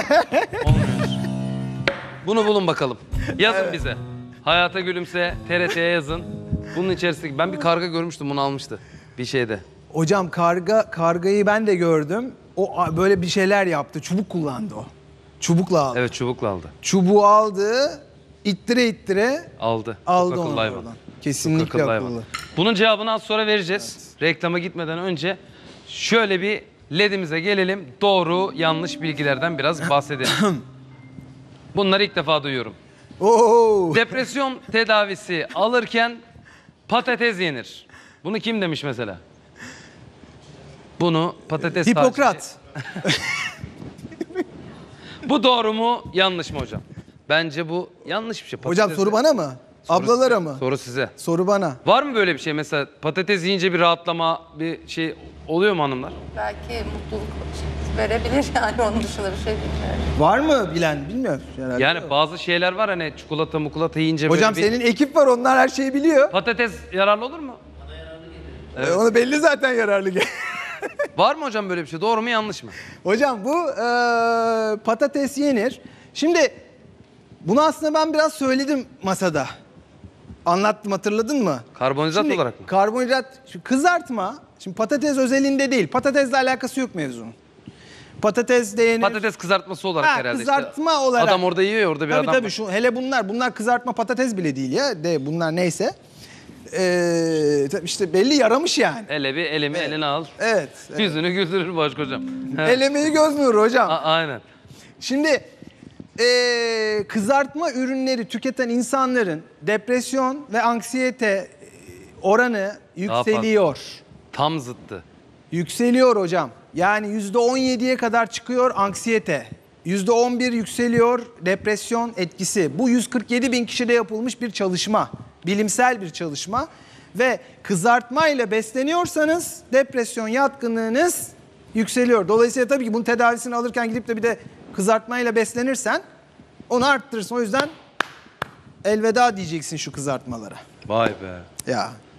[SPEAKER 1] Bunu bulun bakalım. Yazın bize. Hayata Gülümse, T R T'ye yazın. Bunun içerisindeki ben bir karga görmüştüm, bunu almıştı bir şeyde.
[SPEAKER 7] Hocam karga kargayı ben de gördüm. O a- böyle bir şeyler yaptı. Çubuk kullandı o. Çubukla aldı.
[SPEAKER 1] Evet, çubukla aldı.
[SPEAKER 7] Çubuğu aldı. İttire ittire
[SPEAKER 1] Aldı.
[SPEAKER 7] aldı
[SPEAKER 1] Çok
[SPEAKER 7] onu
[SPEAKER 1] akıllı hayvan.
[SPEAKER 7] oradan.
[SPEAKER 1] Çok
[SPEAKER 7] Kesinlikle
[SPEAKER 1] akıllı hayvan.
[SPEAKER 7] akıllı.
[SPEAKER 1] Bunun cevabını az sonra vereceğiz. Reklama gitmeden önce şöyle bir ledimize gelelim. Doğru, yanlış bilgilerden biraz bahsedelim. Bunları ilk defa duyuyorum.
[SPEAKER 7] Oo.
[SPEAKER 1] Depresyon tedavisi alırken patates yenir. Bunu kim demiş mesela? Bunu patates
[SPEAKER 7] Hipokrat.
[SPEAKER 1] tarifi- Bu doğru mu, yanlış mı hocam? Bence bu yanlış bir şey.
[SPEAKER 7] Hocam
[SPEAKER 1] Patates-
[SPEAKER 7] soru bana mı?
[SPEAKER 1] Soru
[SPEAKER 7] Ablalara
[SPEAKER 1] size.
[SPEAKER 7] mı?
[SPEAKER 1] Soru size.
[SPEAKER 7] Soru bana.
[SPEAKER 1] Var mı böyle bir şey mesela patates yiyince bir rahatlama, bir şey oluyor mu hanımlar?
[SPEAKER 3] Belki mutluluk verebilir yani onun dışında bir şey bilmiyorum.
[SPEAKER 7] Var mı bilen bilmiyorum. Herhalde
[SPEAKER 1] Yani
[SPEAKER 7] yok.
[SPEAKER 1] bazı şeyler var hani çikolata mukulata yiyince
[SPEAKER 7] Hocam
[SPEAKER 1] böyle bir...
[SPEAKER 7] senin ekip var onlar her şeyi biliyor.
[SPEAKER 1] Patates yararlı olur mu?
[SPEAKER 7] E, Onu belli zaten yararlı. gel-
[SPEAKER 1] Var mı hocam böyle bir şey? Doğru mu, yanlış mı?
[SPEAKER 7] Hocam bu e, patates yenir. Şimdi bunu aslında ben biraz söyledim masada. Anlattım hatırladın mı?
[SPEAKER 1] Karbonhidrat
[SPEAKER 7] Şimdi,
[SPEAKER 1] olarak mı?
[SPEAKER 7] Karbonhidrat, şu kızartma, şimdi patates özelinde değil. Patatesle alakası yok mevzunun. Patates de yenir.
[SPEAKER 1] Patates kızartması olarak
[SPEAKER 7] Ha,
[SPEAKER 1] herhalde
[SPEAKER 7] kızartma
[SPEAKER 1] işte.
[SPEAKER 7] olarak.
[SPEAKER 1] Adam orada yiyor ya, orada bir
[SPEAKER 7] tabii
[SPEAKER 1] adam
[SPEAKER 7] tabii
[SPEAKER 1] var.
[SPEAKER 7] şu hele bunlar bunlar kızartma patates bile değil ya de bunlar neyse. Ee, tabii işte belli yaramış yani.
[SPEAKER 1] Hele bir elimi eline al.
[SPEAKER 7] Evet. evet.
[SPEAKER 1] Yüzünü güldürür başkocam.
[SPEAKER 7] El emeği göz nuru hocam.
[SPEAKER 1] A- aynen.
[SPEAKER 7] Şimdi ee, kızartma ürünleri tüketen insanların depresyon ve anksiyete oranı yükseliyor.
[SPEAKER 1] Tam zıttı.
[SPEAKER 7] Yükseliyor hocam. Yani yüzde on yediye kadar çıkıyor anksiyete. yüzde on bir yükseliyor depresyon etkisi. Bu yüz kırk yedi bin kişide yapılmış bir çalışma. Bilimsel bir çalışma. Ve kızartma ile besleniyorsanız depresyon yatkınlığınız yükseliyor. Dolayısıyla tabii ki bunun tedavisini alırken gidip de bir de kızartmayla beslenirsen onu arttırırsın. O yüzden elveda diyeceksin şu kızartmalara.
[SPEAKER 1] Vay be.
[SPEAKER 7] Ya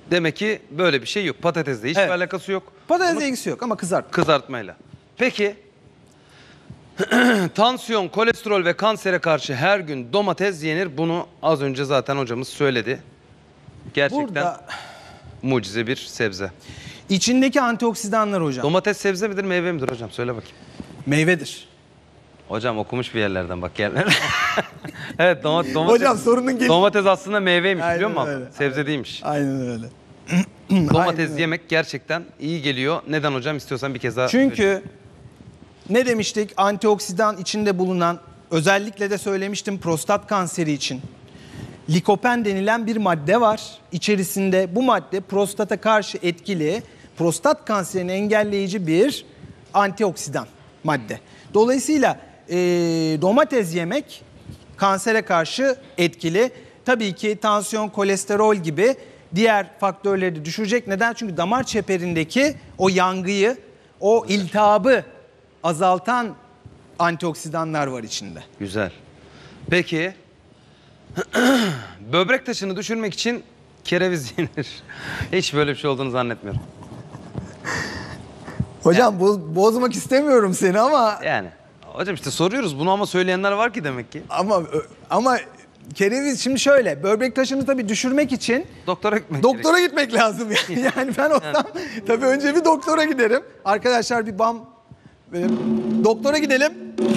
[SPEAKER 1] Demek ki böyle bir şey yok. Patatesle hiçbir
[SPEAKER 7] Evet.
[SPEAKER 1] alakası yok.
[SPEAKER 7] Patatesle ilgisi yok ama kızart.
[SPEAKER 1] Kızartmayla. Peki tansiyon, kolesterol ve kansere karşı her gün domates yenir. Bunu az önce zaten hocamız söyledi. Gerçekten
[SPEAKER 7] Burada
[SPEAKER 1] mucize bir sebze.
[SPEAKER 7] içindeki antioksidanlar hocam.
[SPEAKER 1] Domates sebze midir, meyve midir hocam? Söyle bakayım.
[SPEAKER 7] Meyvedir.
[SPEAKER 1] Hocam okumuş bir yerlerden bak yerler. Evet domates, domates,
[SPEAKER 7] Hocam sorunun gel-
[SPEAKER 1] domates aslında meyveymiş
[SPEAKER 7] Aynen
[SPEAKER 1] biliyor musun?
[SPEAKER 7] öyle.
[SPEAKER 1] Sebze değilmiş.
[SPEAKER 7] Aynen öyle.
[SPEAKER 1] Domates
[SPEAKER 7] Aynen öyle.
[SPEAKER 1] yemek gerçekten iyi geliyor. Neden hocam? İstiyorsan bir kez daha söyle.
[SPEAKER 7] Çünkü ne demiştik? Antioksidan içinde bulunan, özellikle de söylemiştim prostat kanseri için. Likopen denilen bir madde var. İçerisinde bu madde prostata karşı etkili, prostat kanserini engelleyici bir antioksidan madde. Dolayısıyla e, domates yemek kansere karşı etkili. Tabii ki tansiyon, kolesterol gibi diğer faktörleri de düşürecek. Neden? Çünkü damar çeperindeki o yangıyı, o iltihabı azaltan antioksidanlar var içinde.
[SPEAKER 1] Güzel. Peki böbrek taşını düşürmek için kereviz yenir. Hiç böyle bir şey olduğunu zannetmiyorum.
[SPEAKER 7] Hocam bo- bozmak istemiyorum seni ama
[SPEAKER 1] Yani hocam işte soruyoruz bunu ama söyleyenler var ki demek ki.
[SPEAKER 7] ama ama kereviz şimdi şöyle, böbrek taşını tabii düşürmek için
[SPEAKER 1] Doktora gitmek
[SPEAKER 7] doktora gitmek lazım yani. Yani ben olsam tabii önce bir doktora giderim. Arkadaşlar bir bam böyle, doktora gidelim.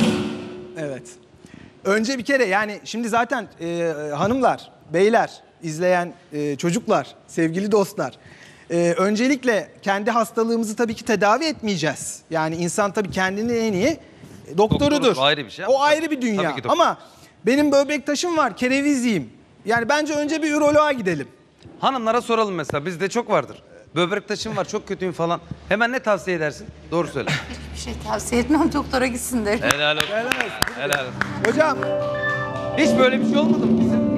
[SPEAKER 7] Evet. Önce bir kere yani şimdi zaten e, hanımlar, beyler, izleyen e, çocuklar, sevgili dostlar. e, öncelikle kendi hastalığımızı tabii ki tedavi etmeyeceğiz. Yani insan tabii kendini en iyi doktorudur.
[SPEAKER 1] Doktoruz, ayrı bir şey.
[SPEAKER 7] O ayrı bir dünya.
[SPEAKER 1] Tabii ki doktor.
[SPEAKER 7] Ama benim böbrek taşım var, kereviz yiyeyim. Yani bence önce bir üroloğa gidelim.
[SPEAKER 1] Hanımlara soralım mesela bizde çok vardır. Böbrek taşım var çok kötüyüm falan. Hemen ne tavsiye edersin? Doğru söyle.
[SPEAKER 3] Bir şey tavsiye etmem, doktora gitsin derim.
[SPEAKER 1] Helal olsun. Helal olsun.
[SPEAKER 7] Hocam
[SPEAKER 1] Hiç böyle bir şey olmadı mı bizim?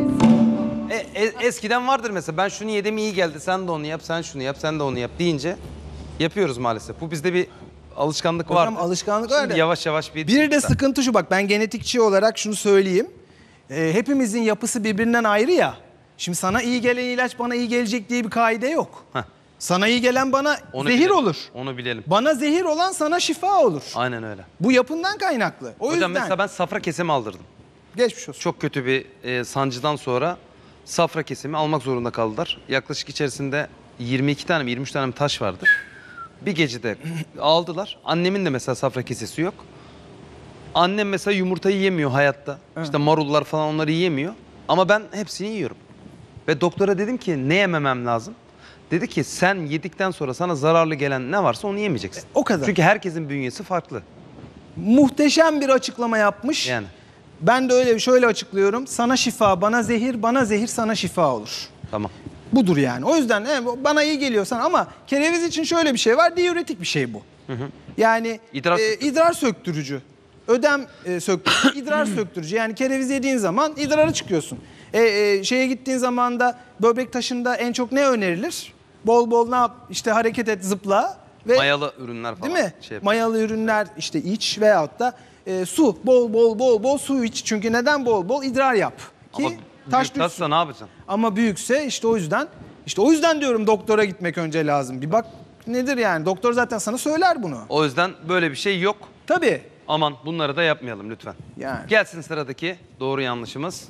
[SPEAKER 1] E, e- eskiden vardır mesela ben şunu yedim iyi geldi sen de onu yap sen şunu yap sen de onu yap deyince yapıyoruz maalesef. Bu bizde bir alışkanlık var.
[SPEAKER 7] Hocam alışkanlık var da-
[SPEAKER 1] Yavaş yavaş bir...
[SPEAKER 7] bir de sıkıntı şu, bak ben genetikçi olarak şunu söyleyeyim. Ee, hepimizin yapısı birbirinden ayrı ya. Şimdi sana iyi gelen ilaç bana iyi gelecek diye bir kaide yok.
[SPEAKER 1] Heh.
[SPEAKER 7] Sana iyi gelen bana
[SPEAKER 1] Onu
[SPEAKER 7] zehir
[SPEAKER 1] bilelim.
[SPEAKER 7] olur.
[SPEAKER 1] Onu bilelim.
[SPEAKER 7] Bana zehir olan sana şifa olur.
[SPEAKER 1] Aynen öyle.
[SPEAKER 7] Bu yapından kaynaklı. O
[SPEAKER 1] Hocam
[SPEAKER 7] yüzden
[SPEAKER 1] mesela ben safra kesemi aldırdım.
[SPEAKER 7] geçmiş olsun.
[SPEAKER 1] Çok kötü bir e, sancıdan sonra safra kesemi almak zorunda kaldılar. Yaklaşık içerisinde yirmi iki tane mi yirmi üç tane mi taş vardı. Bir gecede aldılar. Annemin de mesela safra kesesi yok. Annem mesela yumurtayı yemiyor hayatta. İşte marullar falan onları yiyemiyor. Ama ben hepsini yiyorum. Ve doktora dedim ki ne yememem lazım? Dedi ki sen yedikten sonra sana zararlı gelen ne varsa onu yemeyeceksin.
[SPEAKER 7] o kadar.
[SPEAKER 1] Çünkü herkesin bünyesi farklı.
[SPEAKER 7] Muhteşem bir açıklama yapmış.
[SPEAKER 1] Yani.
[SPEAKER 7] Ben de öyle şöyle açıklıyorum. Sana şifa, bana zehir, bana zehir sana şifa olur.
[SPEAKER 1] Tamam.
[SPEAKER 7] Budur yani. O yüzden evet, bana iyi geliyor sana ama kereviz için şöyle bir şey var. Diüretik bir şey bu. Yani
[SPEAKER 1] İdrar
[SPEAKER 7] e,
[SPEAKER 1] söktürücü.
[SPEAKER 7] idrar söktürücü. Ödem e, söktürücü, idrar söktürücü. Yani kereviz yediğin zaman idrarı çıkıyorsun. E, e, şeye gittiğin zaman da böbrek taşında en çok ne önerilir? Bol bol ne yap? İşte hareket et, zıpla ve
[SPEAKER 1] Mayalı ürünler falan.
[SPEAKER 7] değil mi?
[SPEAKER 1] Şey yapıyor.
[SPEAKER 7] Mayalı ürünler işte iç veyahut da e, su. Bol bol bol bol su iç. Çünkü neden bol bol? İdrar yap. Ki
[SPEAKER 1] Ama
[SPEAKER 7] taş
[SPEAKER 1] taş
[SPEAKER 7] düşsün.
[SPEAKER 1] taşsa ne yapacaksın?
[SPEAKER 7] Ama büyükse işte o yüzden işte o yüzden diyorum doktora gitmek önce lazım. Bir bak nedir yani? Doktor zaten sana söyler bunu.
[SPEAKER 1] O yüzden böyle bir şey yok.
[SPEAKER 7] Tabii.
[SPEAKER 1] Aman bunları da yapmayalım lütfen.
[SPEAKER 7] Yani.
[SPEAKER 1] Gelsin sıradaki doğru yanlışımız.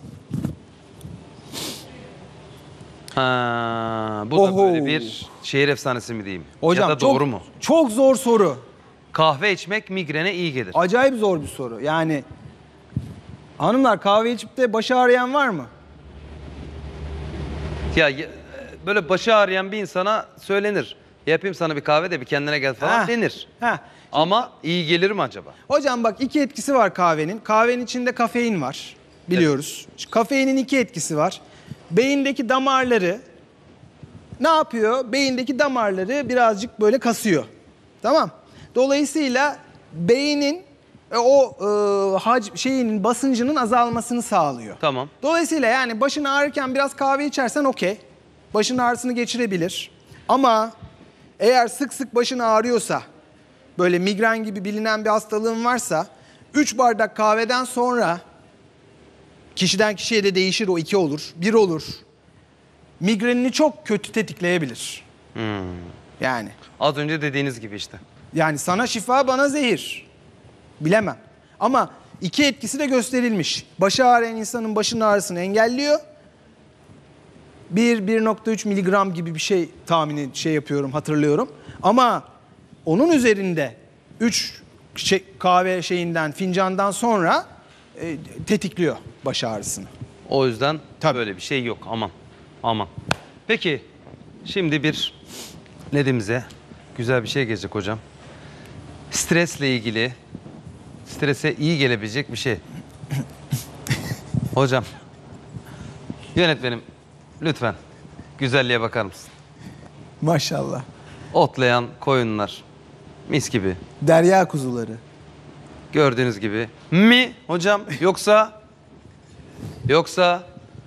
[SPEAKER 1] Ha, bu da
[SPEAKER 7] Oho.
[SPEAKER 1] böyle bir şehir efsanesi mi diyeyim?
[SPEAKER 7] Hocam
[SPEAKER 1] ya da
[SPEAKER 7] çok,
[SPEAKER 1] doğru mu?
[SPEAKER 7] çok zor soru.
[SPEAKER 1] Kahve içmek migrene iyi gelir.
[SPEAKER 7] Acayip zor bir soru. Yani hanımlar kahve içip de başı ağrıyan var mı?
[SPEAKER 1] Ya ya, böyle başı ağrıyan bir insana söylenir. Yapayım sana bir kahve de bir kendine gel falan
[SPEAKER 7] Heh.
[SPEAKER 1] denir.
[SPEAKER 7] Heh.
[SPEAKER 1] Ama iyi gelir mi acaba?
[SPEAKER 7] Hocam bak iki etkisi var kahvenin. Kahvenin içinde kafein var. Biliyoruz. Kafeinin iki etkisi var. Beyindeki damarları ne yapıyor? Beyindeki damarları birazcık böyle kasıyor. Tamam. Dolayısıyla beynin e, o e, hac şeyinin basıncının azalmasını sağlıyor.
[SPEAKER 1] Tamam.
[SPEAKER 7] Dolayısıyla yani başın ağrırken biraz kahve içersen okey. Başın ağrısını geçirebilir. Ama eğer sık sık başın ağrıyorsa, böyle migren gibi bilinen bir hastalığın varsa üç bardak kahveden sonra kişiden kişiye de değişir, o iki olur, bir olur. migrenini çok kötü tetikleyebilir. Yani.
[SPEAKER 1] Az önce dediğiniz gibi işte.
[SPEAKER 7] Yani sana şifa, bana zehir. Bilemem. Ama iki etkisi de gösterilmiş. Başı ağrıyan insanın başının ağrısını engelliyor. bir bir nokta üç miligram gibi bir şey tahmini şey yapıyorum, hatırlıyorum. Ama onun üzerinde üç şey, kahve şeyinden, fincandan sonra e, tetikliyor baş ağrısını.
[SPEAKER 1] O yüzden
[SPEAKER 7] Tabii.
[SPEAKER 1] böyle bir şey yok. Aman. Aman. Peki şimdi bir ledimize güzel bir şey gelecek hocam. Stresle ilgili, strese iyi gelebilecek bir şey. Hocam, yönetmenim lütfen güzelliğe bakar mısın?
[SPEAKER 7] Maşallah.
[SPEAKER 1] Otlayan koyunlar, mis gibi.
[SPEAKER 7] Derya kuzuları.
[SPEAKER 1] Gördüğünüz gibi. Mi hocam yoksa yoksa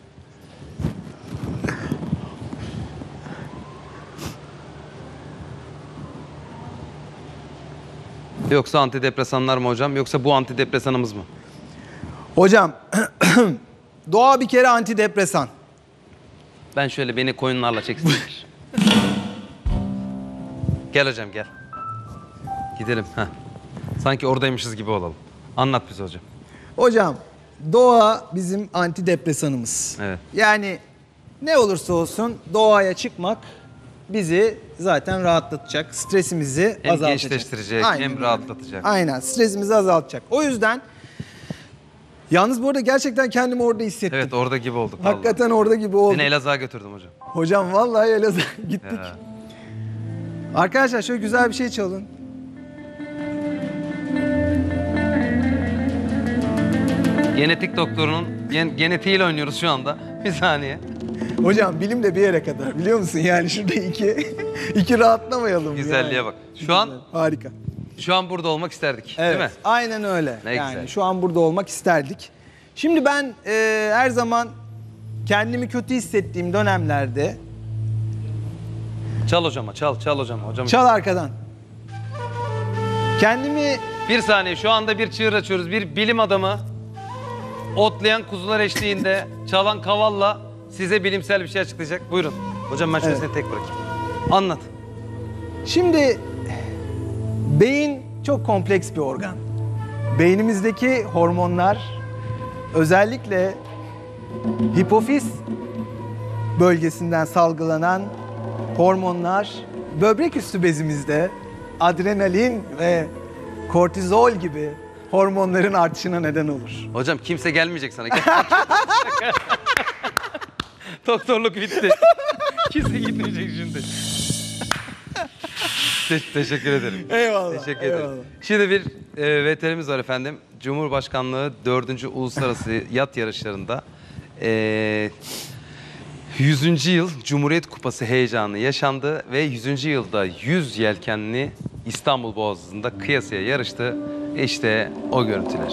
[SPEAKER 1] yoksa antidepresanlar mı hocam yoksa bu antidepresanımız mı?
[SPEAKER 7] Hocam, doğa bir kere antidepresan.
[SPEAKER 1] Ben şöyle beni koyunlarla çeksinler. Gel hocam gel. Gidelim. Heh. Sanki oradaymışız gibi olalım. Anlat bize hocam.
[SPEAKER 7] Hocam, doğa bizim antidepresanımız.
[SPEAKER 1] Evet.
[SPEAKER 7] Yani ne olursa olsun doğaya çıkmak bizi zaten rahatlatacak, stresimizi
[SPEAKER 1] Hem
[SPEAKER 7] azaltacak.
[SPEAKER 1] gençleştirecek
[SPEAKER 7] Aynen
[SPEAKER 1] hem
[SPEAKER 7] öyle.
[SPEAKER 1] rahatlatacak.
[SPEAKER 7] Aynen, stresimizi azaltacak. O yüzden, yalnız bu arada gerçekten kendimi orada hissettim.
[SPEAKER 1] Evet orada gibi olduk. vallahi.
[SPEAKER 7] Hakikaten orada gibi oldum.
[SPEAKER 1] Seni Elazığ'a götürdüm hocam.
[SPEAKER 7] Hocam vallahi Elazığ'a gittik.
[SPEAKER 1] Ya.
[SPEAKER 7] Arkadaşlar şöyle güzel bir şey çalın.
[SPEAKER 1] Genetik doktorunun gen- genetiğiyle oynuyoruz şu anda. Bir saniye.
[SPEAKER 7] Hocam bilim de bir yere kadar, biliyor musun? Yani şurada iki iki rahatlamayalım.
[SPEAKER 1] Güzelliğe
[SPEAKER 7] yani.
[SPEAKER 1] bak. Şu an
[SPEAKER 7] Harika.
[SPEAKER 1] şu an burada olmak isterdik,
[SPEAKER 7] Evet,
[SPEAKER 1] değil mi?
[SPEAKER 7] aynen öyle.
[SPEAKER 1] Ne
[SPEAKER 7] yani
[SPEAKER 1] güzel.
[SPEAKER 7] şu an burada olmak isterdik. Şimdi ben e, her zaman kendimi kötü hissettiğim dönemlerde
[SPEAKER 1] Çal hocama, çal, çal hocama. hocam.
[SPEAKER 7] çal arkadan. Kendimi
[SPEAKER 1] Bir saniye, şu anda bir çığır açıyoruz. Bir bilim adamı otlayan kuzular eşliğinde çalan kavalla size bilimsel bir şey açıklayacak. Buyurun. Hocam ben şöyle
[SPEAKER 7] Evet.
[SPEAKER 1] seni tek bırakayım. Anlat.
[SPEAKER 7] Şimdi beyin çok kompleks bir organ. Beynimizdeki hormonlar, özellikle hipofiz bölgesinden salgılanan hormonlar böbrek üstü bezimizde adrenalin ve kortizol gibi hormonların artışına neden olur.
[SPEAKER 1] Hocam kimse gelmeyecek sana. Gel. Doktorluk bitti. Kimse gitmeyecek şimdi. Te- teşekkür ederim.
[SPEAKER 7] Eyvallah.
[SPEAKER 1] Teşekkür
[SPEAKER 7] eyvallah.
[SPEAKER 1] ederim. Şimdi bir e, V T R'miz var efendim. Cumhurbaşkanlığı dördüncü Uluslararası Yat Yarışları'nda e, yüzüncü yıl Cumhuriyet Kupası heyecanı yaşandı ve yüzüncü yılda yüz yelkenli İstanbul Boğazı'nda kıyasıya yarıştı. İşte o görüntüler.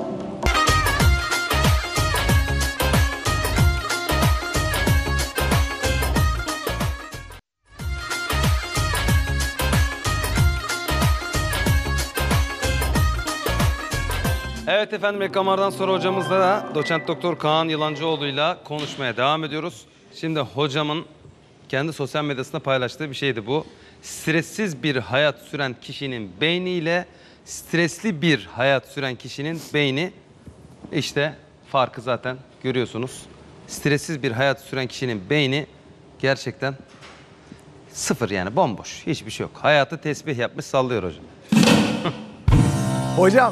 [SPEAKER 1] Evet efendim, reklamlardan sonra hocamızla da doçent doktor Kaan Yılancıoğlu'yla konuşmaya devam ediyoruz. Şimdi hocamın kendi sosyal medyasında paylaştığı bir şeydi bu. Stressiz bir hayat süren kişinin beyniyle stresli bir hayat süren kişinin beyni, işte farkı zaten görüyorsunuz. Stressiz bir hayat süren kişinin beyni gerçekten sıfır, yani bomboş, hiçbir şey yok. Hayatı tesbih yapmış sallıyor hocam.
[SPEAKER 7] Hocam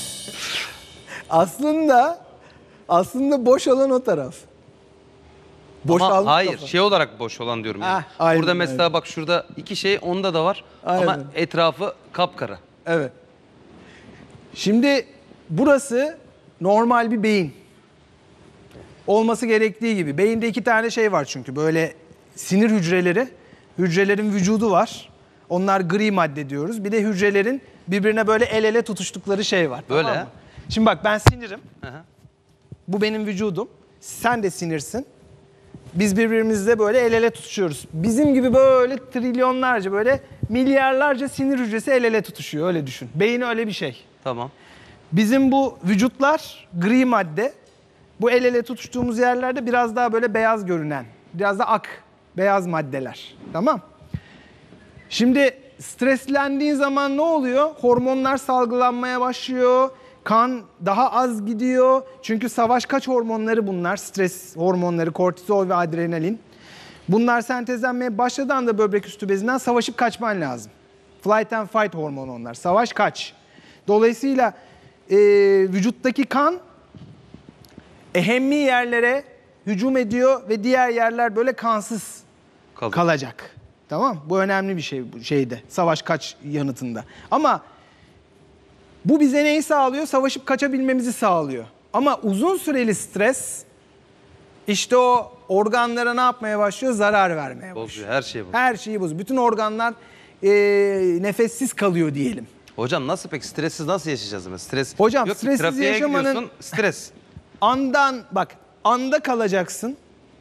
[SPEAKER 7] aslında aslında boş olan o taraf.
[SPEAKER 1] Ama
[SPEAKER 7] Boşalmış
[SPEAKER 1] hayır,
[SPEAKER 7] kafa.
[SPEAKER 1] şey olarak boş olan diyorum. Yani.
[SPEAKER 7] Ah, aynen,
[SPEAKER 1] Burada mesela
[SPEAKER 7] aynen.
[SPEAKER 1] bak şurada iki şey, onda da var
[SPEAKER 7] Aynen.
[SPEAKER 1] ama etrafı kapkara.
[SPEAKER 7] Evet. Şimdi burası normal bir beyin. Olması gerektiği gibi. Beyinde iki tane şey var çünkü. Böyle sinir hücreleri, hücrelerin vücudu var. Onlar gri madde diyoruz. Bir de hücrelerin birbirine böyle el ele tutuştukları şey var.
[SPEAKER 1] Böyle
[SPEAKER 7] tamam
[SPEAKER 1] ha?
[SPEAKER 7] mı? Şimdi bak ben sinirim.
[SPEAKER 1] Hı hı.
[SPEAKER 7] Bu benim vücudum. Sen de sinirsin. Biz birbirimizle böyle el ele tutuşuyoruz. Bizim gibi böyle trilyonlarca, böyle milyarlarca sinir hücresi el ele tutuşuyor. Öyle düşün. Beyin öyle bir şey.
[SPEAKER 1] Tamam.
[SPEAKER 7] Bizim bu vücutlar gri madde. Bu el ele tutuştuğumuz yerlerde biraz daha böyle beyaz görünen biraz da ak, beyaz maddeler. Tamam. Şimdi streslendiğin zaman ne oluyor? Hormonlar salgılanmaya başlıyor. Kan daha az gidiyor. Çünkü savaş kaç hormonları bunlar? Stres hormonları, kortizol ve adrenalin. Bunlar sentezlenmeye başladığı anda böbrek üstü bezinden savaşıp kaçman lazım. Flight and fight hormonu onlar. Savaş kaç. Dolayısıyla e, vücuttaki kan ehemmi yerlere hücum ediyor ve diğer yerler böyle kansız
[SPEAKER 1] Kalın.
[SPEAKER 7] kalacak. Tamam? Bu önemli bir şey bu şeyde. Savaş kaç yanıtında. Ama bu bize neyi sağlıyor? Savaşıp kaçabilmemizi sağlıyor. Ama uzun süreli stres işte o organlara ne yapmaya başlıyor? Zarar vermeye başlıyor.
[SPEAKER 1] Bozuyor, her şeyi bozuyor.
[SPEAKER 7] Her şeyi bozuyor. Bütün organlar e, nefessiz kalıyor diyelim.
[SPEAKER 1] Hocam nasıl peki stressiz nasıl yaşayacağız mesela? Stres
[SPEAKER 7] Hocam,
[SPEAKER 1] yok ki,
[SPEAKER 7] stressiz
[SPEAKER 1] trafiğe
[SPEAKER 7] yaşamanın-
[SPEAKER 1] gidiyorsun, stres.
[SPEAKER 7] Andan bak, anda kalacaksın.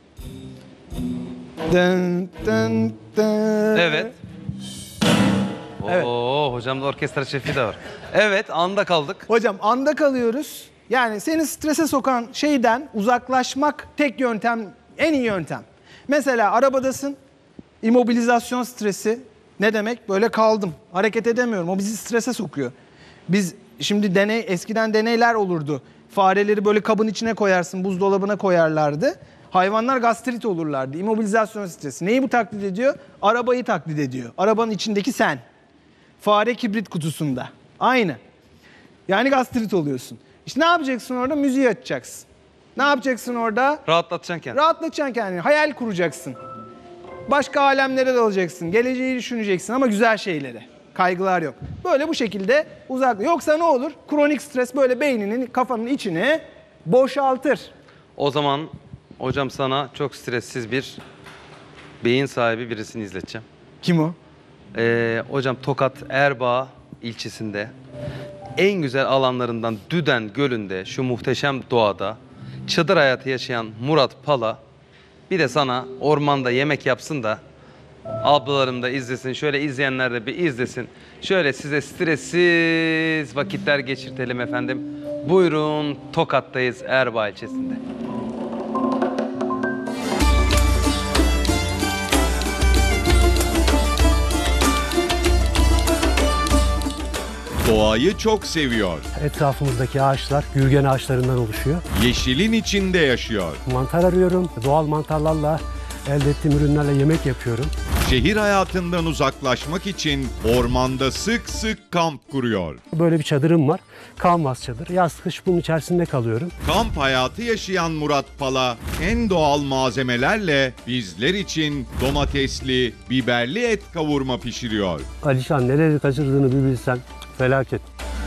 [SPEAKER 7] Dın, dın, dın.
[SPEAKER 1] Evet.
[SPEAKER 7] Evet.
[SPEAKER 1] Oo, hocamda orkestra şefi de var. Evet, anda kaldık.
[SPEAKER 7] Hocam anda kalıyoruz. Yani seni strese sokan şeyden uzaklaşmak tek yöntem, en iyi yöntem. Mesela arabadasın, immobilizasyon stresi. Ne demek? Böyle kaldım, hareket edemiyorum. O bizi strese sokuyor. Biz şimdi deney, eskiden deneyler olurdu. Fareleri böyle kabın içine koyarsın, buzdolabına koyarlardı. Hayvanlar gastrit olurlardı. İmmobilizasyon stresi. Neyi bu taklit ediyor? Arabayı taklit ediyor. Arabanın içindeki sen. Fare kibrit kutusunda. Aynı. Yani gastrit oluyorsun. İşte ne yapacaksın orada? Müziği açacaksın. Ne yapacaksın orada?
[SPEAKER 1] Rahatlatacaksın kendini.
[SPEAKER 7] Rahatlatacaksın kendini. Hayal kuracaksın. Başka alemlere dalacaksın. Geleceği düşüneceksin ama güzel şeyleri. Kaygılar yok. Böyle bu şekilde uzak. Yoksa ne olur? Kronik stres böyle beyninin, kafanın içini boşaltır.
[SPEAKER 1] O zaman hocam sana çok stressiz bir beyin sahibi birisini izleteceğim.
[SPEAKER 7] Kim o?
[SPEAKER 1] Ee, hocam Tokat Erbaa ilçesinde en güzel alanlarından Düden Gölü'nde şu muhteşem doğada çadır hayatı yaşayan Murat Pala bir de sana ormanda yemek yapsın da ablalarım da izlesin. Şöyle izleyenler de bir izlesin. Şöyle size stressiz vakitler geçirtelim efendim. Buyurun, Tokat'tayız, Erbaa ilçesinde.
[SPEAKER 5] Doğayı çok seviyor.
[SPEAKER 9] Etrafımızdaki ağaçlar gürgen ağaçlarından oluşuyor.
[SPEAKER 5] Yeşilin içinde yaşıyor.
[SPEAKER 9] Mantar arıyorum. Doğal mantarlarla elde ettiğim ürünlerle yemek yapıyorum.
[SPEAKER 5] Şehir hayatından uzaklaşmak için ormanda sık sık kamp kuruyor.
[SPEAKER 9] Böyle bir çadırım var. Kanvas çadır. Yaz kış bunun içerisinde kalıyorum.
[SPEAKER 5] Kamp hayatı yaşayan Murat Pala en doğal malzemelerle bizler için domatesli, biberli et kavurma pişiriyor.
[SPEAKER 9] Alişan neleri kaçırdığını bir bilsen felaket.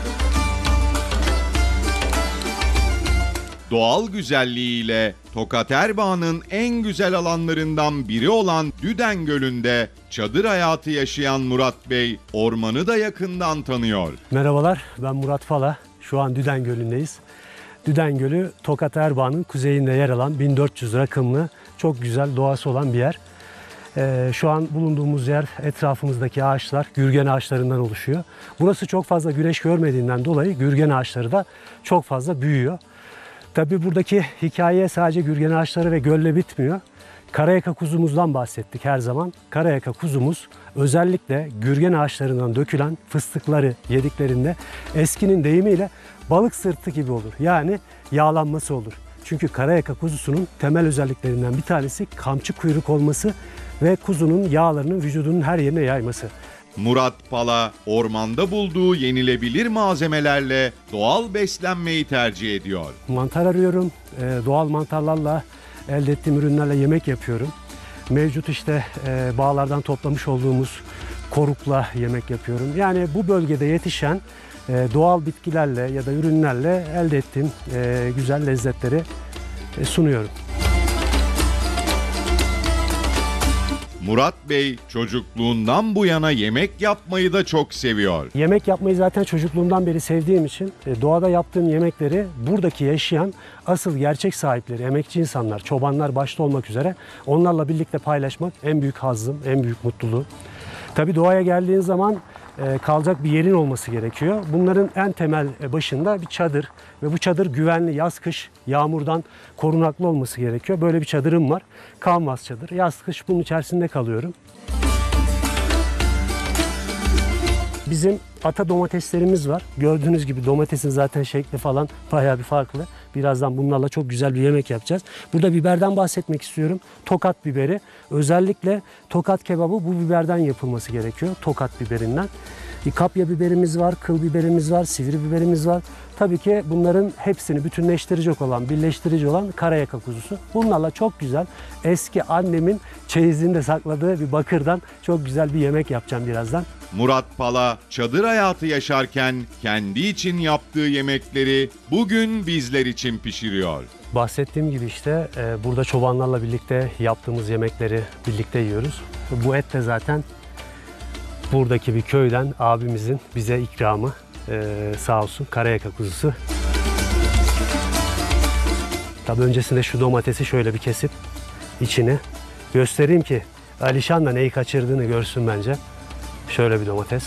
[SPEAKER 5] Doğal güzelliğiyle Tokat Erbaa'nın en güzel alanlarından biri olan Düden Gölü'nde çadır hayatı yaşayan Murat Bey ormanı da yakından tanıyor.
[SPEAKER 9] Merhabalar, ben Murat Pala. Şu an Düden Gölü'ndeyiz. Düden Gölü Tokat Erbaa'nın kuzeyinde yer alan bin dört yüz rakımlı çok güzel doğası olan bir yer. Ee, şu an bulunduğumuz yer etrafımızdaki ağaçlar gürgen ağaçlarından oluşuyor. Burası çok fazla güneş görmediğinden dolayı gürgen ağaçları da çok fazla büyüyor. Tabii buradaki hikaye sadece gürgen ağaçları ve gölle bitmiyor. Karayaka kuzumuzdan bahsettik her zaman. Karayaka kuzumuz özellikle gürgen ağaçlarından dökülen fıstıkları yediklerinde eskinin deyimiyle balık sırtı gibi olur. Yani yağlanması olur. Çünkü karayaka kuzusunun temel özelliklerinden bir tanesi kamçı kuyruk olması ve kuzunun yağlarının vücudunun her yerine yayması.
[SPEAKER 5] Murat Pala ormanda bulduğu yenilebilir malzemelerle doğal beslenmeyi tercih ediyor.
[SPEAKER 9] Mantar arıyorum. Ee, doğal mantarlarla elde ettiğim ürünlerle yemek yapıyorum. Mevcut işte e, bağlardan toplamış olduğumuz korukla yemek yapıyorum. Yani bu bölgede yetişen e, doğal bitkilerle ya da ürünlerle elde ettiğim e, güzel lezzetleri e, sunuyorum.
[SPEAKER 5] Murat Bey çocukluğundan bu yana yemek yapmayı da çok seviyor.
[SPEAKER 9] Yemek yapmayı zaten çocukluğumdan beri sevdiğim için e, doğada yaptığım yemekleri buradaki yaşayan asıl gerçek sahipleri, emekçi insanlar, çobanlar başta olmak üzere onlarla birlikte paylaşmak en büyük hazzım, en büyük mutluluğu. Tabii doğaya geldiğin zaman e, kalacak bir yerin olması gerekiyor. Bunların en temel e, başında bir çadır ve bu çadır güvenli, yaz kış yağmurdan korunaklı olması gerekiyor. Böyle bir çadırım var. Kanvas çadır. Yaz kış bunun içerisinde kalıyorum. Bizim ata domateslerimiz var. Gördüğünüz gibi domatesin zaten şekli falan bayağı bir farklı. Birazdan bunlarla çok güzel bir yemek yapacağız. Burada biberden bahsetmek istiyorum. Tokat biberi. Özellikle tokat kebabı bu biberden yapılması gerekiyor. Tokat biberinden. Bir kapya biberimiz var, kıl biberimiz var, sivri biberimiz var. Tabii ki bunların hepsini bütünleştirecek olan, birleştirici olan karayaka kuzusu. Bunlarla çok güzel eski annemin çeyizinde sakladığı bir bakırdan çok güzel bir yemek yapacağım birazdan.
[SPEAKER 5] Murat Pala çadır hayatı yaşarken kendi için yaptığı yemekleri bugün bizler için pişiriyor.
[SPEAKER 9] Bahsettiğim gibi işte e, burada çobanlarla birlikte yaptığımız yemekleri birlikte yiyoruz. Bu et de zaten buradaki bir köyden abimizin bize ikramı. E, sağ olsun karayaka kuzusu. Tabii öncesinde şu domatesi şöyle bir kesip içini göstereyim ki Alişan da neyi kaçırdığını görsün bence. Şöyle bir domates.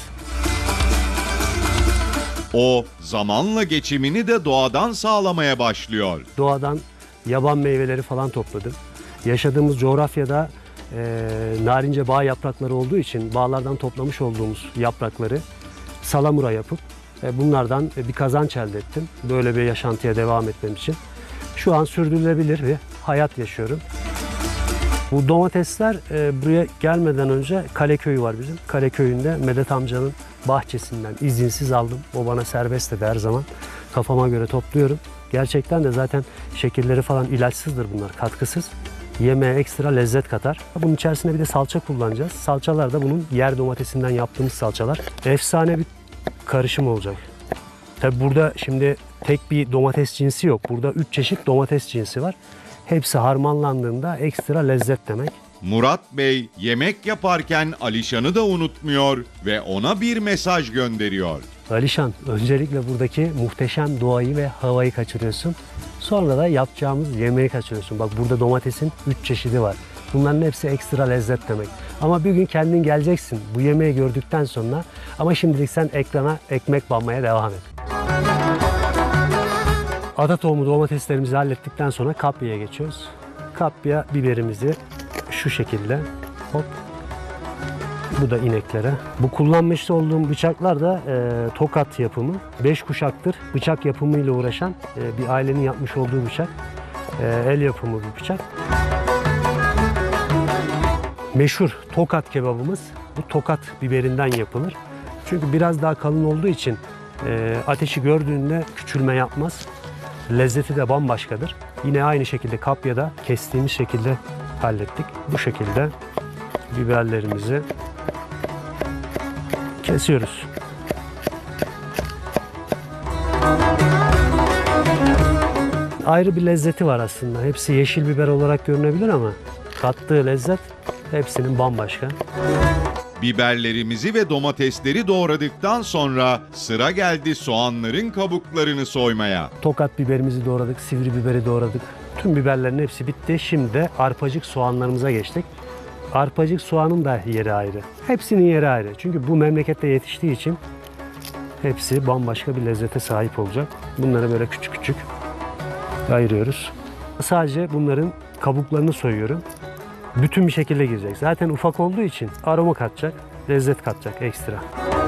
[SPEAKER 5] O zamanla geçimini de doğadan sağlamaya başlıyor.
[SPEAKER 9] Doğadan yaban meyveleri falan topladım. Yaşadığımız coğrafyada e, narince bağ yaprakları olduğu için bağlardan toplamış olduğumuz yaprakları salamura yapıp e, bunlardan bir kazanç elde ettim. Böyle bir yaşantıya devam etmem için. Şu an sürdürülebilir bir hayat yaşıyorum. Bu domatesler e, buraya gelmeden önce Kaleköy'ü var bizim. Kaleköy'ünde Medet amcanın bahçesinden izinsiz aldım. O bana serbest dedi her zaman. Kafama göre topluyorum. Gerçekten de zaten şekilleri falan ilaçsızdır bunlar, katkısız. Yemeğe ekstra lezzet katar. Bunun içerisine bir de salça kullanacağız. Salçalar da bunun yer domatesinden yaptığımız salçalar. Efsane bir karışım olacak. Tabi burada şimdi tek bir domates cinsi yok. Burada üç çeşit domates cinsi var. Hepsi harmanlandığında ekstra lezzet demek.
[SPEAKER 5] Murat Bey yemek yaparken Alişan'ı da unutmuyor ve ona bir mesaj gönderiyor.
[SPEAKER 9] Alişan, öncelikle buradaki muhteşem doğayı ve havayı kaçırıyorsun. Sonra da yapacağımız yemeği kaçırıyorsun. Bak burada domatesin üç çeşidi var. Bunların hepsi ekstra lezzet demek. Ama bir gün kendin geleceksin bu yemeği gördükten sonra. Ama şimdilik sen ekrana ekmek banmaya devam et. Ada tohumu domateslerimizi hallettikten sonra kapyaya geçiyoruz. Kapya biberimizi şu şekilde hop. Bu da ineklere. Bu kullanmış olduğum bıçaklar da e, Tokat yapımı. Beş kuşaktır bıçak yapımıyla uğraşan e, bir ailenin yapmış olduğu bıçak. E, el yapımı bir bıçak. Meşhur Tokat kebabımız bu Tokat biberinden yapılır. Çünkü biraz daha kalın olduğu için e, ateşi gördüğünde küçülme yapmaz. Lezzeti de bambaşkadır. Yine aynı şekilde kapyada kestiğimiz şekilde hallettik. Bu şekilde biberlerimizi kesiyoruz. Ayrı bir lezzeti var aslında. Hepsi yeşil biber olarak görünebilir ama kattığı lezzet hepsinin bambaşka.
[SPEAKER 5] Biberlerimizi ve domatesleri doğradıktan sonra sıra geldi soğanların kabuklarını soymaya.
[SPEAKER 9] Tokat biberimizi doğradık, sivri biberi doğradık. Tüm biberlerin hepsi bitti. Şimdi de arpacık soğanlarımıza geçtik. Arpacık soğanın da yeri ayrı. Hepsinin yeri ayrı. Çünkü bu memlekette yetiştiği için hepsi bambaşka bir lezzete sahip olacak. Bunları böyle küçük küçük ayırıyoruz. Sadece bunların kabuklarını soyuyorum. Bütün bir şekilde girecek. Zaten ufak olduğu için aroma katacak, lezzet katacak ekstra.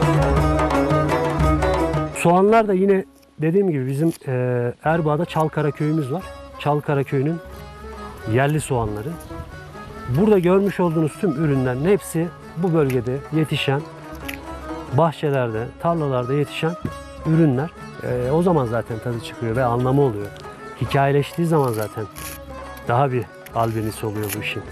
[SPEAKER 9] Soğanlar da yine dediğim gibi bizim e, Erbaa'da Çalkara köyümüz var. Çalkara köyünün yerli soğanları. Burada görmüş olduğunuz tüm ürünlerin hepsi bu bölgede yetişen, bahçelerde, tarlalarda yetişen ürünler. E, o zaman zaten tadı çıkıyor ve anlamı oluyor. Hikayeleştiği zaman zaten daha bir albenisi oluyor bu işin.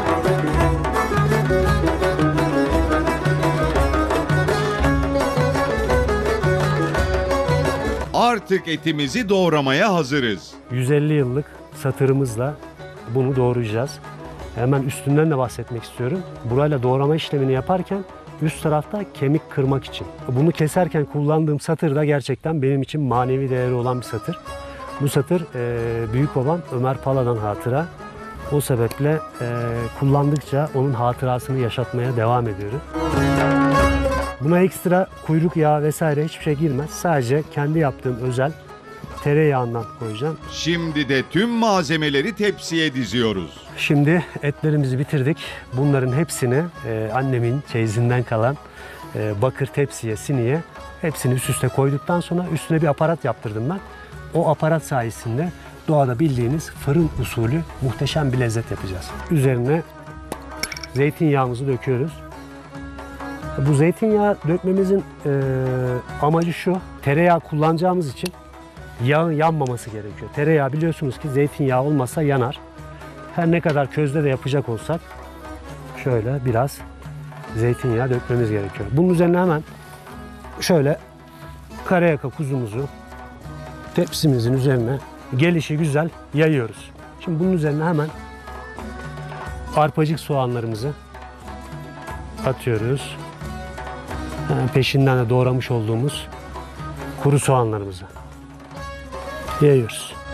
[SPEAKER 5] Artık etimizi doğramaya hazırız.
[SPEAKER 9] yüz elli yıllık satırımızla bunu doğrayacağız. Hemen üstünden de bahsetmek istiyorum. Burayla doğrama işlemini yaparken üst tarafta kemik kırmak için. Bunu keserken kullandığım satır da gerçekten benim için manevi değeri olan bir satır. Bu satır e, büyük babam Ömer Pala'dan hatıra. O sebeple e, kullandıkça onun hatırasını yaşatmaya devam ediyorum. Buna ekstra kuyruk yağı vesaire hiçbir şey girmez. Sadece kendi yaptığım özel tereyağından koyacağım.
[SPEAKER 5] Şimdi de tüm malzemeleri tepsiye diziyoruz.
[SPEAKER 9] Şimdi etlerimizi bitirdik. Bunların hepsini e, annemin çeyizinden kalan e, bakır tepsiye, siniye hepsini üst üste koyduktan sonra üstüne bir aparat yaptırdım ben. O aparat sayesinde doğada bildiğiniz fırın usulü muhteşem bir lezzet yapacağız. Üzerine zeytinyağımızı döküyoruz. Bu zeytinyağı dökmemizin e, amacı şu, tereyağı kullanacağımız için yağın yanmaması gerekiyor. Tereyağı biliyorsunuz ki zeytinyağı olmazsa yanar. Her ne kadar közde de yapacak olsak şöyle biraz zeytinyağı dökmemiz gerekiyor. Bunun üzerine hemen şöyle karayaka kuzumuzu tepsimizin üzerine gelişi güzel yayıyoruz. Şimdi bunun üzerine hemen arpacık soğanlarımızı atıyoruz. Hemen peşinden de doğramış olduğumuz kuru soğanlarımızı yayıyoruz.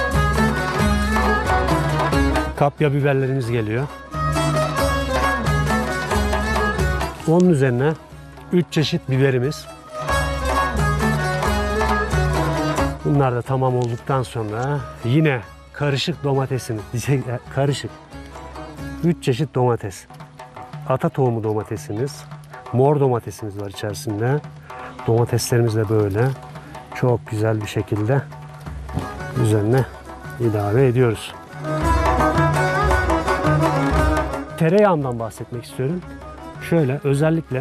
[SPEAKER 9] Kapya biberlerimiz geliyor. Onun üzerine üç çeşit biberimiz. Bunlar da tamam olduktan sonra yine karışık domatesimiz, karışık üç çeşit domates. Ata tohumu domatesimiz, mor domatesimiz var içerisinde. Domateslerimiz de böyle çok güzel bir şekilde üzerine ilave ediyoruz. Tereyağından bahsetmek istiyorum. Şöyle özellikle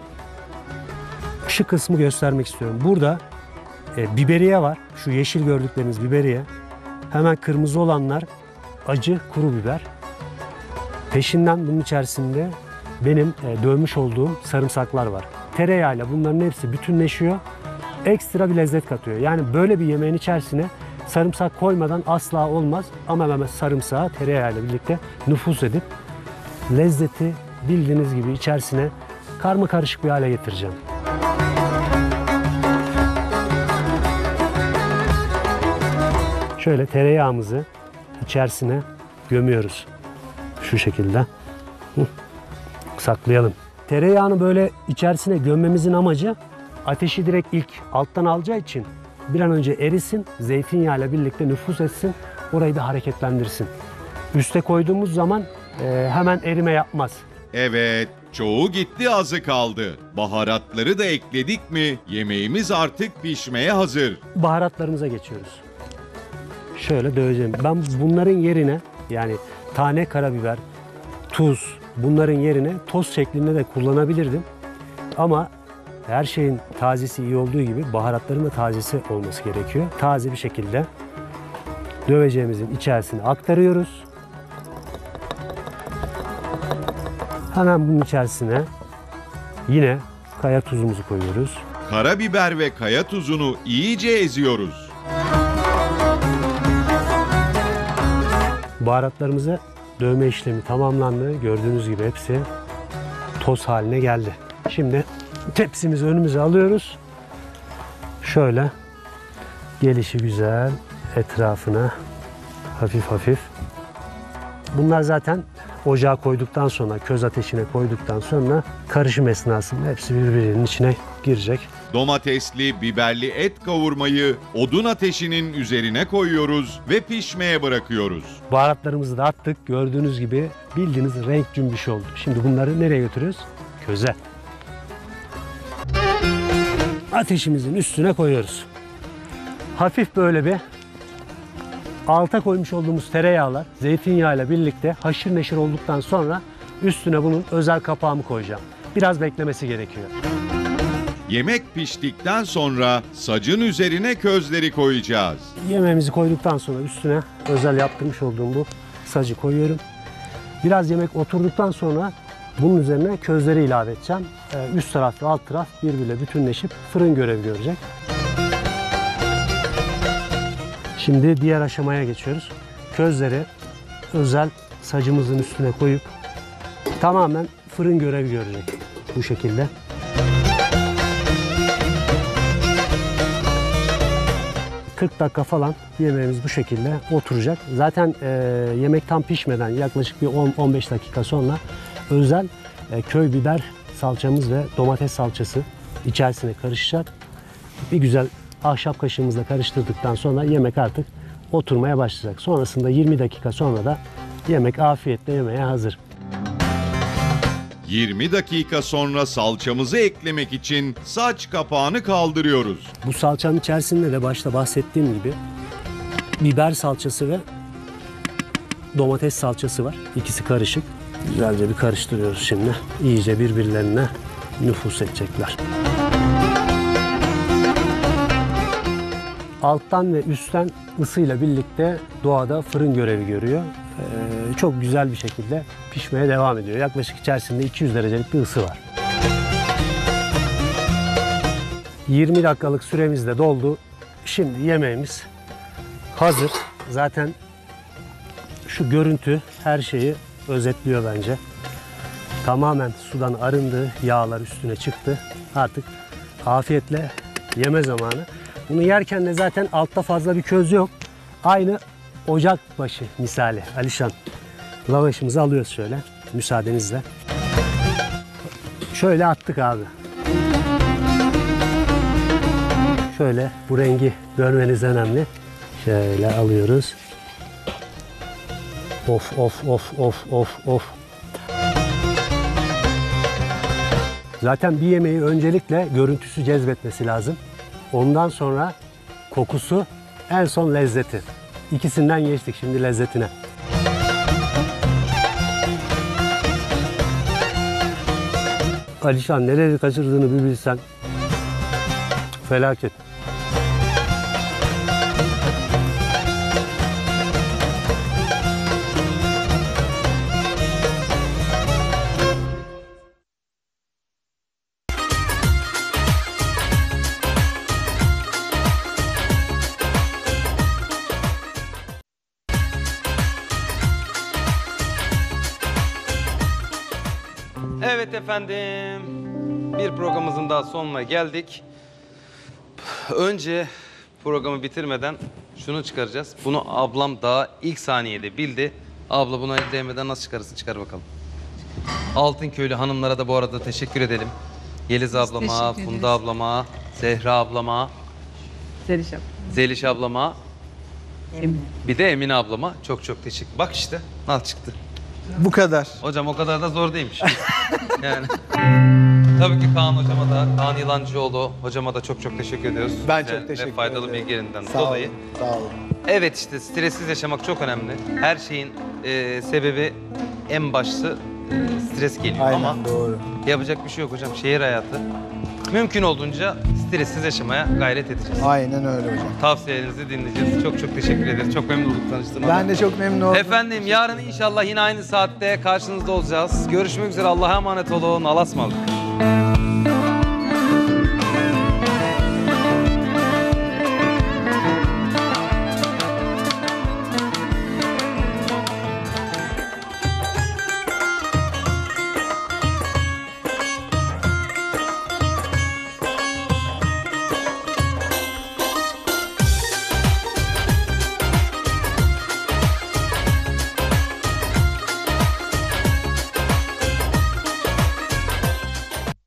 [SPEAKER 9] şu kısmı göstermek istiyorum. Burada e, biberiye var. Şu yeşil gördükleriniz biberiye. Hemen kırmızı olanlar acı kuru biber. Peşinden bunun içerisinde benim e, dövmüş olduğum sarımsaklar var. Tereyağıyla bunların hepsi bütünleşiyor. Ekstra bir lezzet katıyor. Yani böyle bir yemeğin içerisine sarımsak koymadan asla olmaz. Ama ben sarımsağı tereyağıyla birlikte nüfuz edip lezzeti bildiğiniz gibi içerisine karma karışık bir hale getireceğim. Şöyle tereyağımızı içerisine gömüyoruz. Şu şekilde. Saklayalım. Tereyağını böyle içerisine gömmemizin amacı ateşi direkt ilk alttan alacağı için bir an önce erisin, zeytinyağıyla birlikte nüfuz etsin, orayı da hareketlendirsin. Üste koyduğumuz zaman e, hemen erime yapmaz.
[SPEAKER 5] Evet, çoğu gitti azı kaldı. Baharatları da ekledik mi yemeğimiz artık pişmeye hazır.
[SPEAKER 9] Baharatlarımıza geçiyoruz. Şöyle döveceğim. Ben bunların yerine yani tane karabiber, tuz bunların yerine toz şeklinde de kullanabilirdim. Ama her şeyin tazesi iyi olduğu gibi baharatların da tazesi olması gerekiyor. Taze bir şekilde döveceğimizin içerisine aktarıyoruz. Hemen bunun içerisine yine kaya tuzumuzu koyuyoruz.
[SPEAKER 5] Karabiber ve kaya tuzunu iyice eziyoruz.
[SPEAKER 9] Baharatlarımızı dövme işlemi tamamlandı. Gördüğünüz gibi hepsi toz haline geldi. Şimdi tepsimizi önümüze alıyoruz. Şöyle gelişi güzel etrafına hafif hafif. Bunlar zaten ocağa koyduktan sonra, köz ateşine koyduktan sonra karışım esnasında hepsi birbirinin içine girecek.
[SPEAKER 5] Domatesli, biberli et kavurmayı odun ateşinin üzerine koyuyoruz ve pişmeye bırakıyoruz.
[SPEAKER 9] Baharatlarımızı da attık. Gördüğünüz gibi bildiğiniz renk cümbüş oldu. Şimdi bunları nereye götürüyoruz? Köze. Ateşimizin üstüne koyuyoruz. Hafif böyle bir alta koymuş olduğumuz tereyağlar zeytinyağıyla birlikte haşır neşir olduktan sonra üstüne bunun özel kapağımı koyacağım. Biraz beklemesi gerekiyor.
[SPEAKER 5] Yemek piştikten sonra sacın üzerine közleri koyacağız.
[SPEAKER 9] Yemeğimizi koyduktan sonra üstüne özel yaptırmış olduğum bu sacı koyuyorum. Biraz yemek oturduktan sonra bunun üzerine közleri ilave edeceğim. Üst taraf ve alt taraf birbiriyle bütünleşip fırın görevi görecek. Şimdi diğer aşamaya geçiyoruz. Közleri özel sacımızın üstüne koyup tamamen fırın görevi görecek bu şekilde. kırk dakika falan yemeğimiz bu şekilde oturacak. Zaten e, yemek tam pişmeden yaklaşık bir on on beş dakika sonra özel e, köy biber salçamız ve domates salçası içerisine karışacak. Bir güzel ahşap kaşığımızla karıştırdıktan sonra yemek artık oturmaya başlayacak. Sonrasında yirmi dakika sonra da yemek afiyetle yemeye hazır.
[SPEAKER 5] yirmi dakika sonra salçamızı eklemek için saç kapağını kaldırıyoruz.
[SPEAKER 9] Bu salçanın içerisinde de başta bahsettiğim gibi biber salçası ve domates salçası var. İkisi karışık. Güzelce bir karıştırıyoruz şimdi. İyice birbirlerine nüfuz edecekler. Alttan ve üstten ısıyla birlikte doğada fırın görevi görüyor. Ee, çok güzel bir şekilde pişmeye devam ediyor. Yaklaşık içerisinde iki yüz derecelik bir ısı var. yirmi dakikalık süremiz de doldu. Şimdi yemeğimiz hazır. Zaten şu görüntü her şeyi özetliyor bence. Tamamen sudan arındı, yağlar üstüne çıktı. Artık afiyetle yeme zamanı. Bunu yerken de zaten altta fazla bir köz yok. Aynı ocak başı misali. Alişan, lavaşımızı alıyoruz şöyle müsaadenizle. Şöyle attık abi. Şöyle bu rengi görmeniz önemli. Şöyle alıyoruz. Of of of of of of. Zaten bir yemeği öncelikle görüntüsü cezbetmesi lazım. Ondan sonra kokusu, en son lezzeti. İkisinden geçtik şimdi lezzetine. Alişan neleri kaçırdığını bir bilsen. Felaket.
[SPEAKER 1] Evet efendim, bir programımızın daha sonuna geldik. Önce programı bitirmeden şunu çıkaracağız. Bunu ablam daha ilk saniyede bildi. Abla buna el değmeden nasıl çıkarırsın? Çıkar bakalım. Altınköylü hanımlara da bu arada teşekkür edelim. Yeliz ablama, Funda ablama, Zehra ablama,
[SPEAKER 8] Zeliş abla.
[SPEAKER 1] Zeliş ablama,
[SPEAKER 8] Emine.
[SPEAKER 1] bir de Emine ablama çok çok teşekkür. Bak işte, nasıl çıktı.
[SPEAKER 7] Bu kadar.
[SPEAKER 1] Hocam o kadar da zor değilmiş. Yani tabii ki Kaan hocama da, Kaan Yılancıoğlu hocama da çok çok teşekkür ediyoruz.
[SPEAKER 7] Ben
[SPEAKER 1] Güzel
[SPEAKER 7] çok teşekkür
[SPEAKER 1] ve faydalı
[SPEAKER 7] ederim.
[SPEAKER 1] bilgilerinden
[SPEAKER 7] Sağ
[SPEAKER 1] dolayı.
[SPEAKER 7] olun. Sağ olun.
[SPEAKER 1] Evet işte stressiz yaşamak çok önemli. Her şeyin e, sebebi en başta e, stres geliyor
[SPEAKER 7] Aynen
[SPEAKER 1] ama
[SPEAKER 7] doğru.
[SPEAKER 1] yapacak bir şey yok hocam. Şehir hayatı. Mümkün olduğunca stressiz yaşamaya gayret edeceğiz.
[SPEAKER 7] Aynen öyle hocam.
[SPEAKER 1] Tavsiyelerinizi dinleyeceğiz. Çok çok teşekkür ederiz. Çok memnun olduk tanıştığıma.
[SPEAKER 7] Ben de çok memnun oldum.
[SPEAKER 1] Efendim yarın inşallah yine aynı saatte karşınızda olacağız. Görüşmek üzere. Allah'a emanet olun. Allah'a ısmarladık.